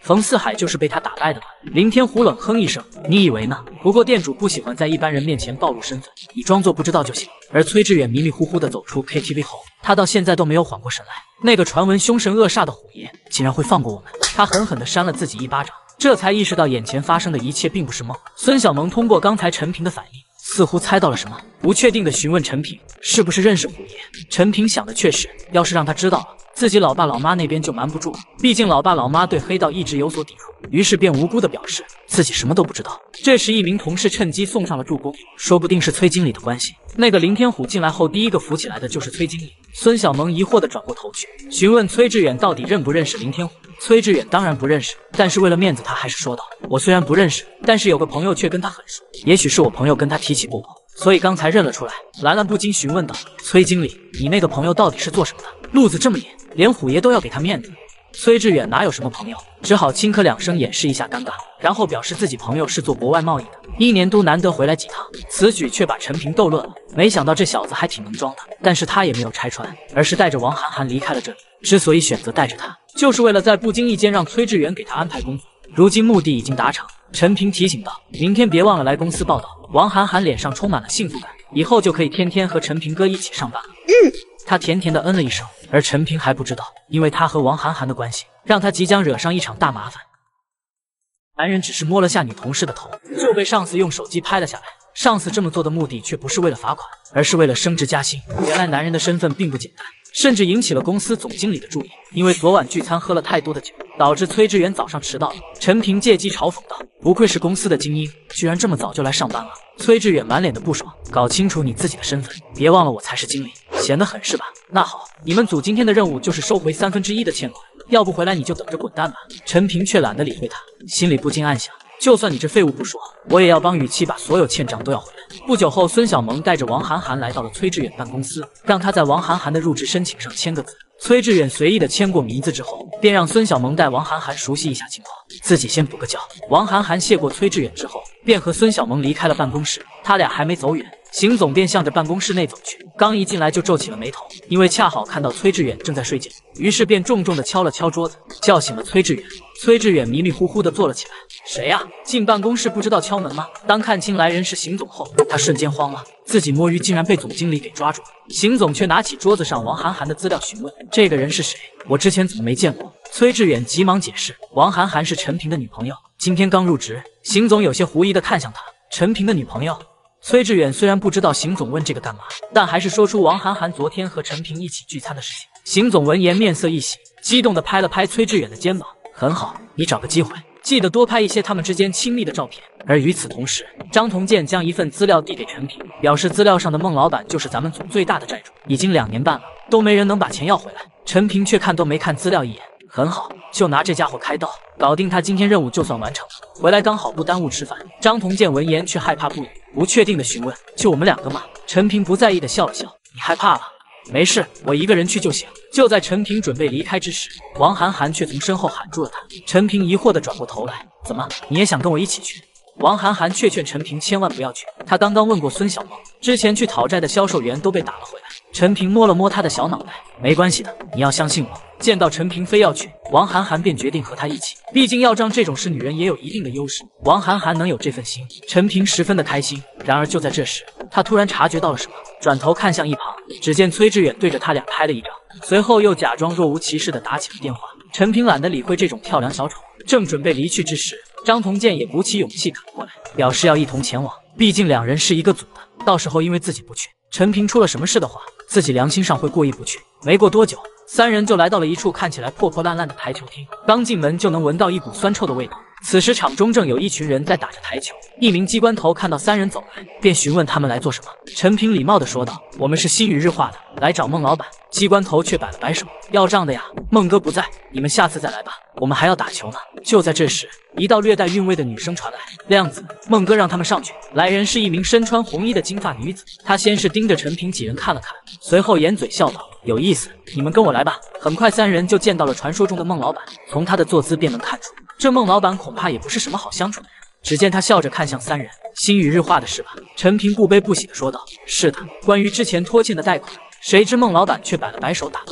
冯四海就是被他打败的吧？林天虎冷哼一声，你以为呢？不过店主不喜欢在一般人面前暴露身份，你装作不知道就行。而崔志远迷迷糊糊地走出 KTV 后，他到现在都没有缓过神来。那个传闻凶神恶煞的虎爷竟然会放过我们？他狠狠地扇了自己一巴掌，这才意识到眼前发生的一切并不是梦。孙小萌通过刚才陈平的反应，似乎猜到了什么，不确定地询问陈平是不是认识虎爷。陈平想的却是，要是让他知道了，自己老爸老妈那边就瞒不住，毕竟老爸老妈对黑道一直有所抵触，于是便无辜地表示自己什么都不知道。这时一名同事趁机送上了助攻，说不定是崔经理的关系。那个林天虎进来后第一个扶起来的就是崔经理。孙小萌疑惑地转过头去询问崔志远到底认不认识林天虎。崔志远当然不认识，但是为了面子他还是说道，我虽然不认识，但是有个朋友却跟他很熟，也许是我朋友跟他提起过我，所以刚才认了出来。兰兰不禁询问道，崔经理，你那个朋友到底是做什么的？路子这么野，连虎爷都要给他面子。崔志远哪有什么朋友，只好轻咳两声掩饰一下尴尬，然后表示自己朋友是做国外贸易的，1年都难得回来几趟。此举却把陈平逗乐了，没想到这小子还挺能装的，但是他也没有拆穿，而是带着王涵涵离开了这里。之所以选择带着他，就是为了在不经意间让崔志远给他安排工作。如今目的已经达成，陈平提醒道，明天别忘了来公司报道。王涵涵脸上充满了幸福感，以后就可以天天和陈平哥一起上班了。他甜甜的嗯了一声，而陈平还不知道，因为他和王涵涵的关系，让他即将惹上一场大麻烦。男人只是摸了下女同事的头，就被上司用手机拍了下来。上司这么做的目的却不是为了罚款，而是为了升职加薪。原来男人的身份并不简单，甚至引起了公司总经理的注意。因为昨晚聚餐喝了太多的酒，导致崔志远早上迟到了。陈平借机嘲讽道，不愧是公司的精英，居然这么早就来上班了。崔志远满脸的不爽，搞清楚你自己的身份，别忘了我才是经理，闲得很是吧？那好，你们组今天的任务就是收回1/3的欠款，要不回来你就等着滚蛋吧。陈平却懒得理会他，心里不禁暗想，就算你这废物不说，我也要帮雨琦把所有欠账都要回来。不久后，孙小萌带着王涵涵来到了崔志远办公司，让他在王涵涵的入职申请上签个字。崔志远随意的签过名字之后，便让孙小萌带王涵涵熟悉一下情况，自己先补个觉。王涵涵谢过崔志远之后，便和孙小萌离开了办公室。他俩还没走远，邢总便向着办公室内走去，刚一进来就皱起了眉头，因为恰好看到崔志远正在睡觉，于是便重重的敲了敲桌子，叫醒了崔志远。崔志远迷迷糊糊的坐了起来，谁呀？进办公室不知道敲门吗？当看清来人是邢总后，他瞬间慌了，自己摸鱼竟然被总经理给抓住了。邢总却拿起桌子上王涵涵的资料询问，这个人是谁？我之前怎么没见过？崔志远急忙解释，王涵涵是陈平的女朋友，今天刚入职。邢总有些狐疑的看向他，陈平的女朋友？崔志远虽然不知道邢总问这个干嘛，但还是说出王涵涵昨天和陈平一起聚餐的事情。邢总闻言面色一喜，激动地拍了拍崔志远的肩膀，很好，你找个机会记得多拍一些他们之间亲密的照片。而与此同时，张同建将一份资料递给陈平，表示资料上的孟老板就是咱们组最大的债主，已经2年半了，都没人能把钱要回来。陈平却看都没看资料一眼，很好，就拿这家伙开刀，搞定他，今天任务就算完成了，回来刚好不耽误吃饭。张同建闻言却害怕不已，不确定的询问，就我们2个吗？陈平不在意的笑了笑，你害怕了？没事，我一个人去就行。就在陈平准备离开之时，王涵涵却从身后喊住了他。陈平疑惑地转过头来，怎么，你也想跟我一起去？王涵涵却劝陈平千万不要去，他刚刚问过孙小萌，之前去讨债的销售员都被打了回来。陈平摸了摸他的小脑袋，没关系的，你要相信我。见到陈平非要去，王涵涵便决定和他一起，毕竟要账这种事女人也有一定的优势，王涵涵能有这份心，陈平十分的开心。然而就在这时，他突然察觉到了什么，转头看向一旁，只见崔志远对着他俩拍了一张，随后又假装若无其事的打起了电话。陈平懒得理会这种跳梁小丑，正准备离去之时，张同建也鼓起勇气赶过来，表示要一同前往，毕竟2人是一个组的，到时候因为自己不去，陈平出了什么事的话，自己良心上会过意不去。没过多久，3人就来到了一处看起来破破烂烂的台球厅，刚进门就能闻到一股酸臭的味道。此时场中正有一群人在打着台球，一名机关头看到3人走来，便询问他们来做什么。陈平礼貌地说道，我们是新宇日化的，来找孟老板。机关头却摆了摆手，要账的呀，孟哥不在，你们下次再来吧，我们还要打球呢。就在这时，一道略带韵味的女声传来，亮子，孟哥让他们上去。来人是一名身穿红衣的金发女子，她先是盯着陈平几人看了看，随后掩嘴笑道，有意思，你们跟我来吧。很快3人就见到了传说中的孟老板，从他的坐姿便能看出，这孟老板恐怕也不是什么好相处的人。只见他笑着看向3人，新宇日化的是吧？陈平不悲不喜地说道，是的，关于之前拖欠的贷款。谁知孟老板却摆了摆手打断了他，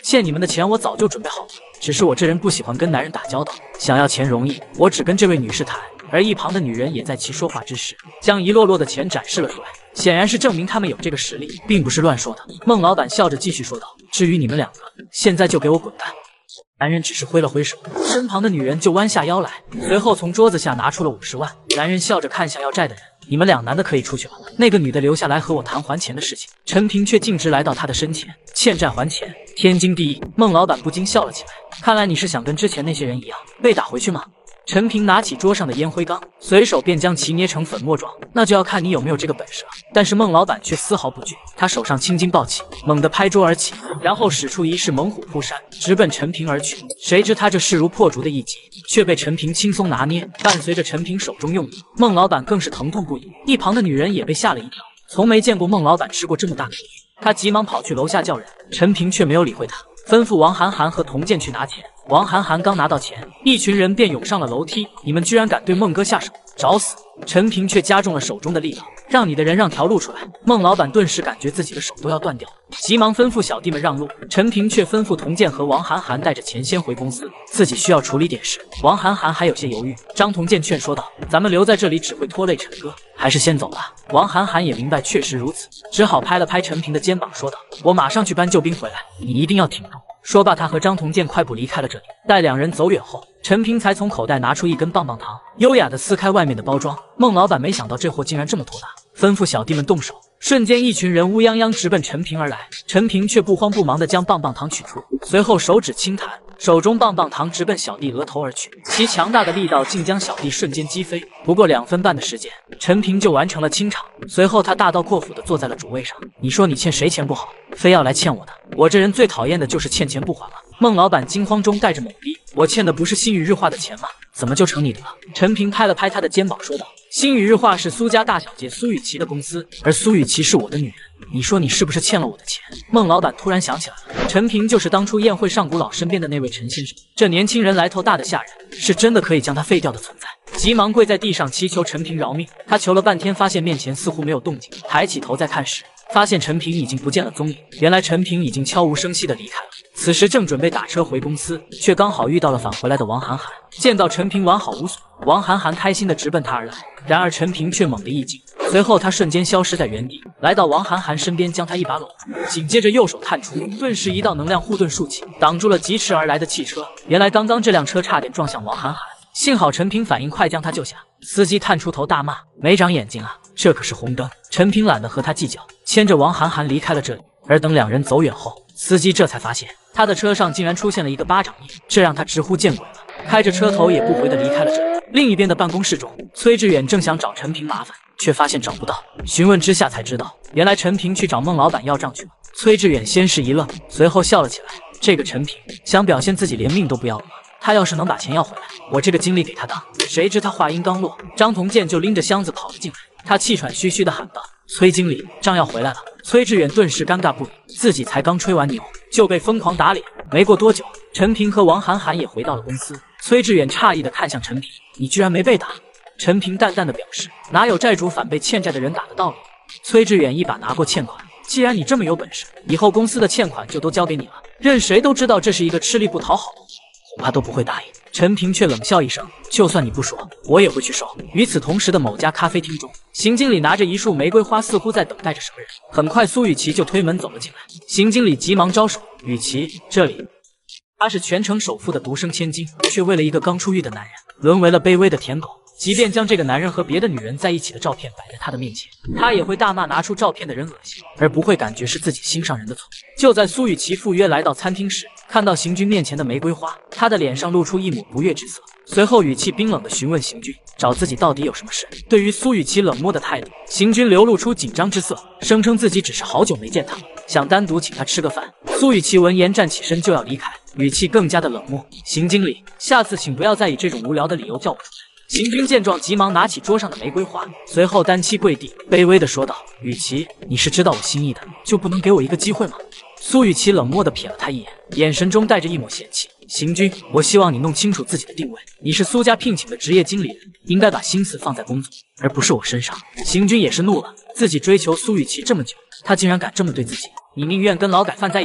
欠你们的钱我早就准备好了，只是我这人不喜欢跟男人打交道，想要钱容易，我只跟这位女士谈。而一旁的女人也在其说话之时，将一摞摞的钱展示了出来，显然是证明他们有这个实力，并不是乱说的。孟老板笑着继续说道：“至于你们两个，现在就给我滚蛋！”男人只是挥了挥手，身旁的女人就弯下腰来，随后从桌子下拿出了50万。男人笑着看向要债的人：“你们两男的可以出去了，那个女的留下来和我谈还钱的事情。”陈平却径直来到他的身前：“欠债还钱，天经地义。”孟老板不禁笑了起来：“看来你是想跟之前那些人一样被打回去吗？”陈平拿起桌上的烟灰缸，随手便将其捏成粉末状。那就要看你有没有这个本事了。但是孟老板却丝毫不惧，他手上青筋暴起，猛地拍桌而起，然后使出一式猛虎扑山，直奔陈平而去。谁知他这势如破竹的一击，却被陈平轻松拿捏。伴随着陈平手中用力，孟老板更是疼痛不已。一旁的女人也被吓了一跳，从没见过孟老板吃过这么大的苦。他急忙跑去楼下叫人，陈平却没有理会他，吩咐王涵涵和童健去拿钱。王涵涵刚拿到钱，一群人便涌上了楼梯。你们居然敢对孟哥下手，找死！陈平却加重了手中的力道，让你的人让条路出来。孟老板顿时感觉自己的手都要断掉，急忙吩咐小弟们让路。陈平却吩咐童健和王涵涵带着钱先回公司，自己需要处理点事。王涵涵还有些犹豫，张童健劝说道：“咱们留在这里只会拖累陈哥，还是先走吧。”王涵涵也明白确实如此，只好拍了拍陈平的肩膀，说道：“我马上去搬救兵回来，你一定要挺住。”说罢，他和张童健快步离开了这里。待两人走远后，陈平才从口袋拿出一根棒棒糖，优雅地撕开外面的包装。孟老板没想到这货竟然这么托大，吩咐小弟们动手。瞬间，一群人乌泱泱直奔陈平而来，陈平却不慌不忙地将棒棒糖取出，随后手指轻弹，手中棒棒糖直奔小弟额头而去，其强大的力道竟将小弟瞬间击飞。不过2分半的时间，陈平就完成了清场。随后他大刀阔斧地坐在了主位上。你说你欠谁钱不好，非要来欠我的？我这人最讨厌的就是欠钱不还了。孟老板惊慌中带着懵逼：我欠的不是星宇日化的钱吗？怎么就成你的了？陈平拍了拍他的肩膀说道：星宇日化是苏家大小姐苏雨琦的公司，而苏雨琦是我的女人。你说你是不是欠了我的钱？孟老板突然想起来了，陈平就是当初宴会上古老身边的那位陈先生。这年轻人来头大的吓人，是真的可以将他废掉的存在。急忙跪在地上祈求陈平饶命。他求了半天，发现面前似乎没有动静，抬起头再看时，发现陈平已经不见了踪影。原来陈平已经悄无声息地离开了。此时正准备打车回公司，却刚好遇到了返回来的王涵涵。见到陈平完好无损，王涵涵开心地直奔他而来。然而陈平却猛地一惊，随后他瞬间消失在原地，来到王涵涵身边，将他一把搂住，紧接着右手探出，顿时一道能量护盾竖起，挡住了疾驰而来的汽车。原来刚刚这辆车差点撞向王涵涵，幸好陈平反应快，将他救下。司机探出头大骂：没长眼睛啊，这可是红灯！陈平懒得和他计较，牵着王涵涵离开了这里。而等两人走远后，司机这才发现他的车上竟然出现了一个巴掌印，这让他直呼见鬼了，开着车头也不回地离开了这里。另一边的办公室中，崔志远正想找陈平麻烦，却发现找不到，询问之下才知道，原来陈平去找孟老板要账去了。崔志远先是一愣，随后笑了起来。这个陈平想表现自己连命都不要了吗？他要是能把钱要回来，我这个经理给他当。谁知他话音刚落，张同健就拎着箱子跑了进来，他气喘吁吁地喊道：崔经理，账要回来了。崔志远顿时尴尬不已，自己才刚吹完牛，就被疯狂打脸。没过多久，陈平和王涵涵也回到了公司。崔志远诧异地看向陈平：你居然没被打？陈平淡淡地表示：哪有债主反被欠债的人打的道理？崔志远一把拿过欠款：既然你这么有本事，以后公司的欠款就都交给你了，任谁都知道这是一个吃力不讨好的活，恐怕都不会答应。陈平却冷笑一声：就算你不说，我也会去收。与此同时的某家咖啡厅中，邢经理拿着一束玫瑰花，似乎在等待着什么人。很快苏雨琦就推门走了进来，邢经理急忙招手：雨琦，这里。他是全城首富的独生千金，却为了一个刚出狱的男人，沦为了卑微的舔狗。即便将这个男人和别的女人在一起的照片摆在他的面前，他也会大骂拿出照片的人恶心，而不会感觉是自己心上人的错。就在苏雨琦赴约来到餐厅时，看到邢军面前的玫瑰花，他的脸上露出一抹不悦之色，随后语气冰冷地询问邢军找自己到底有什么事。对于苏雨琦冷漠的态度，邢军流露出紧张之色，声称自己只是好久没见他了，想单独请他吃个饭。苏雨琦闻言站起身就要离开，语气更加的冷漠：邢经理，下次请不要再以这种无聊的理由叫我出来。邢军见状，急忙拿起桌上的玫瑰花，随后单膝跪地，卑微地说道：雨琦，你是知道我心意的，就不能给我一个机会吗？苏雨琦冷漠地瞥了他一眼，眼神中带着一抹嫌弃：邢军，我希望你弄清楚自己的定位，你是苏家聘请的职业经理人，应该把心思放在工作，而不是我身上。邢军也是怒了，自己追求苏雨琦这么久，他竟然敢这么对自己，你宁愿跟劳改犯在一起，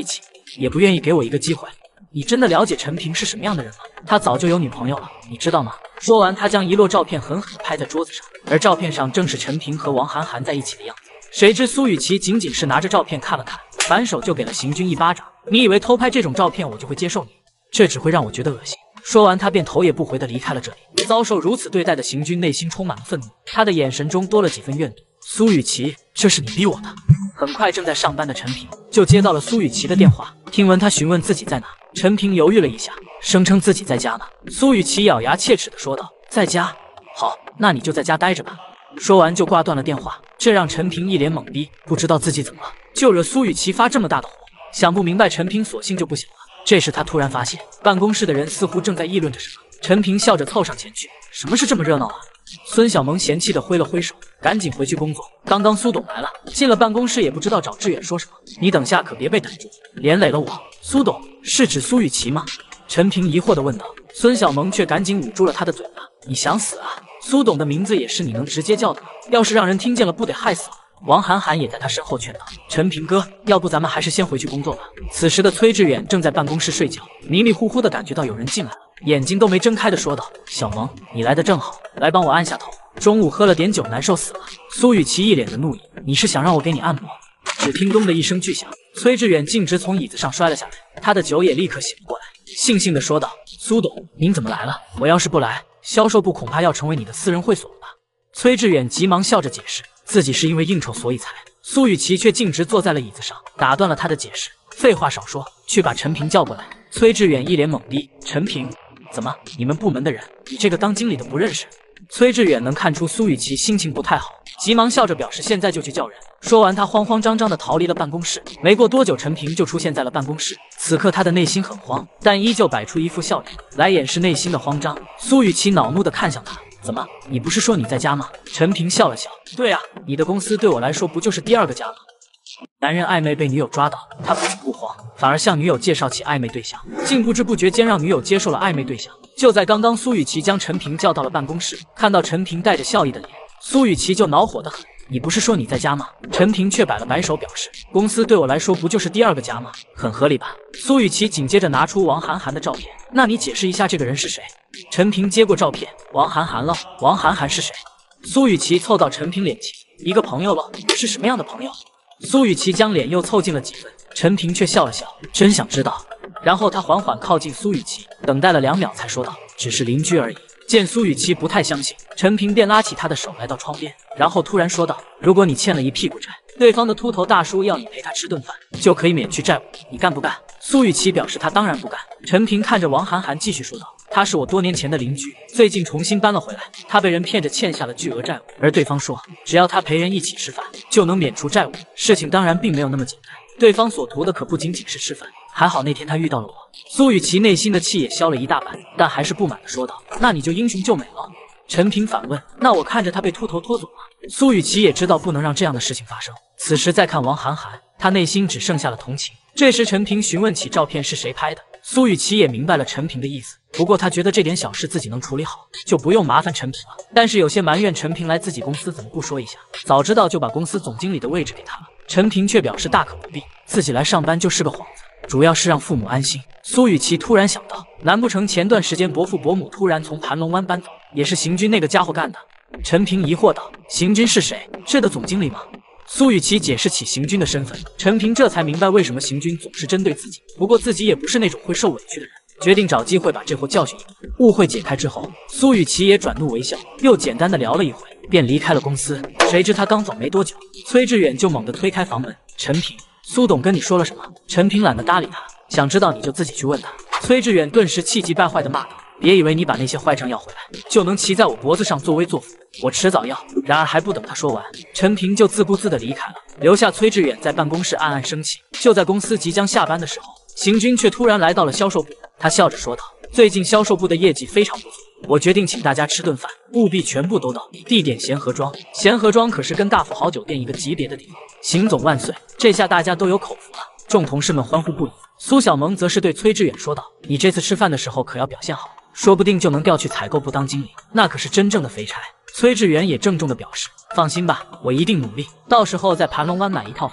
也不愿意给我一个机会。你真的了解陈平是什么样的人吗？他早就有女朋友了，你知道吗？说完，他将一摞照片狠狠地拍在桌子上，而照片上正是陈平和王涵涵在一起的样子。谁知苏雨琦仅仅是拿着照片看了看，反手就给了邢军一巴掌。你以为偷拍这种照片我就会接受你？这只会让我觉得恶心。说完，他便头也不回地离开了这里。遭受如此对待的邢军内心充满了愤怒，他的眼神中多了几分怨毒。苏雨琦，这是你逼我的。很快，正在上班的陈平就接到了苏雨琦的电话，听闻他询问自己在哪，陈平犹豫了一下，声称自己在家呢。苏雨琦咬牙切齿地说道：“在家？好，那你就在家待着吧。”说完就挂断了电话，这让陈平一脸懵逼，不知道自己怎么了，就惹苏雨琦发这么大的火。想不明白，陈平索性就不想了。这时他突然发现办公室的人似乎正在议论着什么。陈平笑着凑上前去：“什么事这么热闹啊？”孙小萌嫌弃地挥了挥手，赶紧回去工作。刚刚苏董来了，进了办公室也不知道找志远说什么。你等下可别被逮住，连累了我。苏董是指苏雨琦吗？陈平疑惑地问道。孙小萌却赶紧捂住了他的嘴巴：“你想死啊？苏董的名字也是你能直接叫的吗？要是让人听见了，不得害死了。”王涵涵也在他身后劝道：“陈平哥，要不咱们还是先回去工作吧。”此时的崔志远正在办公室睡觉，迷迷糊糊的感觉到有人进来了，眼睛都没睁开的说道：“小萌，你来的正好，来帮我按下头。中午喝了点酒，难受死了。”苏雨琦一脸的怒意：“你是想让我给你按摩？”只听咚的一声巨响，崔志远径直从椅子上摔了下来，他的酒也立刻醒了过来，悻悻的说道：“苏董，您怎么来了？我要是不来，销售部恐怕要成为你的私人会所了吧？”崔志远急忙笑着解释，自己是因为应酬所以才。苏雨琦却径直坐在了椅子上，打断了他的解释：“废话少说，去把陈平叫过来。”崔志远一脸懵逼：“陈平？怎么，你们部门的人，你这个当经理的不认识？”崔志远能看出苏雨琦心情不太好，急忙笑着表示现在就去叫人。说完，他慌慌张张地逃离了办公室。没过多久，陈平就出现在了办公室。此刻他的内心很慌，但依旧摆出一副笑脸来掩饰内心的慌张。苏雨琦恼怒地看向他：“怎么，你不是说你在家吗？”陈平笑了笑：“对啊，你的公司对我来说不就是第二个家吗？”男人暧昧被女友抓到，他不仅不慌，反而向女友介绍起暧昧对象，竟不知不觉间让女友接受了暧昧对象。就在刚刚，苏雨琦将陈平叫到了办公室，看到陈平带着笑意的脸，苏雨琦就恼火得很：“你不是说你在家吗？”陈平却摆了摆手，表示：“公司对我来说不就是第二个家吗？很合理吧？”苏雨琦紧接着拿出王涵涵的照片：“那你解释一下这个人是谁？”陈平接过照片：“王涵涵了？王涵涵是谁？”苏雨琦凑到陈平脸前：“一个朋友了。是什么样的朋友？”苏雨琦将脸又凑近了几分，陈平却笑了笑：“真想知道。”然后他缓缓靠近苏雨琦，等待了2秒才说道：“只是邻居而已。”见苏雨琦不太相信，陈平便拉起他的手来到窗边，然后突然说道：“如果你欠了一屁股债，对方的秃头大叔要你陪他吃顿饭，就可以免去债务，你干不干？”苏雨琦表示他当然不干。陈平看着王涵涵继续说道：“他是我多年前的邻居，最近重新搬了回来，他被人骗着欠下了巨额债务，而对方说只要他陪人一起吃饭，就能免除债务。事情当然并没有那么简单，对方所图的可不仅仅是吃饭。还好那天他遇到了我。”苏雨琦内心的气也消了一大半，但还是不满地说道：“那你就英雄救美了。”陈平反问：“那我看着他被秃头拖走了？”苏雨琦也知道不能让这样的事情发生。此时再看王涵涵，他内心只剩下了同情。这时陈平询问起照片是谁拍的，苏雨琦也明白了陈平的意思，不过他觉得这点小事自己能处理好，就不用麻烦陈平了。但是有些埋怨陈平来自己公司怎么不说一下，早知道就把公司总经理的位置给他了。陈平却表示大可不必，自己来上班就是个幌子，主要是让父母安心。苏雨琦突然想到，难不成前段时间伯父伯母突然从盘龙湾搬走，也是邢军那个家伙干的？陈平疑惑道：“邢军是谁？这的总经理吗？”苏雨琦解释起邢军的身份，陈平这才明白为什么邢军总是针对自己。不过自己也不是那种会受委屈的人，决定找机会把这货教训一顿。误会解开之后，苏雨琦也转怒为笑，又简单的聊了一回，便离开了公司。谁知他刚走没多久，崔志远就猛地推开房门：“陈平，苏董跟你说了什么？”陈平懒得搭理他，想知道你就自己去问他。崔志远顿时气急败坏的骂道：“别以为你把那些坏账要回来，就能骑在我脖子上作威作福，我迟早要。”然而还不等他说完，陈平就自顾自的离开了，留下崔志远在办公室暗暗生气。就在公司即将下班的时候，邢军却突然来到了销售部，他笑着说道：“最近销售部的业绩非常不错，我决定请大家吃顿饭，务必全部都到，地点贤合庄。贤合庄可是跟大富豪酒店一个级别的地方。邢总万岁！”这下大家都有口福了，众同事们欢呼不已。苏小萌则是对崔志远说道：“你这次吃饭的时候可要表现好，说不定就能调去采购部当经理，那可是真正的肥差。”崔志远也郑重地表示：“放心吧，我一定努力，到时候在盘龙湾买一套房子，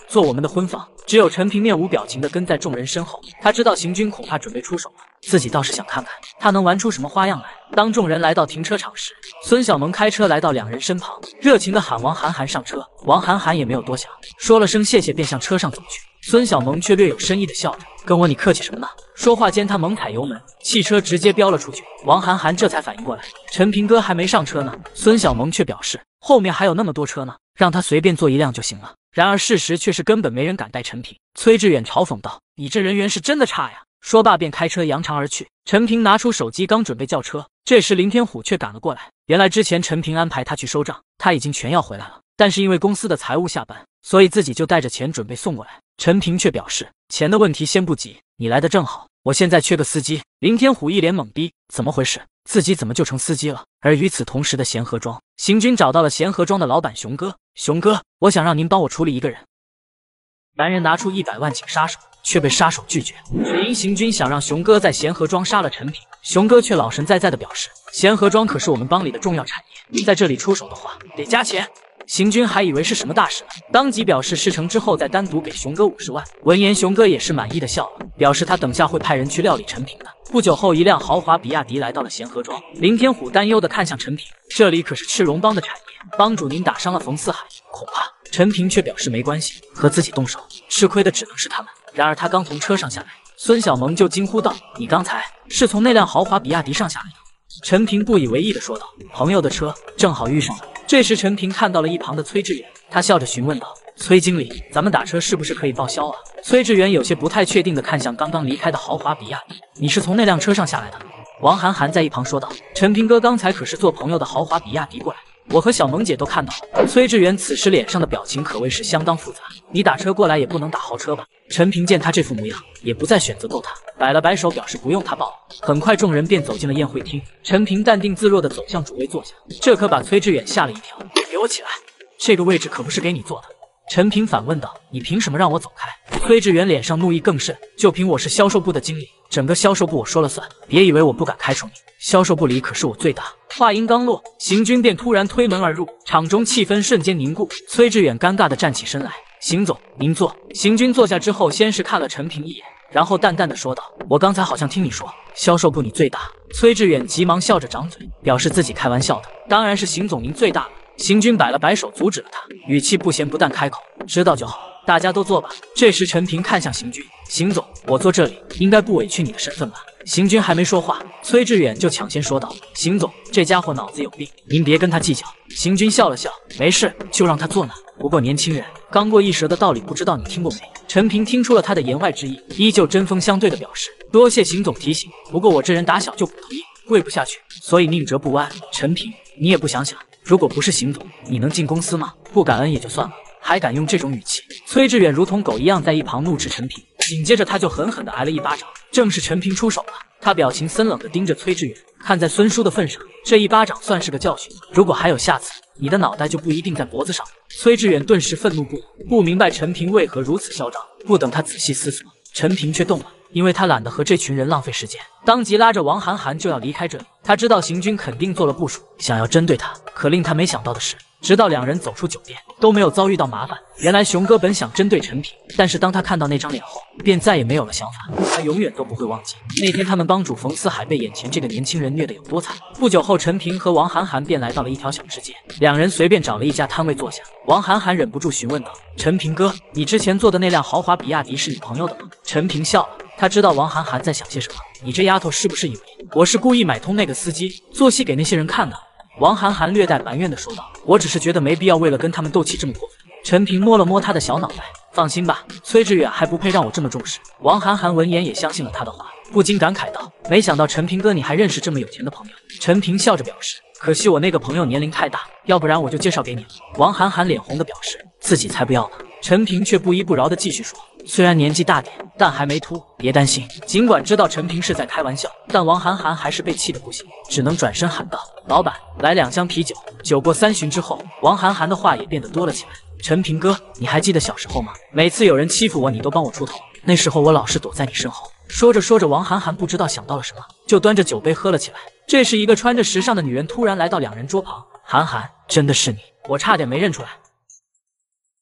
做我们的婚房。只有陈平面无表情地跟在众人身后，他知道行军恐怕准备出手了，自己倒是想看看他能玩出什么花样来。当众人来到停车场时，孙小萌开车来到两人身旁，热情地喊王涵涵上车。王涵涵也没有多想，说了声谢谢，便向车上走去。孙小萌却略有深意地笑着，跟我你客气什么呢？说话间，他猛踩油门，汽车直接飙了出去。王涵涵这才反应过来，陈平哥还没上车呢。孙小萌却表示后面还有那么多车呢，让他随便坐一辆就行了。然而事实却是根本没人敢带陈平。崔志远嘲讽道：“你这人缘是真的差呀！”说罢便开车扬长而去。陈平拿出手机刚准备叫车，这时林天虎却赶了过来。原来之前陈平安排他去收账，他已经全要回来了，但是因为公司的财务下班，所以自己就带着钱准备送过来。陈平却表示钱的问题先不急，你来的正好，我现在缺个司机。林天虎一脸懵逼，怎么回事？自己怎么就成司机了？而与此同时的贤合庄，行军找到了贤合庄的老板熊哥。熊哥，我想让您帮我处理一个人。男人拿出100万请杀手，却被杀手拒绝，只因行军想让熊哥在贤合庄杀了陈平。熊哥却老神在在的表示，贤合庄可是我们帮里的重要产业，在这里出手的话得加钱。行军还以为是什么大事呢，当即表示事成之后再单独给熊哥50万。闻言，熊哥也是满意的笑了，表示他等下会派人去料理陈平的。不久后，一辆豪华比亚迪来到了贤合庄。林天虎担忧的看向陈平，这里可是赤龙帮的产业，帮主您打伤了冯四海，恐怕……陈平却表示没关系，和自己动手，吃亏的只能是他们。然而他刚从车上下来，孙小萌就惊呼道：“你刚才是从那辆豪华比亚迪上下来的？”陈平不以为意的说道：“朋友的车，正好遇上了。”这时陈平看到了一旁的崔志远，他笑着询问道：“崔经理，咱们打车是不是可以报销啊？”崔志远有些不太确定的看向刚刚离开的豪华比亚迪：“你是从那辆车上下来的？”王涵涵在一旁说道：“陈平哥刚才可是坐朋友的豪华比亚迪过来，我和小萌姐都看到了。”崔志远此时脸上的表情可谓是相当复杂。你打车过来也不能打豪车吧？陈平见他这副模样，也不再选择逗他，摆了摆手表示不用他报了。很快众人便走进了宴会厅，陈平淡定自若地走向主位坐下，这可把崔志远吓了一跳。给我起来，这个位置可不是给你坐的。陈平反问道：“你凭什么让我走开？”崔志远脸上怒意更甚，就凭我是销售部的经理，整个销售部我说了算，别以为我不敢开除你，销售部里可是我最大。话音刚落，行军便突然推门而入，场中气氛瞬间凝固。崔志远尴尬地站起身来：“邢总，您坐。”行军坐下之后，先是看了陈平一眼，然后淡淡的说道：“我刚才好像听你说销售部你最大。”崔志远急忙笑着掌嘴，表示自己开玩笑的，当然是邢总您最大了。行军摆了摆手阻止了他，语气不咸不淡开口：“知道就好，大家都坐吧。”这时陈平看向行军：“邢总，我坐这里应该不委屈你的身份吧？”行军还没说话，崔志远就抢先说道：“邢总，这家伙脑子有病，您别跟他计较。”行军笑了笑：“没事，就让他坐呢。不过年轻人刚过一舌的道理，不知道你听过没？”陈平听出了他的言外之意，依旧针锋相对的表示：“多谢邢总提醒，不过我这人打小就骨头硬，跪不下去，所以宁折不弯。陈平，你也不想想，如果不是邢总，你能进公司吗？不感恩也就算了，还敢用这种语气！”崔志远如同狗一样在一旁怒斥陈平，紧接着他就狠狠地挨了一巴掌。正是陈平出手了，他表情森冷地盯着崔志远，看在孙叔的份上，这一巴掌算是个教训，如果还有下次，你的脑袋就不一定在脖子上。崔志远顿时愤怒不明白陈平为何如此嚣张。不等他仔细思索，陈平却动了，因为他懒得和这群人浪费时间，当即拉着王涵涵就要离开这里。他知道行军肯定做了部署，想要针对他，可令他没想到的是，直到两人走出酒店，都没有遭遇到麻烦。原来熊哥本想针对陈平，但是当他看到那张脸后，便再也没有了想法。他永远都不会忘记那天他们帮主冯思海被眼前这个年轻人虐得有多惨。不久后，陈平和王涵涵便来到了一条小吃街，两人随便找了一家摊位坐下。王涵涵忍不住询问道：“陈平哥，你之前坐的那辆豪华比亚迪是你朋友的吗？”陈平笑了，他知道王涵涵在想些什么。你这丫头是不是以为我是故意买通那个司机，做戏给那些人看的？王涵涵略带埋怨的说道：“我只是觉得没必要为了跟他们斗气这么过分。”陈平摸了摸他的小脑袋：“放心吧，崔志远还不配让我这么重视。”王涵涵闻言也相信了他的话，不禁感慨道：“没想到陈平哥你还认识这么有钱的朋友。”陈平笑着表示：“可惜我那个朋友年龄太大，要不然我就介绍给你了。”王涵涵脸红的表示自己才不要呢。陈平却不依不饶的继续说：“虽然年纪大点，但还没秃，别担心。”尽管知道陈平是在开玩笑，但王涵涵还是被气得不行，只能转身喊道：“老板，来2箱啤酒。”酒过3巡之后，王涵涵的话也变得多了起来：“陈平哥，你还记得小时候吗？每次有人欺负我，你都帮我出头，那时候我老是躲在你身后。”说着说着，王涵涵不知道想到了什么，就端着酒杯喝了起来。这时，一个穿着时尚的女人突然来到两人桌旁：“涵涵，真的是你，我差点没认出来。”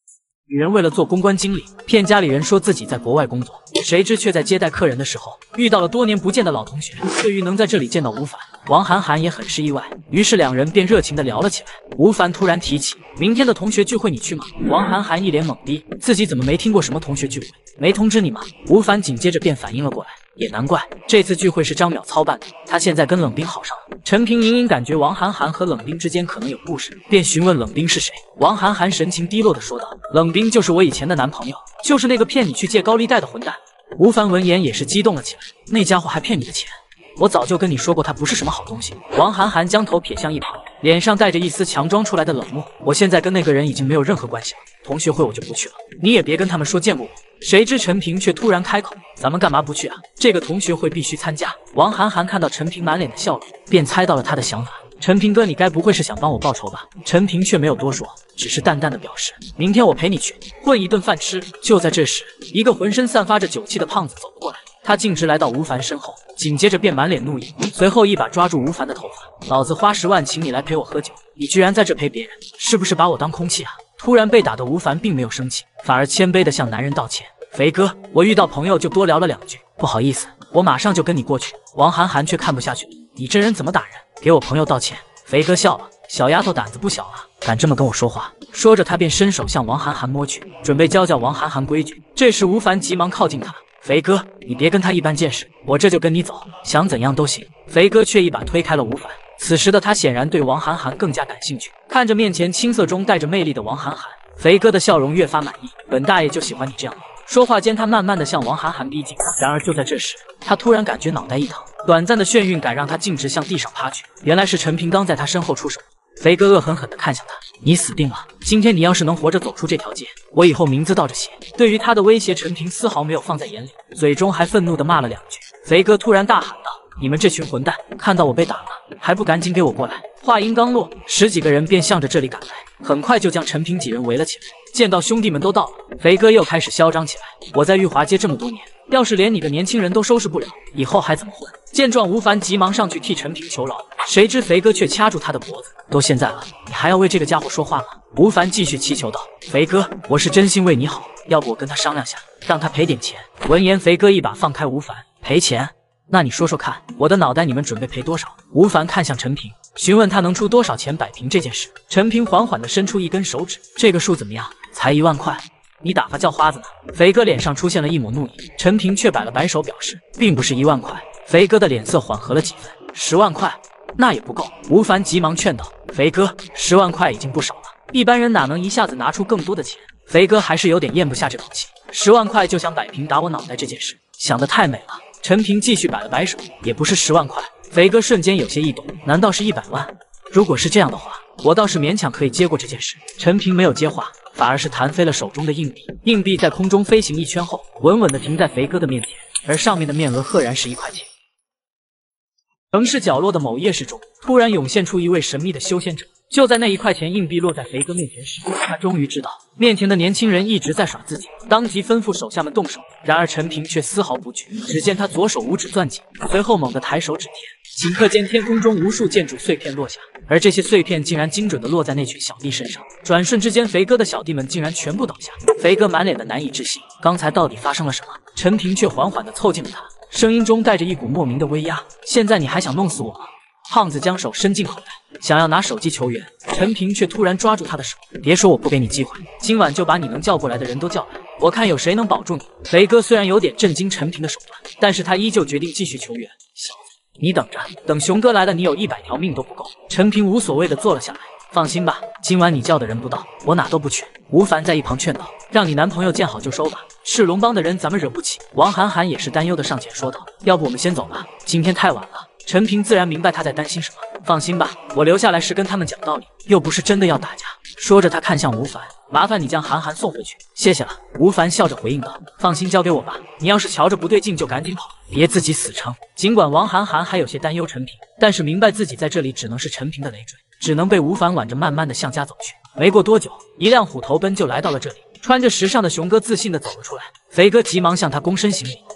女人为了做公关经理，骗家里人说自己在国外工作，谁知却在接待客人的时候遇到了多年不见的老同学。对于能在这里见到吴凡，王涵涵也很是意外，于是两人便热情地聊了起来。吴凡突然提起明天的同学聚会你去吗？王涵涵一脸懵逼，自己怎么没听过什么同学聚会，没通知你吗？吴凡紧接着便反应了过来，也难怪，这次聚会是张淼操办的，他现在跟冷冰好上了。陈平隐隐感觉王涵涵和冷冰之间可能有故事，便询问冷冰是谁。王涵涵神情低落地说道：“冷冰就是我以前的男朋友，就是那个骗你去借高利贷的混蛋。”吴凡闻言也是激动了起来，那家伙还骗你的钱？我早就跟你说过他不是什么好东西。王涵涵将头撇向一旁，脸上带着一丝强装出来的冷漠。我现在跟那个人已经没有任何关系了，同学会我就不去了，你也别跟他们说见过我。谁知陈平却突然开口：“咱们干嘛不去啊？这个同学会必须参加。”王涵涵看到陈平满脸的笑容，便猜到了他的想法。陈平哥，你该不会是想帮我报仇吧？陈平却没有多说，只是淡淡的表示：“明天我陪你去混一顿饭吃。”就在这时，一个浑身散发着酒气的胖子走了过来，他径直来到吴凡身后，紧接着便满脸怒意，随后一把抓住吴凡的头发：“老子花10万请你来陪我喝酒，你居然在这陪别人，是不是把我当空气啊？”突然被打的吴凡并没有生气，反而谦卑地向男人道歉：“肥哥，我遇到朋友就多聊了2句，不好意思，我马上就跟你过去。”王涵涵却看不下去了：“你这人怎么打人？给我朋友道歉。”肥哥笑了：“小丫头胆子不小啊，敢这么跟我说话。”说着他便伸手向王涵涵摸去，准备教王涵涵规矩。这时吴凡急忙靠近他：“肥哥，你别跟他一般见识，我这就跟你走，想怎样都行。”肥哥却一把推开了吴凡。此时的他显然对王涵涵更加感兴趣，看着面前青涩中带着魅力的王涵涵，肥哥的笑容越发满意：“本大爷就喜欢你这样的。”说话间，他慢慢的向王涵涵逼近。然而就在这时，他突然感觉脑袋一疼，短暂的眩晕感让他径直向地上趴去。原来是陈平刚在他身后出手。肥哥恶狠狠地看向他：“你死定了！今天你要是能活着走出这条街，我以后名字倒着写。”对于他的威胁，陈平丝毫没有放在眼里，嘴中还愤怒地骂了2句。肥哥突然大喊道：“你们这群混蛋，看到我被打了，还不赶紧给我过来！”话音刚落，10几个人便向着这里赶来，很快就将陈平几人围了起来。见到兄弟们都到了，肥哥又开始嚣张起来：“我在玉华街这么多年，要是连你个年轻人都收拾不了，以后还怎么混？”见状，吴凡急忙上去替陈平求饶，谁知肥哥却掐住他的脖子：“都现在了，你还要为这个家伙说话吗？”吴凡继续祈求道：“肥哥，我是真心为你好，要不我跟他商量下，让他赔点钱。”闻言，肥哥一把放开吴凡：“赔钱？那你说说看，我的脑袋你们准备赔多少？”吴凡看向陈平，询问他能出多少钱摆平这件事。陈平缓缓地伸出一根手指：“这个数怎么样？才1万块。你打发叫花子呢？”肥哥脸上出现了一抹怒意，陈平却摆了摆手表示并不是1万块。肥哥的脸色缓和了几分：“10万块？那也不够。”吴凡急忙劝道：“肥哥，10万块已经不少了，一般人哪能一下子拿出更多的钱？”肥哥还是有点咽不下这口气：“10万块就想摆平打我脑袋这件事，想得太美了。”陈平继续摆了摆手：“也不是10万块。”肥哥瞬间有些异动：“难道是100万？如果是这样的话，我倒是勉强可以接过这件事。”陈平没有接话，反而是弹飞了手中的硬币，硬币在空中飞行一圈后，稳稳地停在肥哥的面前，而上面的面额赫然是1块钱。城市角落的某夜市中，突然涌现出一位神秘的修仙者。就在那1块钱硬币落在肥哥面前时，他终于知道面前的年轻人一直在耍自己，当即吩咐手下们动手。然而陈平却丝毫不惧，只见他左手五指攥紧，随后猛地抬手指天，顷刻间天空中无数建筑碎片落下，而这些碎片竟然精准地落在那群小弟身上。转瞬之间，肥哥的小弟们竟然全部倒下。肥哥满脸的难以置信，刚才到底发生了什么？陈平却缓缓地凑近了他，声音中带着一股莫名的威压：“现在你还想弄死我吗？”胖子将手伸进口袋，想要拿手机求援，陈平却突然抓住他的手：“别说我不给你机会，今晚就把你能叫过来的人都叫来，我看有谁能保住你。”肥哥虽然有点震惊陈平的手段，但是他依旧决定继续求援。“小子，你等着，等熊哥来了，你有100条命都不够。”陈平无所谓的坐了下来：“放心吧，今晚你叫的人不到，我哪都不去。”吴凡在一旁劝道：“让你男朋友见好就收吧，赤龙帮的人咱们惹不起。”王涵涵也是担忧的上前说道：“要不我们先走吧，今天太晚了。”陈平自然明白他在担心什么，放心吧，我留下来是跟他们讲道理，又不是真的要打架。说着，他看向吴凡：“麻烦你将涵涵送回去，谢谢了。”吴凡笑着回应道：“放心，交给我吧。你要是瞧着不对劲就赶紧跑，别自己死撑。”尽管王涵涵还有些担忧陈平，但是明白自己在这里只能是陈平的累赘，只能被吴凡挽着慢慢的向家走去。没过多久，一辆虎头奔就来到了这里。穿着时尚的熊哥自信地走了出来，肥哥急忙向他躬身行礼：“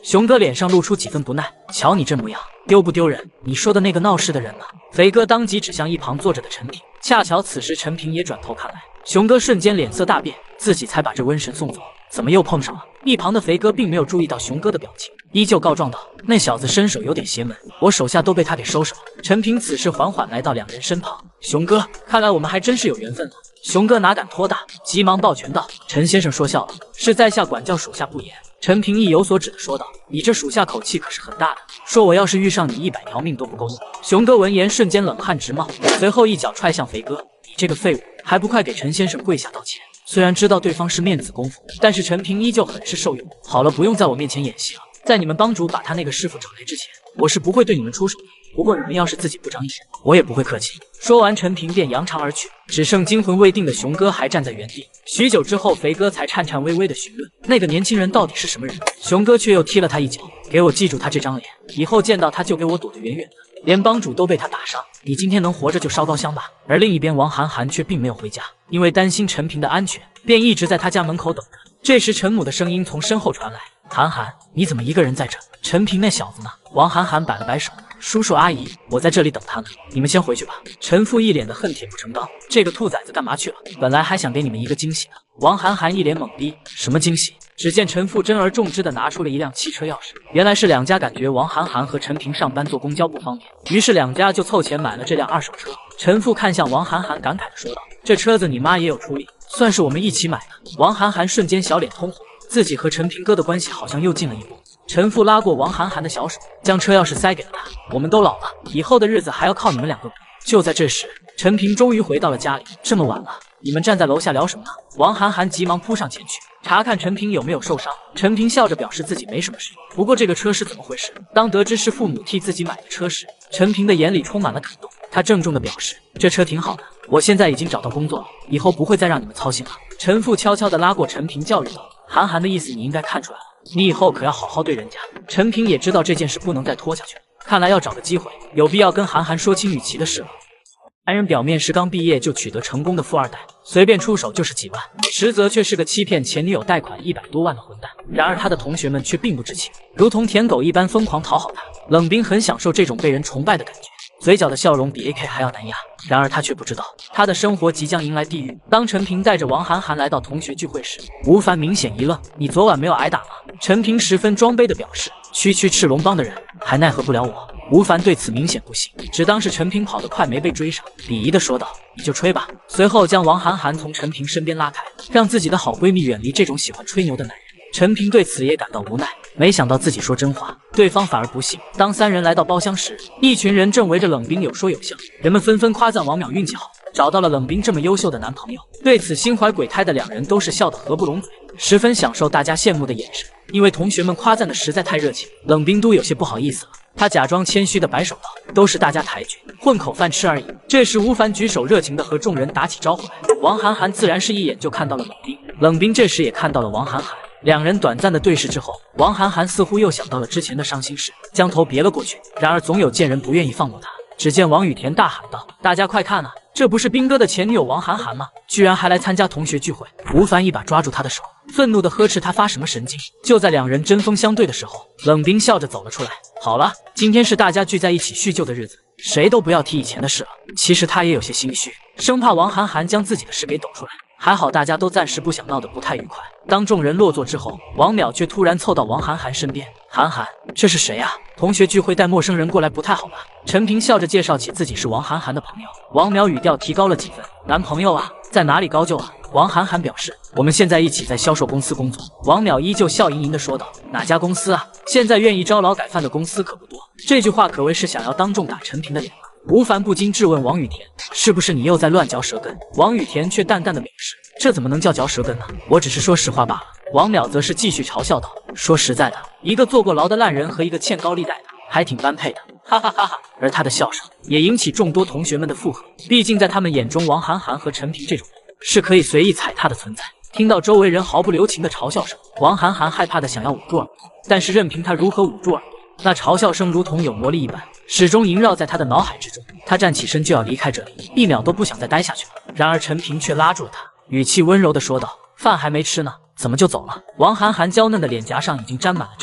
熊哥脸上露出几分不耐，瞧你这模样，丢不丢人？你说的那个闹事的人呢？肥哥当即指向一旁坐着的陈平，恰巧此时陈平也转头看来，熊哥瞬间脸色大变，自己才把这瘟神送走，怎么又碰上了？一旁的肥哥并没有注意到熊哥的表情，依旧告状道：“那小子身手有点邪门，我手下都被他给收拾了。”陈平此时缓缓来到两人身旁，熊哥，看来我们还真是有缘分了。熊哥哪敢托大，急忙抱拳道：“陈先生说笑了，是在下管教属下不严。”陈平意有所指的说道：“你这属下口气可是很大的，说我要是遇上你100条命都不够用。”熊哥闻言瞬间冷汗直冒，随后一脚踹向肥哥：“你这个废物，还不快给陈先生跪下道歉！”虽然知道对方是面子功夫，但是陈平依旧很是受用。好了，不用在我面前演戏了，在你们帮主把他那个师傅找来之前，我是不会对你们出手的。不过你们要是自己不长眼，我也不会客气。说完，陈平便扬长而去，只剩惊魂未定的熊哥还站在原地。许久之后，肥哥才颤颤巍巍地询问那个年轻人到底是什么人。熊哥却又踢了他一脚，给我记住他这张脸，以后见到他就给我躲得远远的。连帮主都被他打伤，你今天能活着就烧高香吧。而另一边，王涵涵却并没有回家，因为担心陈平的安全，便一直在他家门口等着。这时，陈母的声音从身后传来：“涵涵，你怎么一个人在这？陈平那小子呢？”王涵涵摆了摆手：“叔叔阿姨，我在这里等他呢，你们先回去吧。”陈父一脸的恨铁不成钢：“这个兔崽子干嘛去了？本来还想给你们一个惊喜呢。”王涵涵一脸懵逼：“什么惊喜？”只见陈父珍而重之的拿出了一辆汽车钥匙，原来是两家感觉王涵涵和陈平上班坐公交不方便，于是两家就凑钱买了这辆二手车。陈父看向王涵涵，感慨地说道：“这车子你妈也有出力，算是我们一起买的。”王涵涵瞬间小脸通红，自己和陈平哥的关系好像又近了一步。陈父拉过王涵涵的小手，将车钥匙塞给了他：“我们都老了，以后的日子还要靠你们两个。”就在这时，陈平终于回到了家里。这么晚了，你们站在楼下聊什么呢？王涵涵急忙扑上前去，查看陈平有没有受伤。陈平笑着表示自己没什么事，不过这个车是怎么回事？当得知是父母替自己买的车时，陈平的眼里充满了感动。他郑重地表示：“这车挺好的，我现在已经找到工作了，以后不会再让你们操心了。”陈父悄悄地拉过陈平，教育道：“涵涵的意思你应该看出来了，你以后可要好好对人家。”陈平也知道这件事不能再拖下去了，看来要找个机会，有必要跟涵涵说清雨琦的事了。男人表面是刚毕业就取得成功的富二代，随便出手就是几万，实则却是个欺骗前女友贷款100多万的混蛋。然而他的同学们却并不知情，如同舔狗一般疯狂讨好他。冷冰很享受这种被人崇拜的感觉，嘴角的笑容比 AK 还要难压。然而他却不知道，他的生活即将迎来地狱。当陈平带着王涵涵来到同学聚会时，吴凡明显一愣：“你昨晚没有挨打吗？”陈平十分装杯的表示：“区区赤龙帮的人还奈何不了我。”吴凡对此明显不信，只当是陈平跑得快没被追上，鄙夷地说道：“你就吹吧。”随后将王涵涵从陈平身边拉开，让自己的好闺蜜远离这种喜欢吹牛的男人。陈平对此也感到无奈，没想到自己说真话，对方反而不信。当三人来到包厢时，一群人正围着冷冰有说有笑，人们纷纷夸赞王淼运气好，找到了冷冰这么优秀的男朋友。对此心怀鬼胎的两人都是笑得合不拢嘴，十分享受大家羡慕的眼神。因为同学们夸赞的实在太热情，冷冰都有些不好意思了。他假装谦虚的摆手道：“都是大家抬举，混口饭吃而已。”这时吴凡举手热情的和众人打起招呼来，王涵涵自然是一眼就看到了冷冰，冷冰这时也看到了王涵涵。两人短暂的对视之后，王涵涵似乎又想到了之前的伤心事，将头别了过去。然而总有贱人不愿意放过他。只见王雨田大喊道：“大家快看啊，这不是兵哥的前女友王涵涵吗？居然还来参加同学聚会！”吴凡一把抓住他的手，愤怒地呵斥他发什么神经。就在两人针锋相对的时候，冷冰笑着走了出来：“好了，今天是大家聚在一起叙旧的日子，谁都不要提以前的事了。”其实他也有些心虚，生怕王涵涵将自己的事给抖出来。还好大家都暂时不想闹得不太愉快。当众人落座之后，王淼却突然凑到王涵涵身边：“涵涵，这是谁啊？同学聚会带陌生人过来不太好吧？”陈平笑着介绍起自己是王涵涵的朋友。王淼语调提高了几分：“男朋友啊，在哪里高就啊？”王涵涵表示：“我们现在一起在销售公司工作。”王淼依旧笑盈盈地说道：“哪家公司啊？现在愿意招劳改犯的公司可不多。”这句话可谓是想要当众打陈平的脸了。吴凡不禁质问王雨田：“是不是你又在乱嚼舌根？”王雨田却淡淡的表示：“这怎么能叫嚼舌根呢？我只是说实话罢了。”王淼则是继续嘲笑道：“说实在的，一个坐过牢的烂人和一个欠高利贷的，还挺般配的，哈哈哈哈！”而他的笑声也引起众多同学们的附和，毕竟在他们眼中，王涵涵和陈平这种人是可以随意踩踏的存在。听到周围人毫不留情的嘲笑声，王涵涵害怕的想要捂住耳朵，但是任凭他如何捂住耳朵，那嘲笑声如同有魔力一般，始终萦绕在他的脑海之中。他站起身就要离开这里，一秒都不想再待下去了。然而陈平却拉住了他，语气温柔地说道：“饭还没吃呢，怎么就走了？”王涵涵娇嫩的脸颊上已经沾满了珍珠，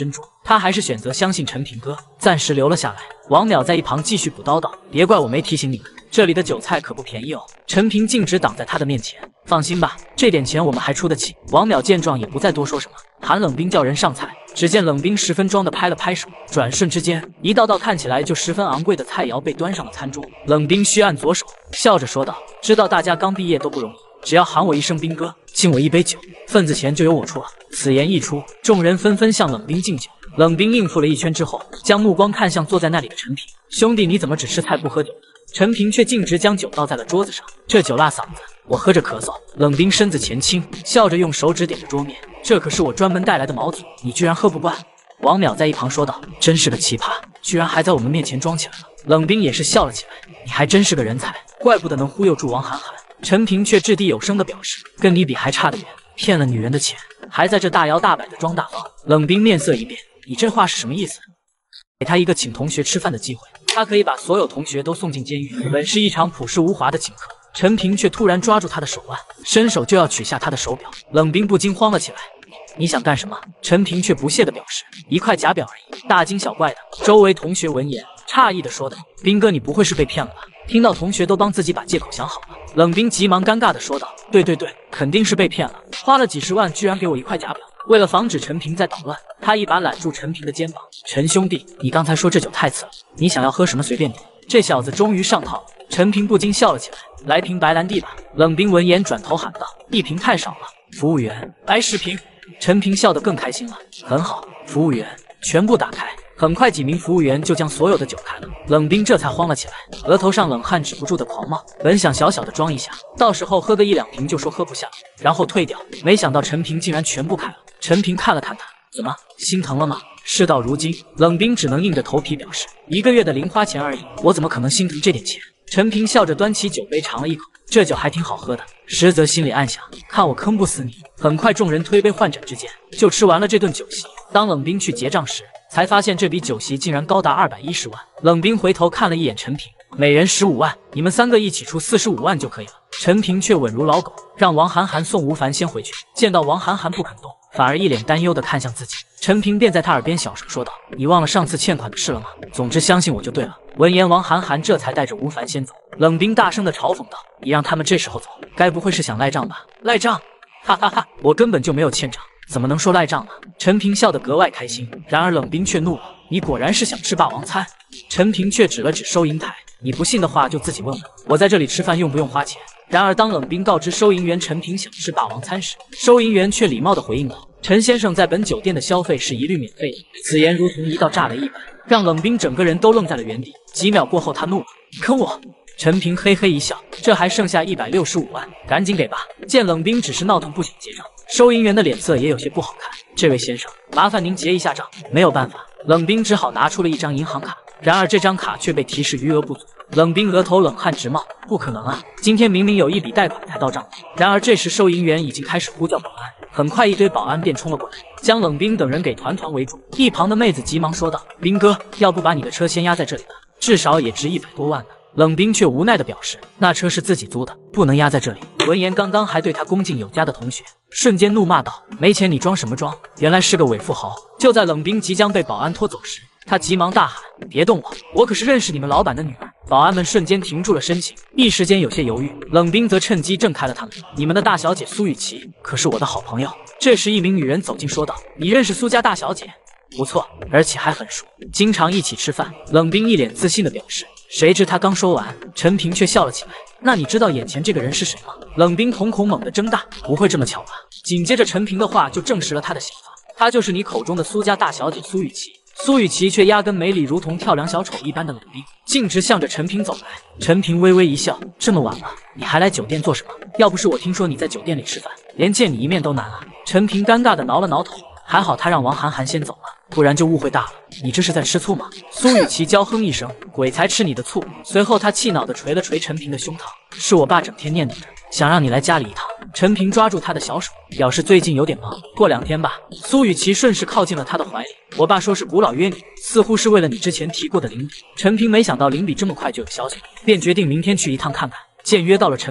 他还是选择相信陈平哥，暂时留了下来。王淼在一旁继续补叨道：“别怪我没提醒你们，这里的韭菜可不便宜哦。”陈平径直挡在他的面前：“放心吧，这点钱我们还出得起。”王淼见状也不再多说什么，喊冷冰叫人上菜。只见冷冰十分装的拍了拍手，转瞬之间，一道道看起来就十分昂贵的菜肴被端上了餐桌。冷冰虚按左手，笑着说道：“知道大家刚毕业都不容易，只要喊我一声冰哥，敬我一杯酒，份子钱就由我出了。”此言一出，众人纷纷向冷冰敬酒。冷冰应付了一圈之后，将目光看向坐在那里的陈平：“兄弟，你怎么只吃菜不喝酒的？”陈平却径直将酒倒在了桌子上：“这酒辣嗓子，我喝着咳嗽。”冷冰身子前倾，笑着用手指点着桌面：“这可是我专门带来的毛子，你居然喝不惯？”王淼在一旁说道：“真是个奇葩，居然还在我们面前装起来了。”冷冰也是笑了起来：“你还真是个人才，怪不得能忽悠住王涵涵。”陈平却掷地有声地表示：“跟你比还差得远，骗了女人的钱，还在这大摇大摆的装大方。”冷冰面色一变：“你这话是什么意思？给他一个请同学吃饭的机会，他可以把所有同学都送进监狱，本是一场朴实无华的请客。”陈平却突然抓住他的手腕，伸手就要取下他的手表。冷冰不禁慌了起来：“你想干什么？”陈平却不屑地表示：“一块假表而已，大惊小怪的。”周围同学闻言诧异地说道：“冰哥，你不会是被骗了吧？”听到同学都帮自己把借口想好了，冷冰急忙尴尬地说道：“对，肯定是被骗了，花了几十万，居然给我一块假表。”为了防止陈平再捣乱，他一把揽住陈平的肩膀：“陈兄弟，你刚才说这酒太次了，你想要喝什么随便点。”这小子终于上套了，陈平不禁笑了起来：“来瓶白兰地吧。”冷冰闻言转头喊道：“一瓶太少了，服务员，来10瓶。”陈平笑得更开心了：“很好，服务员，全部打开。”很快几名服务员就将所有的酒开了，冷冰这才慌了起来，额头上冷汗止不住的狂冒。本想小小的装一下，到时候喝个1-2瓶就说喝不下，然后退掉，没想到陈平竟然全部开了。陈平看了看他：“怎么，心疼了吗？”事到如今，冷冰只能硬着头皮表示：“1个月的零花钱而已，我怎么可能心疼这点钱？”陈平笑着端起酒杯尝了一口，这酒还挺好喝的，实则心里暗想：看我坑不死你。很快众人推杯换盏之间，就吃完了这顿酒席。当冷冰去结账时，才发现这笔酒席竟然高达210万。冷冰回头看了一眼陈平，每人15万，你们3个一起出45万就可以了。陈平却稳如老狗，让王涵涵送吴凡先回去。见到王涵涵不肯动，反而一脸担忧地看向自己，陈平便在他耳边小声说道：“你忘了上次欠款的事了吗？总之相信我就对了。”闻言，王涵涵这才带着吴凡先走。冷冰大声地嘲讽道：“你让他们这时候走，该不会是想赖账吧？”“赖账？哈哈哈，我根本就没有欠账，怎么能说赖账呢？”陈平笑得格外开心。然而冷冰却怒了：“你果然是想吃霸王餐。”陈平却指了指收银台：“你不信的话就自己问问，我在这里吃饭用不用花钱？”然而当冷冰告知收银员陈平想吃霸王餐时，收银员却礼貌地回应道：“陈先生在本酒店的消费是一律免费的。”此言如同一道炸雷一般，让冷冰整个人都愣在了原地。几秒过后，他怒了：“坑我！”陈平嘿嘿一笑：“这还剩下165万，赶紧给吧。”见冷冰只是闹腾不想结账，收银员的脸色也有些不好看：“这位先生，麻烦您结一下账。”没有办法，冷冰只好拿出了一张银行卡。然而这张卡却被提示余额不足。冷冰额头冷汗直冒：“不可能啊，今天明明有一笔贷款才到账。”然而这时收银员已经开始呼叫保安，很快一堆保安便冲了过来，将冷冰等人给团团围住。一旁的妹子急忙说道：“冰哥，要不把你的车先压在这里吧，至少也值100多万呢。”冷冰却无奈地表示：“那车是自己租的，不能压在这里。”闻言，刚刚还对他恭敬有加的同学瞬间怒骂道：“没钱你装什么装？原来是个伪富豪！”就在冷冰即将被保安拖走时，他急忙大喊：“别动我，我可是认识你们老板的女儿！”保安们瞬间停住了身形，一时间有些犹豫。冷冰则趁机震开了他们：“你们的大小姐苏雨琦可是我的好朋友。”这时一名女人走近说道：“你认识苏家大小姐？不错，而且还很熟，经常一起吃饭。”冷冰一脸自信地表示。谁知他刚说完，陈平却笑了起来：“那你知道眼前这个人是谁吗？”冷冰瞳孔猛地睁大：“不会这么巧吧？”紧接着陈平的话就证实了他的想法：“她就是你口中的苏家大小姐苏雨琦。”苏雨琦却压根没理如同跳梁小丑一般的冷冰，径直向着陈平走来。陈平微微一笑：“这么晚了，你还来酒店做什么？要不是我听说你在酒店里吃饭，连见你一面都难啊。”陈平尴尬地挠了挠头，还好他让王涵涵先走了，不然就误会大了。你这是在吃醋吗？苏雨琦娇哼一声：“鬼才吃你的醋！”随后他气恼地捶了捶陈平的胸膛：“是我爸整天念叨着，想让你来家里一趟。”陈平抓住他的小手，表示最近有点忙，过2天吧。苏雨琦顺势靠近了他的怀里：“我爸说是古老约你，似乎是为了你之前提过的邻里。”陈平没想到邻里这么快就有消息，便决定明天去一趟看看。见约到了陈平，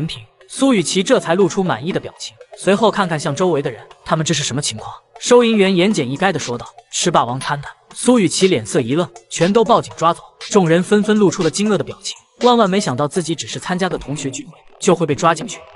苏雨琦这才露出满意的表情，随后看看向周围的人，他们这是什么情况？收银员言简意赅的说道：“吃霸王餐的。”苏雨琦脸色一愣，全都报警抓走。众人纷纷露出了惊愕的表情，万万没想到自己只是参加个同学聚会，就会被抓进去。